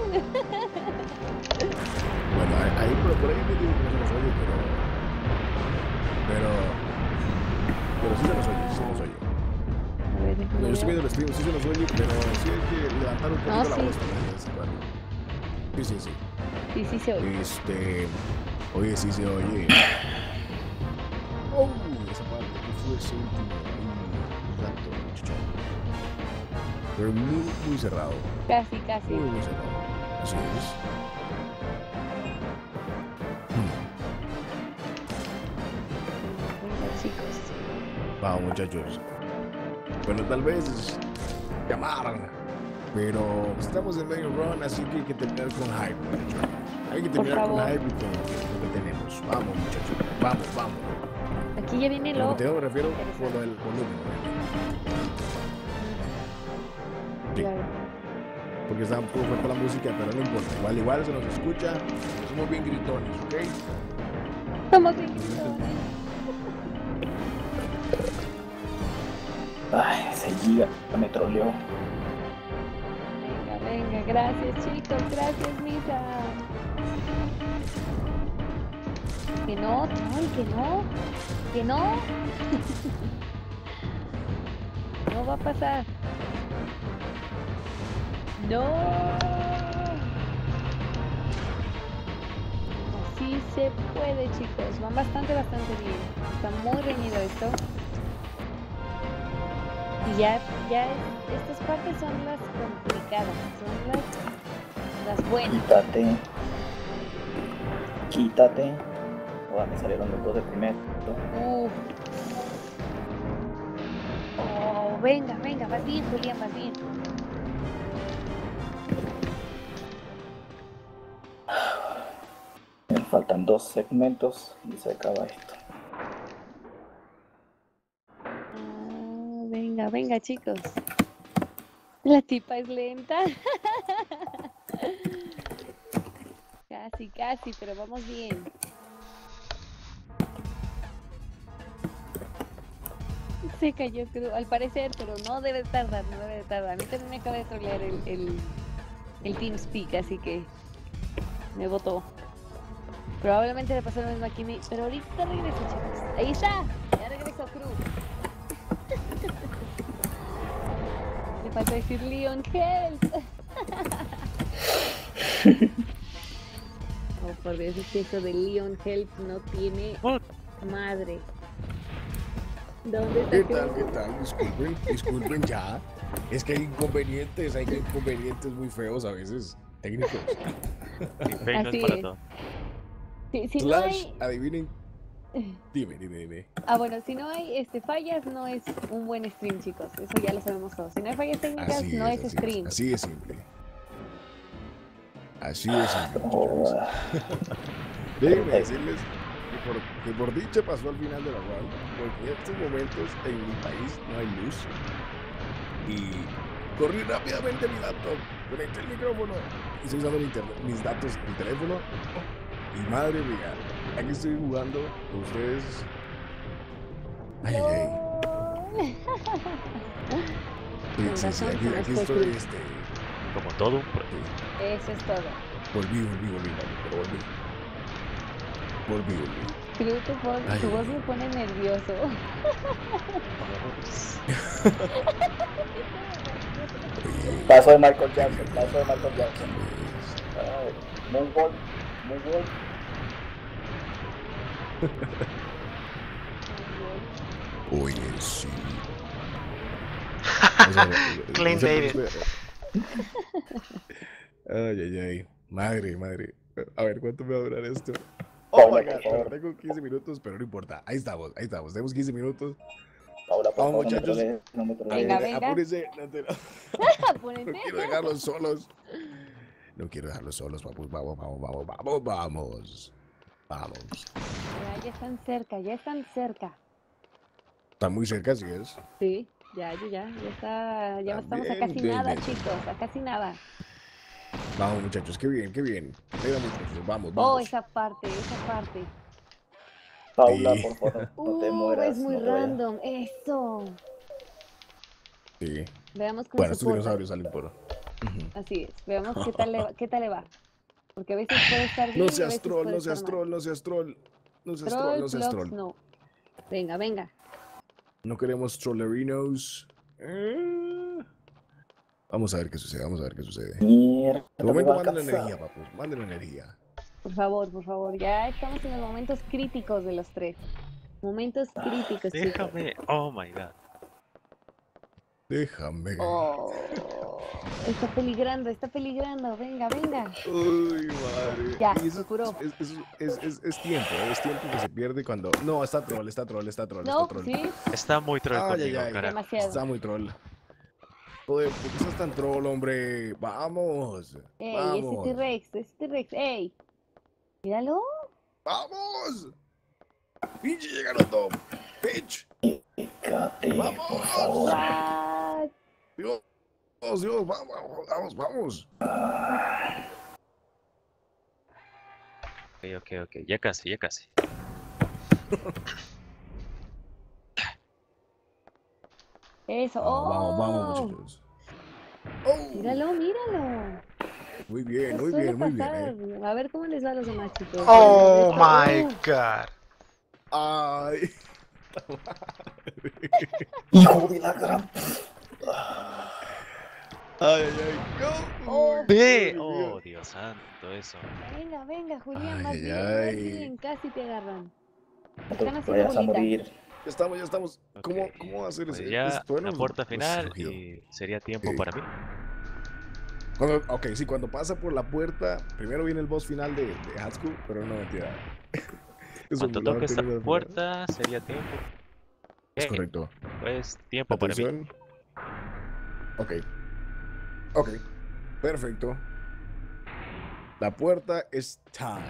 [SPEAKER 1] Bueno, ahí, ahí por, por ahí me digo que no se nos oye, pero. Pero. Pero sí se nos oye, sí se nos oye.
[SPEAKER 2] A ver, déjame
[SPEAKER 1] No, yo estoy
[SPEAKER 2] ver.
[SPEAKER 1] viendo el stream, sí se nos oye, pero sí hay que levantar un poquito
[SPEAKER 2] No,
[SPEAKER 1] la
[SPEAKER 2] sí.
[SPEAKER 1] voz también de vez en cuando. Sí, sí, sí.
[SPEAKER 2] Sí, sí se oye.
[SPEAKER 1] Este. Oye, sí se oye. Oh, esa parte que fue ese último. Ahí, un rato, muchacho. Pero muy, muy cerrado.
[SPEAKER 2] Casi, casi.
[SPEAKER 1] Muy, muy cerrado. Así es.
[SPEAKER 2] Venga, chicos.
[SPEAKER 1] Vamos, muchachos. Bueno, tal vez llamar, pero estamos en medio run, así que hay que terminar con hype, muchachos. Hay que terminar con
[SPEAKER 2] favor.
[SPEAKER 1] hype y con lo que, lo que tenemos. Vamos, muchachos. Vamos, vamos.
[SPEAKER 2] Aquí ya viene
[SPEAKER 1] Con lo
[SPEAKER 2] lo.
[SPEAKER 1] que tengo me refiero por lo del volumen. Sí.
[SPEAKER 2] Claro.
[SPEAKER 1] Porque está un poco fuerte la música, pero no importa. Igual, igual se nos escucha. Somos bien gritones, ¿ok?
[SPEAKER 2] Somos bien.
[SPEAKER 3] Ay, ese Giga me troleó.
[SPEAKER 2] Venga, venga, gracias chicos, gracias Misa. Que no, ay, que no, que no. No va a pasar. No. Así se puede, chicos. Van bastante, bastante bien. Está muy reñido esto. Y ya, ya es- estas partes son las complicadas, son las, las buenas.
[SPEAKER 3] Quítate. Quítate. Oh, me salieron los dos de primero.
[SPEAKER 2] Uf. Oh, venga, venga, vas bien, Julián, vas bien.
[SPEAKER 3] Me faltan dos segmentos y se acaba esto.
[SPEAKER 2] Ah, venga, venga, chicos. La tipa es lenta. Casi, casi, pero vamos bien. Se cayó Cruz, al parecer, pero no debe tardar, no debe tardar. A mí también me acaba de trolear el, el, el TeamSpeak, así que me votó. Probablemente le pasó lo mismo aquí a mí, pero ahorita regreso, chicos. Ahí está, ya regresó Cruz. Le falta decir Leon Help. Oh, por Dios, es que eso de Leon Help no tiene
[SPEAKER 5] What?
[SPEAKER 2] madre. ¿Dónde está
[SPEAKER 1] ¿Qué
[SPEAKER 2] Cruz?
[SPEAKER 1] tal? ¿Qué tal? Disculpen, disculpen ya. Es que hay inconvenientes, hay inconvenientes muy feos a veces, técnicos.
[SPEAKER 5] Mi fe no
[SPEAKER 2] Así
[SPEAKER 5] es para
[SPEAKER 2] es.
[SPEAKER 5] todo.
[SPEAKER 2] Si, si no
[SPEAKER 1] Slash,
[SPEAKER 2] hay...
[SPEAKER 1] adivinen. Dime, dime, dime.
[SPEAKER 2] Ah, bueno, si no hay este, fallas, no es un buen stream, chicos. Eso ya lo sabemos todos. Si no hay fallas técnicas,
[SPEAKER 1] Así
[SPEAKER 2] no
[SPEAKER 1] es,
[SPEAKER 2] es
[SPEAKER 1] así
[SPEAKER 2] stream.
[SPEAKER 1] es, así de simple. Así de simple,
[SPEAKER 3] Oh,
[SPEAKER 1] muchachos. Déjenme decirles que por, que por dicha pasó al final de la round, porque en estos momentos en mi país no hay luz. Y corrí rápidamente a mi laptop, conecté el micrófono y estoy usando el internet, mis datos, mi teléfono. Y madre mía, aquí estoy jugando con ustedes. Ay, ay, ay. Sí, sí, sí, aquí, aquí estoy, este.
[SPEAKER 5] Como todo un pro.
[SPEAKER 1] Sí.
[SPEAKER 2] Eso es todo.
[SPEAKER 1] Volví, volví, volví, vale, pero volví. Volví, volví.
[SPEAKER 2] Creo que tu voz,
[SPEAKER 1] Ay,
[SPEAKER 2] tu
[SPEAKER 1] ay,
[SPEAKER 2] voz
[SPEAKER 1] ay.
[SPEAKER 2] me pone nervioso.
[SPEAKER 1] Oye,
[SPEAKER 3] Paso de Michael Jackson, paso de Michael Jackson. Ay, Moonwalk, Moonwalk.
[SPEAKER 1] oye, sí. O sea,
[SPEAKER 4] Clean
[SPEAKER 1] o sea,
[SPEAKER 4] David.
[SPEAKER 1] espera. Ay, ay, ay. Madre, madre. A ver, ¿cuánto me va a durar esto? Oh
[SPEAKER 3] Paula,
[SPEAKER 1] my
[SPEAKER 3] por
[SPEAKER 1] god,
[SPEAKER 3] favor.
[SPEAKER 1] bueno, tengo quince minutos, pero no importa. Ahí estamos, ahí estamos. Tenemos quince minutos.
[SPEAKER 3] Paula, por
[SPEAKER 1] Vamos,
[SPEAKER 3] favor, no me
[SPEAKER 1] muchachos.
[SPEAKER 3] trolees, no me trolees.
[SPEAKER 2] Venga,
[SPEAKER 1] Eh,
[SPEAKER 2] venga.
[SPEAKER 1] Apúrense. No, te- no
[SPEAKER 2] Apúrense.
[SPEAKER 1] quiero dejarlos solos. No quiero dejarlos solos, papus. Vamos, vamos, vamos, vamos, vamos. Vamos.
[SPEAKER 2] Ya, ya están cerca, ya están cerca.
[SPEAKER 1] Está muy cerca, sí es.
[SPEAKER 2] Sí, ya, ya, ya, ya está, ya
[SPEAKER 1] Ah,
[SPEAKER 2] estamos a
[SPEAKER 1] bien,
[SPEAKER 2] casi
[SPEAKER 1] bien,
[SPEAKER 2] nada,
[SPEAKER 1] bien.
[SPEAKER 2] chicos, a casi nada.
[SPEAKER 1] Vamos, muchachos, qué bien, qué bien. Venga, muchachos, vamos,
[SPEAKER 2] Oh,
[SPEAKER 1] vamos.
[SPEAKER 2] esa parte, esa parte.
[SPEAKER 3] Paula,
[SPEAKER 1] Sí.
[SPEAKER 3] por favor, no te
[SPEAKER 2] Uh,
[SPEAKER 3] mueras.
[SPEAKER 2] es muy
[SPEAKER 3] no te vayas.
[SPEAKER 2] random, eso.
[SPEAKER 1] Sí.
[SPEAKER 2] Veamos cómo
[SPEAKER 1] Bueno,
[SPEAKER 2] se
[SPEAKER 1] estos
[SPEAKER 2] porta.
[SPEAKER 1] dinosaurios salen por. Ujú.
[SPEAKER 2] Así es, veamos qué tal le va, qué tal le va. Porque a veces puede estar bien
[SPEAKER 1] No
[SPEAKER 2] y a
[SPEAKER 1] seas
[SPEAKER 2] veces
[SPEAKER 1] troll,
[SPEAKER 2] puede
[SPEAKER 1] no seas
[SPEAKER 2] estar mal.
[SPEAKER 1] troll, no seas troll. No seas troll,
[SPEAKER 2] Troll,
[SPEAKER 1] no seas
[SPEAKER 2] plugs,
[SPEAKER 1] troll.
[SPEAKER 2] no. Venga, venga.
[SPEAKER 1] No queremos trollerinos. Eh, Vamos a ver qué sucede, vamos a ver qué sucede.
[SPEAKER 3] Mierda,
[SPEAKER 1] De
[SPEAKER 3] me
[SPEAKER 1] momento
[SPEAKER 3] va a
[SPEAKER 1] manden
[SPEAKER 3] alcanzar.
[SPEAKER 1] energía, papus, manden energía.
[SPEAKER 2] Por favor, por favor. Ya estamos en los momentos críticos de los tres. Momentos críticos, chicos.
[SPEAKER 5] Déjame. Oh my god.
[SPEAKER 1] Déjame.
[SPEAKER 2] Oh, está peligrando, está peligrando. Venga, venga.
[SPEAKER 1] Uy, madre.
[SPEAKER 2] Ya,
[SPEAKER 1] Y eso
[SPEAKER 2] se curó.
[SPEAKER 1] es, es, es, es- es tiempo, ¿eh? Es tiempo que se pierde cuando. No, está troll, está troll, está troll,
[SPEAKER 2] No,
[SPEAKER 1] está troll.
[SPEAKER 2] sí,
[SPEAKER 5] Está muy troll
[SPEAKER 1] Ay,
[SPEAKER 5] conmigo,
[SPEAKER 1] ay, ay.
[SPEAKER 5] carajo.
[SPEAKER 2] demasiado.
[SPEAKER 1] Está muy troll. Joder, ¿por qué estás tan troll, hombre? Vamos.
[SPEAKER 2] Ey, ese
[SPEAKER 1] Vamos.
[SPEAKER 2] T-Rex, ese T-Rex, ey. Míralo.
[SPEAKER 1] ¡Vamos! ¡Pinche llegaron top! ¡Pitch!
[SPEAKER 3] Cállate,
[SPEAKER 1] ¡Vamos!
[SPEAKER 3] por favor.
[SPEAKER 2] What?
[SPEAKER 1] Dios, Dios, vamos, vamos, vamos.
[SPEAKER 5] Ok, ok, ok. Ya casi, ya casi.
[SPEAKER 2] Eso.
[SPEAKER 1] Vamos, vamos, vamos,
[SPEAKER 2] Oh,
[SPEAKER 1] muchachos. Oh,
[SPEAKER 2] míralo, míralo.
[SPEAKER 1] muy bien,
[SPEAKER 2] Eso
[SPEAKER 1] muy
[SPEAKER 2] suele
[SPEAKER 1] bien, muy bien,
[SPEAKER 2] pasar.
[SPEAKER 1] eh.
[SPEAKER 2] A ver cómo les va a los demás, chicos.
[SPEAKER 4] Oh
[SPEAKER 2] Esto-
[SPEAKER 4] my
[SPEAKER 2] uh,
[SPEAKER 4] god.
[SPEAKER 1] Ay.
[SPEAKER 3] Hijo de la gran.
[SPEAKER 1] Ay, ay, ay.
[SPEAKER 2] Oh.
[SPEAKER 1] Uy,
[SPEAKER 5] Ve.
[SPEAKER 1] Dios
[SPEAKER 5] Oh,
[SPEAKER 1] mío.
[SPEAKER 5] Dios santo, eso.
[SPEAKER 2] Venga, venga, Julián,
[SPEAKER 1] Ay,
[SPEAKER 2] más
[SPEAKER 1] ay,
[SPEAKER 2] bien, más
[SPEAKER 1] ay.
[SPEAKER 2] bien. Casi te agarran.
[SPEAKER 3] No te
[SPEAKER 2] Están haciendo
[SPEAKER 3] vayas a
[SPEAKER 2] bolita.
[SPEAKER 3] morir.
[SPEAKER 1] Ya estamos, ya estamos. ¿Cómo,
[SPEAKER 5] Ok,
[SPEAKER 1] cómo va a ser
[SPEAKER 5] Pues
[SPEAKER 1] ese?
[SPEAKER 5] ya
[SPEAKER 1] es- todavía
[SPEAKER 5] la
[SPEAKER 1] no-
[SPEAKER 5] puerta
[SPEAKER 1] no se ha
[SPEAKER 5] final
[SPEAKER 1] escogido.
[SPEAKER 5] y sería tiempo
[SPEAKER 1] Sí.
[SPEAKER 5] para mí.
[SPEAKER 1] Cuando, ok, sí, cuando pasa por la puerta, primero viene el boss final de, de Hatsuko, pero no, mentira. Es
[SPEAKER 5] Cuando
[SPEAKER 1] un
[SPEAKER 5] toque esta
[SPEAKER 1] tenido al final.
[SPEAKER 5] puerta sería tiempo.
[SPEAKER 1] Es
[SPEAKER 5] Ok,
[SPEAKER 1] correcto.
[SPEAKER 5] pues tiempo para mí.
[SPEAKER 1] Atención. Ok. Ok. Perfecto. La puerta es time,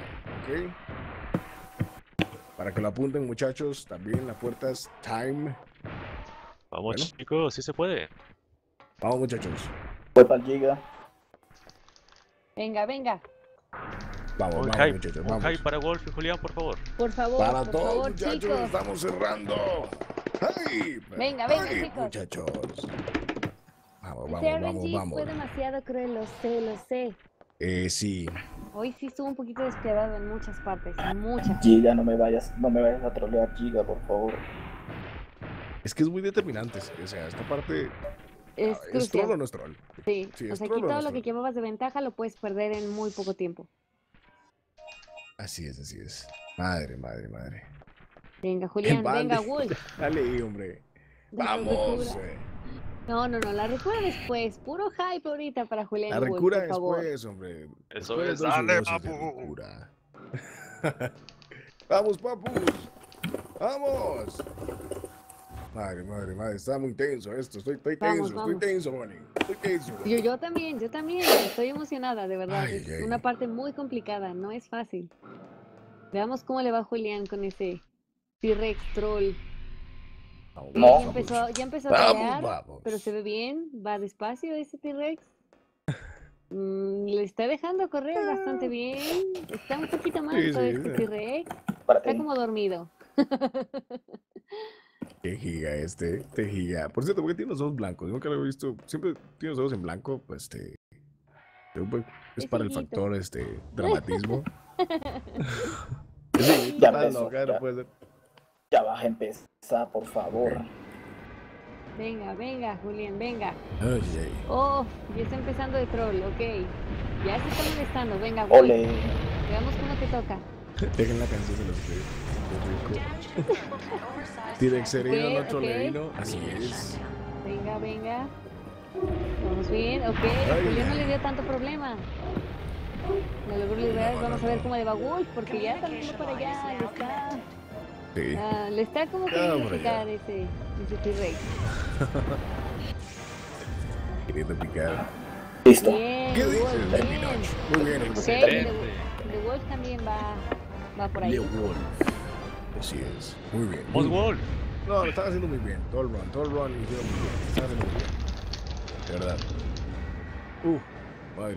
[SPEAKER 1] ¿ok? Para que lo apunten, muchachos, también la puerta es time.
[SPEAKER 5] Vamos,
[SPEAKER 1] Bueno.
[SPEAKER 5] chicos, sí se puede.
[SPEAKER 1] Vamos, muchachos.
[SPEAKER 3] Voy para el Giga.
[SPEAKER 2] Venga, venga.
[SPEAKER 1] Vamos,
[SPEAKER 5] Un
[SPEAKER 1] vamos,
[SPEAKER 5] high,
[SPEAKER 1] muchachos,
[SPEAKER 5] un
[SPEAKER 1] vamos.
[SPEAKER 5] high para Wolf y Julián, por favor.
[SPEAKER 2] Por favor,
[SPEAKER 1] Para
[SPEAKER 2] por
[SPEAKER 1] todos,
[SPEAKER 2] favor,
[SPEAKER 1] muchachos,
[SPEAKER 2] chicos.
[SPEAKER 1] estamos cerrando. ¡Ay!
[SPEAKER 2] Venga, venga,
[SPEAKER 1] ¡Ay,
[SPEAKER 2] chicos!
[SPEAKER 1] muchachos! Vamos,
[SPEAKER 2] Ese
[SPEAKER 1] vamos,
[SPEAKER 2] R N
[SPEAKER 1] vamos,
[SPEAKER 2] G
[SPEAKER 1] vamos.
[SPEAKER 2] fue demasiado cruel, lo sé, lo sé.
[SPEAKER 1] Eh, sí.
[SPEAKER 2] Hoy sí estuvo un poquito despiadado en muchas partes, en muchas.
[SPEAKER 3] Giga, no me vayas, no me vayas a trolear, Giga, por favor.
[SPEAKER 1] Es que es muy determinante. O sea, esta parte.
[SPEAKER 2] Es
[SPEAKER 1] ¿Es troll o
[SPEAKER 2] crucial.
[SPEAKER 1] no es troll?
[SPEAKER 2] Sí,
[SPEAKER 1] Sí,
[SPEAKER 2] o
[SPEAKER 1] es
[SPEAKER 2] sea,
[SPEAKER 1] troll
[SPEAKER 2] aquí
[SPEAKER 1] o no
[SPEAKER 2] todo
[SPEAKER 1] es
[SPEAKER 2] lo que
[SPEAKER 1] troll.
[SPEAKER 2] llevabas de ventaja lo puedes perder en muy poco tiempo.
[SPEAKER 1] Así es, así es. Madre, madre, madre.
[SPEAKER 2] Venga, Julián,
[SPEAKER 1] Vale.
[SPEAKER 2] venga, Wolf.
[SPEAKER 1] Dale ahí, hombre.
[SPEAKER 2] La
[SPEAKER 1] Vamos.
[SPEAKER 2] recura.
[SPEAKER 1] eh.
[SPEAKER 2] No, no, no, la recura después. Puro hype ahorita para Julián
[SPEAKER 1] La
[SPEAKER 2] y Wolf,
[SPEAKER 1] recura
[SPEAKER 2] por favor.
[SPEAKER 1] después, hombre.
[SPEAKER 5] Eso
[SPEAKER 1] Después
[SPEAKER 5] es,
[SPEAKER 1] doy su
[SPEAKER 5] dale,
[SPEAKER 1] dosis de
[SPEAKER 5] papu.
[SPEAKER 1] recura. Vamos, papus. Vamos. Madre, madre, madre. Está muy tenso esto. Estoy, estoy
[SPEAKER 2] Vamos,
[SPEAKER 1] tenso,
[SPEAKER 2] vamos.
[SPEAKER 1] estoy tenso, Ronnie. Estoy tenso.
[SPEAKER 2] Yo, yo también, yo también. Estoy emocionada, de verdad.
[SPEAKER 1] Ay,
[SPEAKER 2] es
[SPEAKER 1] ay.
[SPEAKER 2] una parte muy complicada, no es fácil. Veamos cómo le va a Julián con ese T-Rex troll.
[SPEAKER 1] Vamos,
[SPEAKER 2] Sí,
[SPEAKER 3] No.
[SPEAKER 2] ya
[SPEAKER 1] vamos.
[SPEAKER 2] empezó, ya empezó a
[SPEAKER 1] Vamos,
[SPEAKER 2] pelear,
[SPEAKER 1] vamos.
[SPEAKER 2] pero se ve bien, va despacio ese T-Rex. Mm, le está dejando correr bastante bien. Está un poquito más
[SPEAKER 1] Sí,
[SPEAKER 2] todo
[SPEAKER 1] sí,
[SPEAKER 2] este
[SPEAKER 1] sí.
[SPEAKER 2] T-Rex.
[SPEAKER 3] Para
[SPEAKER 2] Está
[SPEAKER 3] ti.
[SPEAKER 2] como dormido.
[SPEAKER 1] Qué giga este, te giga. Por cierto, ¿por qué tiene los ojos blancos? Nunca lo he visto. Siempre tiene los ojos en blanco, pues este. Es
[SPEAKER 2] Es
[SPEAKER 1] para el
[SPEAKER 2] hijito.
[SPEAKER 1] factor este dramatismo. Sí,
[SPEAKER 3] Ya
[SPEAKER 1] está
[SPEAKER 3] empezó,
[SPEAKER 1] loca,
[SPEAKER 3] ya.
[SPEAKER 1] no puede ser.
[SPEAKER 3] Ya vas a empezar, por favor.
[SPEAKER 2] Venga, venga, Julián, venga.
[SPEAKER 1] Ay, ay.
[SPEAKER 2] Oh, ya está empezando de troll, ok. Ya se está molestando, venga, Wolf.
[SPEAKER 3] Ole.
[SPEAKER 2] Veamos cómo te toca.
[SPEAKER 1] Dejen la canción de los que. Qué rico. T-Rexerino,
[SPEAKER 2] Ok,
[SPEAKER 1] no
[SPEAKER 2] ok.
[SPEAKER 1] troleino. Así es.
[SPEAKER 2] Venga, venga. Vamos bien, ok.
[SPEAKER 1] Ay,
[SPEAKER 2] Julián no
[SPEAKER 1] ay.
[SPEAKER 2] le dio tanto problema. Lo logró liberar. Vamos a ver cómo le va Wolf, porque ya está yendo para allá. Le está,
[SPEAKER 1] Sí.
[SPEAKER 2] ah, le está como
[SPEAKER 1] Ya,
[SPEAKER 2] queriendo
[SPEAKER 1] por
[SPEAKER 2] picar
[SPEAKER 1] allá.
[SPEAKER 2] ese, ese T-Rex.
[SPEAKER 1] Queriendo picar.
[SPEAKER 3] Listo.
[SPEAKER 2] Bien,
[SPEAKER 1] ¿Qué
[SPEAKER 2] Wolf,
[SPEAKER 1] dices,
[SPEAKER 2] bien.
[SPEAKER 1] Pinocho? Muy bien,
[SPEAKER 2] Ok,
[SPEAKER 1] excelente.
[SPEAKER 2] el de, el de Wolf también va, va por ahí.
[SPEAKER 1] Leo Wolf. Así es. Muy bien.
[SPEAKER 5] Vamos,
[SPEAKER 1] muy bien.
[SPEAKER 5] Wolf.
[SPEAKER 1] No, lo están haciendo muy bien. Todo el run, todo el run lo hicieron muy bien. Lo están haciendo muy bien. De verdad. Uh, madre.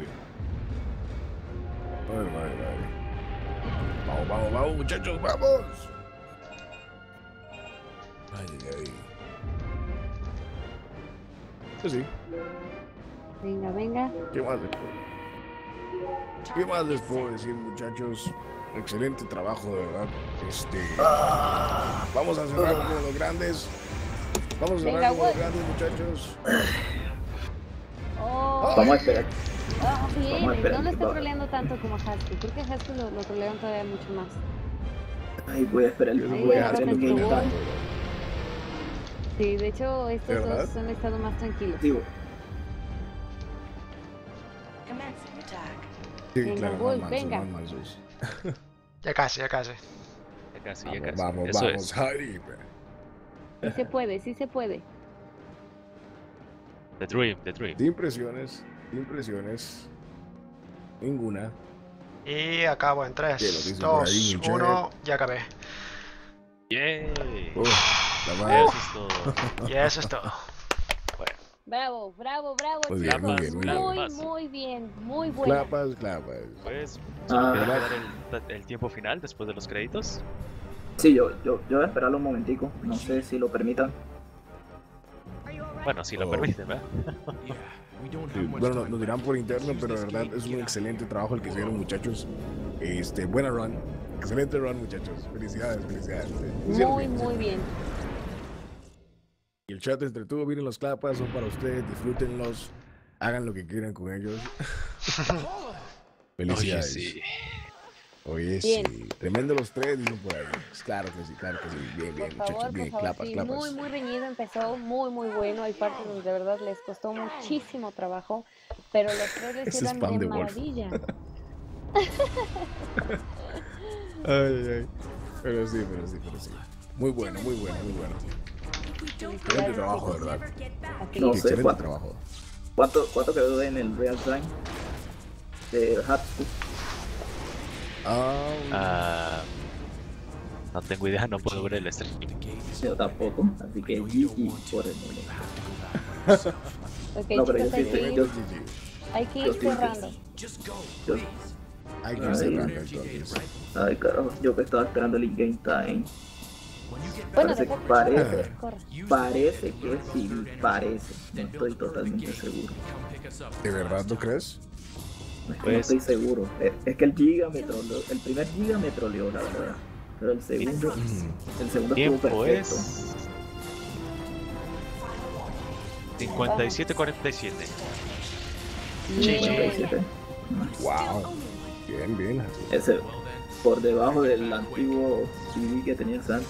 [SPEAKER 1] Madre, madre, madre. Vamos, vamos, vamos, muchachos, vamos. Ay, ay, ay. Sí, sí.
[SPEAKER 2] Venga, venga.
[SPEAKER 1] ¿Qué más les puedo? ¿Qué más les puedo decir, muchachos? Excelente trabajo, de verdad. Este. Vamos a cerrar con los grandes. Vamos a
[SPEAKER 2] Venga,
[SPEAKER 1] cerrar con los
[SPEAKER 2] Wolf.
[SPEAKER 1] grandes, muchachos.
[SPEAKER 2] Oh,
[SPEAKER 3] Vamos a esperar.
[SPEAKER 2] ah, bien.
[SPEAKER 3] Vamos a esperar
[SPEAKER 2] No lo
[SPEAKER 3] que
[SPEAKER 2] está
[SPEAKER 3] va.
[SPEAKER 2] troleando tanto como a Hasky. Creo que a Hasky lo, lo trolearon todavía mucho más.
[SPEAKER 3] Ay, voy a esperar.
[SPEAKER 1] Yo no
[SPEAKER 2] Ahí
[SPEAKER 3] Voy
[SPEAKER 1] voy
[SPEAKER 3] a
[SPEAKER 1] a
[SPEAKER 2] agarra
[SPEAKER 3] hacer
[SPEAKER 1] hacer
[SPEAKER 3] el
[SPEAKER 2] nuestro
[SPEAKER 3] game
[SPEAKER 2] Wolf.
[SPEAKER 3] time.
[SPEAKER 2] Sí, de hecho, estos
[SPEAKER 1] ¿Verdad?
[SPEAKER 2] dos han estado más tranquilos.
[SPEAKER 3] Digo,
[SPEAKER 1] Sí,
[SPEAKER 2] Venga,
[SPEAKER 1] claro,
[SPEAKER 2] Wolf,
[SPEAKER 1] más mansos,
[SPEAKER 2] venga.
[SPEAKER 1] más mansos.
[SPEAKER 4] Ya casi, ya casi.
[SPEAKER 5] Ya casi, ya
[SPEAKER 1] Vamos,
[SPEAKER 5] casi.
[SPEAKER 1] vamos,
[SPEAKER 5] Eso
[SPEAKER 1] vamos,
[SPEAKER 5] es.
[SPEAKER 1] Harry.
[SPEAKER 2] Sí se puede, sí se puede.
[SPEAKER 5] The Dream, The Dream.
[SPEAKER 1] De impresiones, de impresiones. Ninguna.
[SPEAKER 4] Y acabo en
[SPEAKER 1] Que lo
[SPEAKER 4] tres,
[SPEAKER 1] dicen por ahí,
[SPEAKER 4] dos,
[SPEAKER 1] Michelle.
[SPEAKER 4] uno, ya acabé.
[SPEAKER 5] Yay.
[SPEAKER 1] Uf, la madre.
[SPEAKER 5] Eso es todo.
[SPEAKER 4] Y eso es todo.
[SPEAKER 2] Bravo, bravo, bravo,
[SPEAKER 1] Muy bien,
[SPEAKER 2] chicos.
[SPEAKER 1] muy bien, muy bien.
[SPEAKER 2] Muy, muy bien, muy buena.
[SPEAKER 1] Clapas, clapas.
[SPEAKER 5] Pues,
[SPEAKER 3] Ah.
[SPEAKER 5] ¿quieren dar el, el tiempo final después de los créditos?
[SPEAKER 3] sí, yo, yo, yo voy a esperarlo un momentico. No sé si lo permitan.
[SPEAKER 5] Bueno, si lo
[SPEAKER 1] Oh.
[SPEAKER 5] permiten, ¿verdad?
[SPEAKER 1] Sí, bueno, nos, nos dirán por interno, pero de verdad es un excelente trabajo el que hicieron, muchachos. Este, buena run. Excelente run, muchachos. Felicidades, felicidades. Hicieron
[SPEAKER 2] Muy,
[SPEAKER 1] bien,
[SPEAKER 2] muy
[SPEAKER 1] hicieron
[SPEAKER 2] bien.
[SPEAKER 1] Y el chat entretuvo, miren los clapas, son para ustedes, disfrútenlos, hagan lo que quieran con ellos.
[SPEAKER 5] Oye,
[SPEAKER 1] Felicidades.
[SPEAKER 5] sí.
[SPEAKER 1] Oye,
[SPEAKER 2] Bien.
[SPEAKER 1] sí. Tremendo los tres, dicen por ahí. Claro que sí, claro que sí. Bien, bien,
[SPEAKER 2] Por
[SPEAKER 1] muchachos,
[SPEAKER 2] favor,
[SPEAKER 1] bien.
[SPEAKER 2] por favor,
[SPEAKER 1] Clapas,
[SPEAKER 2] sí,
[SPEAKER 1] clapas.
[SPEAKER 2] muy, muy reñido empezó, muy, muy bueno. Hay partes donde de verdad les costó muchísimo trabajo, pero los tres lo
[SPEAKER 1] Ese
[SPEAKER 2] hicieron
[SPEAKER 1] spam
[SPEAKER 2] de
[SPEAKER 1] de Wolf.
[SPEAKER 2] maravilla.
[SPEAKER 1] Ay, ay. Pero sí, pero sí, pero sí. Muy bueno, muy bueno, muy bueno. Excelente trabajo, de verdad.
[SPEAKER 2] Así
[SPEAKER 3] No
[SPEAKER 2] es.
[SPEAKER 3] sé
[SPEAKER 1] Excelente
[SPEAKER 3] cuánto.
[SPEAKER 1] trabajo.
[SPEAKER 3] ¿Cuánto, cuánto quedó en el real time de Hatsu?
[SPEAKER 1] Ah,
[SPEAKER 5] Ah, no tengo idea, no puedo ver el stream.
[SPEAKER 3] Yo tampoco, así que G G por el momento.
[SPEAKER 2] Ok,
[SPEAKER 3] No, pero
[SPEAKER 2] chicos,
[SPEAKER 3] yo
[SPEAKER 2] hay
[SPEAKER 3] sí
[SPEAKER 2] que
[SPEAKER 3] sé,
[SPEAKER 2] ir,
[SPEAKER 3] yo,
[SPEAKER 2] hay que
[SPEAKER 3] yo
[SPEAKER 2] ir
[SPEAKER 3] sí-
[SPEAKER 2] cerrando.
[SPEAKER 3] yo,
[SPEAKER 1] hay que ir cerrando entonces.
[SPEAKER 3] Ay, carajo, yo que estaba esperando el in-game time.
[SPEAKER 2] Bueno,
[SPEAKER 3] Parece,
[SPEAKER 2] deja que
[SPEAKER 3] parece,
[SPEAKER 2] corra.
[SPEAKER 3] parece que es civil, parece. No estoy totalmente seguro.
[SPEAKER 1] ¿De verdad tú crees?
[SPEAKER 3] No, es que no
[SPEAKER 5] Pues-
[SPEAKER 3] estoy seguro. Es, es que el Giga me troleó. El primer Giga me troleó, la verdad. Pero el segundo,
[SPEAKER 1] Mm.
[SPEAKER 3] el segundo estuvo
[SPEAKER 5] Tiempo
[SPEAKER 3] perfecto.
[SPEAKER 5] es cincuenta y siete cuarenta y siete.
[SPEAKER 2] Bien.
[SPEAKER 3] cincuenta y siete.
[SPEAKER 1] Wow. Bien, bien.
[SPEAKER 3] Ese por debajo del antiguo C D que tenía antes.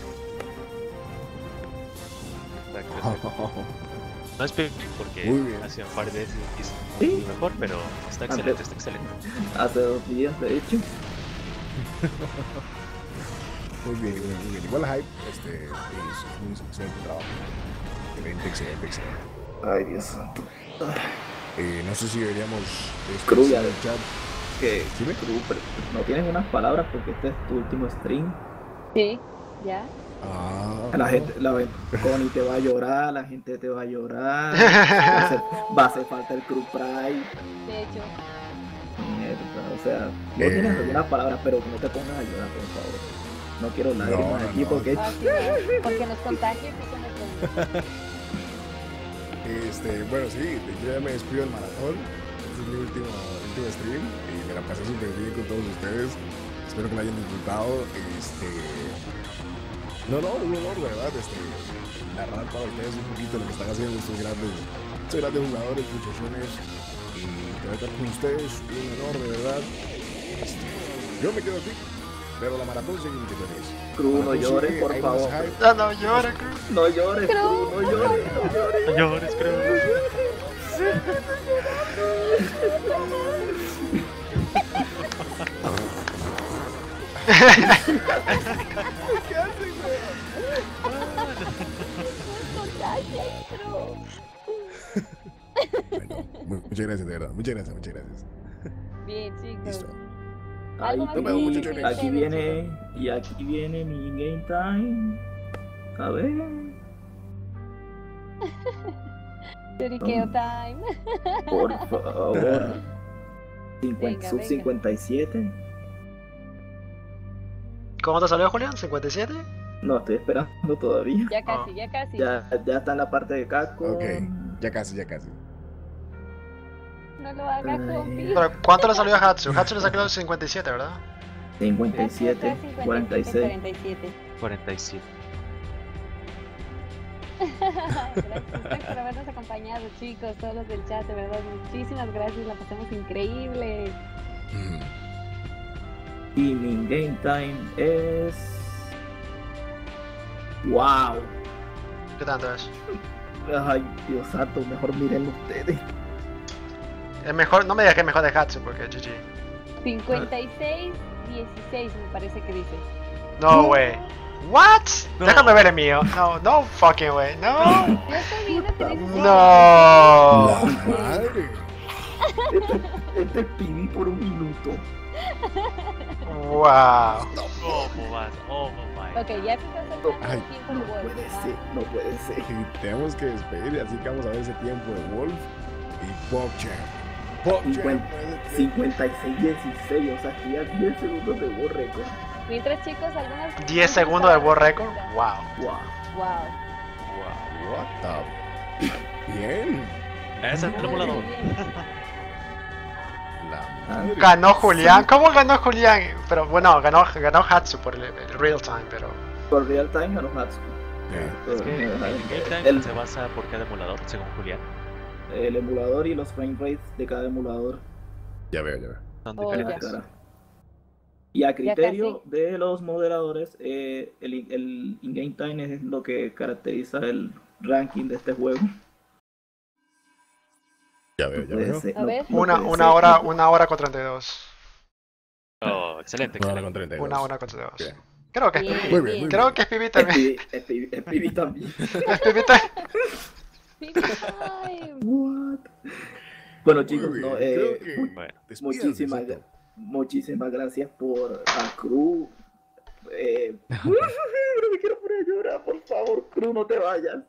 [SPEAKER 5] Exacto, exacto. No es peor porque
[SPEAKER 1] Muy bien.
[SPEAKER 5] hace un par de veces hizo
[SPEAKER 3] Sí.
[SPEAKER 5] mejor, pero está excelente, está excelente.
[SPEAKER 3] Hace dos días, de hecho.
[SPEAKER 1] Muy bien, muy bien, muy bien. Igual Hype, este, es un excelente trabajo. Excelente, excelente, excelente.
[SPEAKER 3] Ay, Dios santo.
[SPEAKER 1] Eh, no sé si deberíamos
[SPEAKER 3] Cruz, ya.
[SPEAKER 1] el chat.
[SPEAKER 3] Que
[SPEAKER 1] Dime.
[SPEAKER 3] tú, pero no tienes unas palabras porque este es tu último stream.
[SPEAKER 2] Sí, ya.
[SPEAKER 1] Ah,
[SPEAKER 3] La gente, la Connie te va a llorar, la gente te va a llorar. Va a hacer, va a hacer falta el Crew Pride.
[SPEAKER 2] De hecho,
[SPEAKER 3] Mierda, o sea, no
[SPEAKER 1] Eh.
[SPEAKER 3] tienes algunas palabras, pero que no te pongas a llorar, por favor. No quiero lágrimas
[SPEAKER 1] no,
[SPEAKER 3] aquí
[SPEAKER 1] no.
[SPEAKER 3] porque
[SPEAKER 2] así es, porque nos contagias y eso no es bueno.
[SPEAKER 1] Este, bueno, sí, yo ya me despido del maratón. Este es mi último, último stream y me la pasé súper bien con todos ustedes. Espero que lo hayan disfrutado. Este, no, no, un honor, de verdad, este, narrar para ustedes un poquito lo que están haciendo estos grandes, estos grandes jugadores, muchachones. Y poder estar con ustedes, un honor, de verdad. Este, yo me quedo aquí, pero la maratón sigue, muchachones.
[SPEAKER 3] Cruz, no
[SPEAKER 1] Maratón
[SPEAKER 3] llores,
[SPEAKER 1] sigue,
[SPEAKER 3] por
[SPEAKER 1] hay más
[SPEAKER 3] favor.
[SPEAKER 1] hype.
[SPEAKER 4] No, no llores, Cruz.
[SPEAKER 3] No llores, Cruz, no llores, no llores.
[SPEAKER 5] Señores, creo.
[SPEAKER 1] Bueno, mu- muchas gracias, de verdad. Muchas gracias, muchas gracias.
[SPEAKER 2] Bien, chicos.
[SPEAKER 1] Listo.
[SPEAKER 3] Ahí,
[SPEAKER 2] Algo más
[SPEAKER 1] Nos vemos,
[SPEAKER 3] y
[SPEAKER 1] muchachones.
[SPEAKER 3] aquí viene, y aquí viene mi game time. A ver.
[SPEAKER 2] Lloriqueo time.
[SPEAKER 3] Por favor. cincuenta,
[SPEAKER 2] Venga,
[SPEAKER 3] sub
[SPEAKER 2] venga.
[SPEAKER 3] cincuenta y siete.
[SPEAKER 4] ¿Cómo te salió, Julián? ¿cincuenta y siete?
[SPEAKER 3] No, estoy esperando todavía.
[SPEAKER 2] Ya casi, ya casi.
[SPEAKER 3] Ya, ya está en la parte de Caco.
[SPEAKER 1] Ok, ya casi, ya casi.
[SPEAKER 2] No lo haga,
[SPEAKER 3] Ay.
[SPEAKER 2] compi.
[SPEAKER 4] Pero, ¿cuánto le salió a Hatsu? Hatsu le salió cincuenta y siete, ¿verdad?
[SPEAKER 3] cincuenta y siete, cuarenta y seis.
[SPEAKER 2] cuarenta y siete.
[SPEAKER 5] cuarenta y siete.
[SPEAKER 2] Gracias por habernos acompañado, chicos, todos los del chat, de verdad, muchísimas gracias, la pasamos increíble.
[SPEAKER 1] Mm.
[SPEAKER 3] Y mi game time es. ¡Wow!
[SPEAKER 4] ¿Qué tanto es?
[SPEAKER 3] Ay, Dios santo, mejor miren ustedes.
[SPEAKER 4] Es mejor, no me digas que es mejor de Hatsu porque G G.
[SPEAKER 2] cincuenta y seis, dieciséis me parece que dice.
[SPEAKER 4] No way. What?
[SPEAKER 5] No.
[SPEAKER 4] Déjame ver el mío. No, no fucking way. No.
[SPEAKER 2] Yo estoy viendo que dice
[SPEAKER 4] No.
[SPEAKER 1] La madre.
[SPEAKER 3] Este, este pibí por un minuto.
[SPEAKER 4] Wow.
[SPEAKER 5] ¿Cómo vas? Oh my.
[SPEAKER 2] Ok, ya se está acercando
[SPEAKER 1] Ay,
[SPEAKER 2] el tiempo
[SPEAKER 3] No
[SPEAKER 2] de Wolf.
[SPEAKER 3] puede
[SPEAKER 2] ¿va?
[SPEAKER 3] ser, no puede ser.
[SPEAKER 1] Y tenemos que despedir, así que vamos a ver ese tiempo de Wolf y PogChamp. PogChamp.
[SPEAKER 3] cincuenta, cincuenta y seis, dieciséis, o sea, que ya diez segundos de World Record.
[SPEAKER 2] Mientras, chicos, algunas.
[SPEAKER 4] diez segundos de World Record. Wow.
[SPEAKER 3] Wow.
[SPEAKER 2] Wow.
[SPEAKER 5] Wow.
[SPEAKER 1] What the... Bien.
[SPEAKER 5] Ese es el emulador.
[SPEAKER 1] La madre.
[SPEAKER 4] Ganó Julián. ¿Cómo ganó Julián? Pero bueno, ganó, ganó Hatsu por el, el real time, pero.
[SPEAKER 3] Por real time ganó Hatsu.
[SPEAKER 1] Ya.
[SPEAKER 5] Es que el game time
[SPEAKER 3] El,
[SPEAKER 5] se basa por cada emulador, según Julián.
[SPEAKER 3] el emulador y los frame rates de cada emulador.
[SPEAKER 1] Ya veo, ya veo.
[SPEAKER 5] Son
[SPEAKER 2] Oh,
[SPEAKER 5] diferentes.
[SPEAKER 3] Cara. Y a criterio
[SPEAKER 2] casi.
[SPEAKER 3] de los moderadores, eh, el, el in-game time es lo que caracteriza el ranking de este juego.
[SPEAKER 1] Ya veo, ya
[SPEAKER 3] Puede
[SPEAKER 1] veo.
[SPEAKER 3] ser,
[SPEAKER 2] A ver.
[SPEAKER 3] no
[SPEAKER 4] Una,
[SPEAKER 3] puede
[SPEAKER 4] una
[SPEAKER 3] ser.
[SPEAKER 4] hora, una hora con treinta y dos.
[SPEAKER 5] Oh, excelente,
[SPEAKER 1] Una hora
[SPEAKER 5] excelente.
[SPEAKER 1] con treinta y dos.
[SPEAKER 4] Una hora con treinta y dos.
[SPEAKER 1] Bien.
[SPEAKER 4] Creo que es
[SPEAKER 2] Bien,
[SPEAKER 4] Pibi.
[SPEAKER 1] Muy bien, muy
[SPEAKER 4] Creo
[SPEAKER 1] bien.
[SPEAKER 4] que es Pibi
[SPEAKER 3] Es
[SPEAKER 4] también.
[SPEAKER 3] Pibi, es Pibi, es Pibi también.
[SPEAKER 4] Es Pibi también.
[SPEAKER 2] Pibi time.
[SPEAKER 3] What? Bueno, chicos,
[SPEAKER 1] Muy
[SPEAKER 3] no,
[SPEAKER 1] bien,
[SPEAKER 3] eh,
[SPEAKER 1] creo que
[SPEAKER 5] Bueno,
[SPEAKER 1] despídanse,
[SPEAKER 3] muchísimas,
[SPEAKER 1] exacto.
[SPEAKER 3] muchísimas gracias por a Cruz. Eh, no me quiero poner a llorar, por favor, Cruz, no te vayas.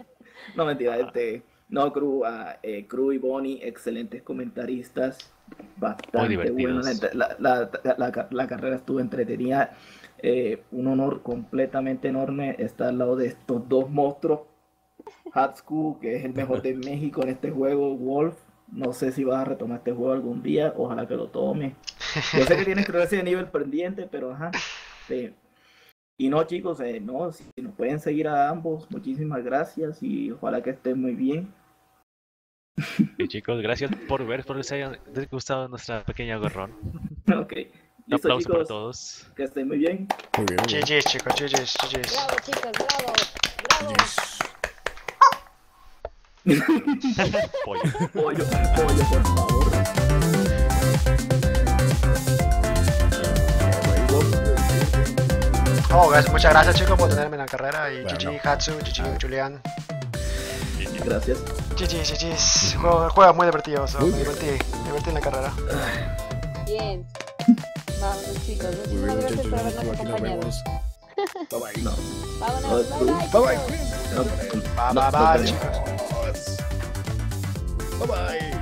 [SPEAKER 3] No, mentira, este, no, Cruz, a eh, Cruz y Bonnie, excelentes comentaristas. bastante bueno.
[SPEAKER 5] divertidos.
[SPEAKER 3] La, la, la, la- la carrera estuvo entretenida. Eh, un honor completamente enorme estar al lado de estos dos monstruos. Hatsuku, que es el mejor de México en este juego. Wolf, no sé si vas a retomar este juego algún día. Ojalá que lo tomes. Yo sé que tienes que ese nivel pendiente, pero ajá. Sí. Y no, chicos, eh, no, si nos pueden seguir a ambos, muchísimas gracias y ojalá que estén muy bien.
[SPEAKER 5] Y chicos, gracias por ver, por les haya gustado nuestra pequeña gorrón.
[SPEAKER 3] Ok.
[SPEAKER 5] Un
[SPEAKER 3] Listo,
[SPEAKER 5] aplauso para
[SPEAKER 3] chicos,
[SPEAKER 5] todos.
[SPEAKER 3] que estén muy bien.
[SPEAKER 1] Muy bien, muy bien.
[SPEAKER 4] G G's, chicos, G G's, G G's.
[SPEAKER 2] Bravo, chicos, bravo. Bravo.
[SPEAKER 1] Yes.
[SPEAKER 5] Pollo.
[SPEAKER 3] Pollo, pollo, por favor.
[SPEAKER 4] Oh, gracias- muchas gracias chicos por tenerme en la carrera y
[SPEAKER 1] Bueno.
[SPEAKER 4] G G, Hatsu, G G, Julián.
[SPEAKER 3] Gracias.
[SPEAKER 4] G G, G G's. Juego, juego muy divertido, so,
[SPEAKER 1] Muy
[SPEAKER 4] me
[SPEAKER 1] bien.
[SPEAKER 4] divertí, me divertí en la carrera.
[SPEAKER 2] Bien. Vamos, chicos.
[SPEAKER 1] Muy bien,
[SPEAKER 2] Muchísimas gracias por
[SPEAKER 1] muchachos.
[SPEAKER 2] habernos
[SPEAKER 1] Aquí nos
[SPEAKER 2] acompañado.
[SPEAKER 1] vemos. Bye bye.
[SPEAKER 3] No.
[SPEAKER 2] Vámonos. Bye, bye,
[SPEAKER 1] Bye bye.
[SPEAKER 2] chicos.
[SPEAKER 1] Cuídense.
[SPEAKER 3] No,
[SPEAKER 4] Bye,
[SPEAKER 3] no,
[SPEAKER 4] bye, bye,
[SPEAKER 3] no,
[SPEAKER 4] chicos.
[SPEAKER 1] Bye bye.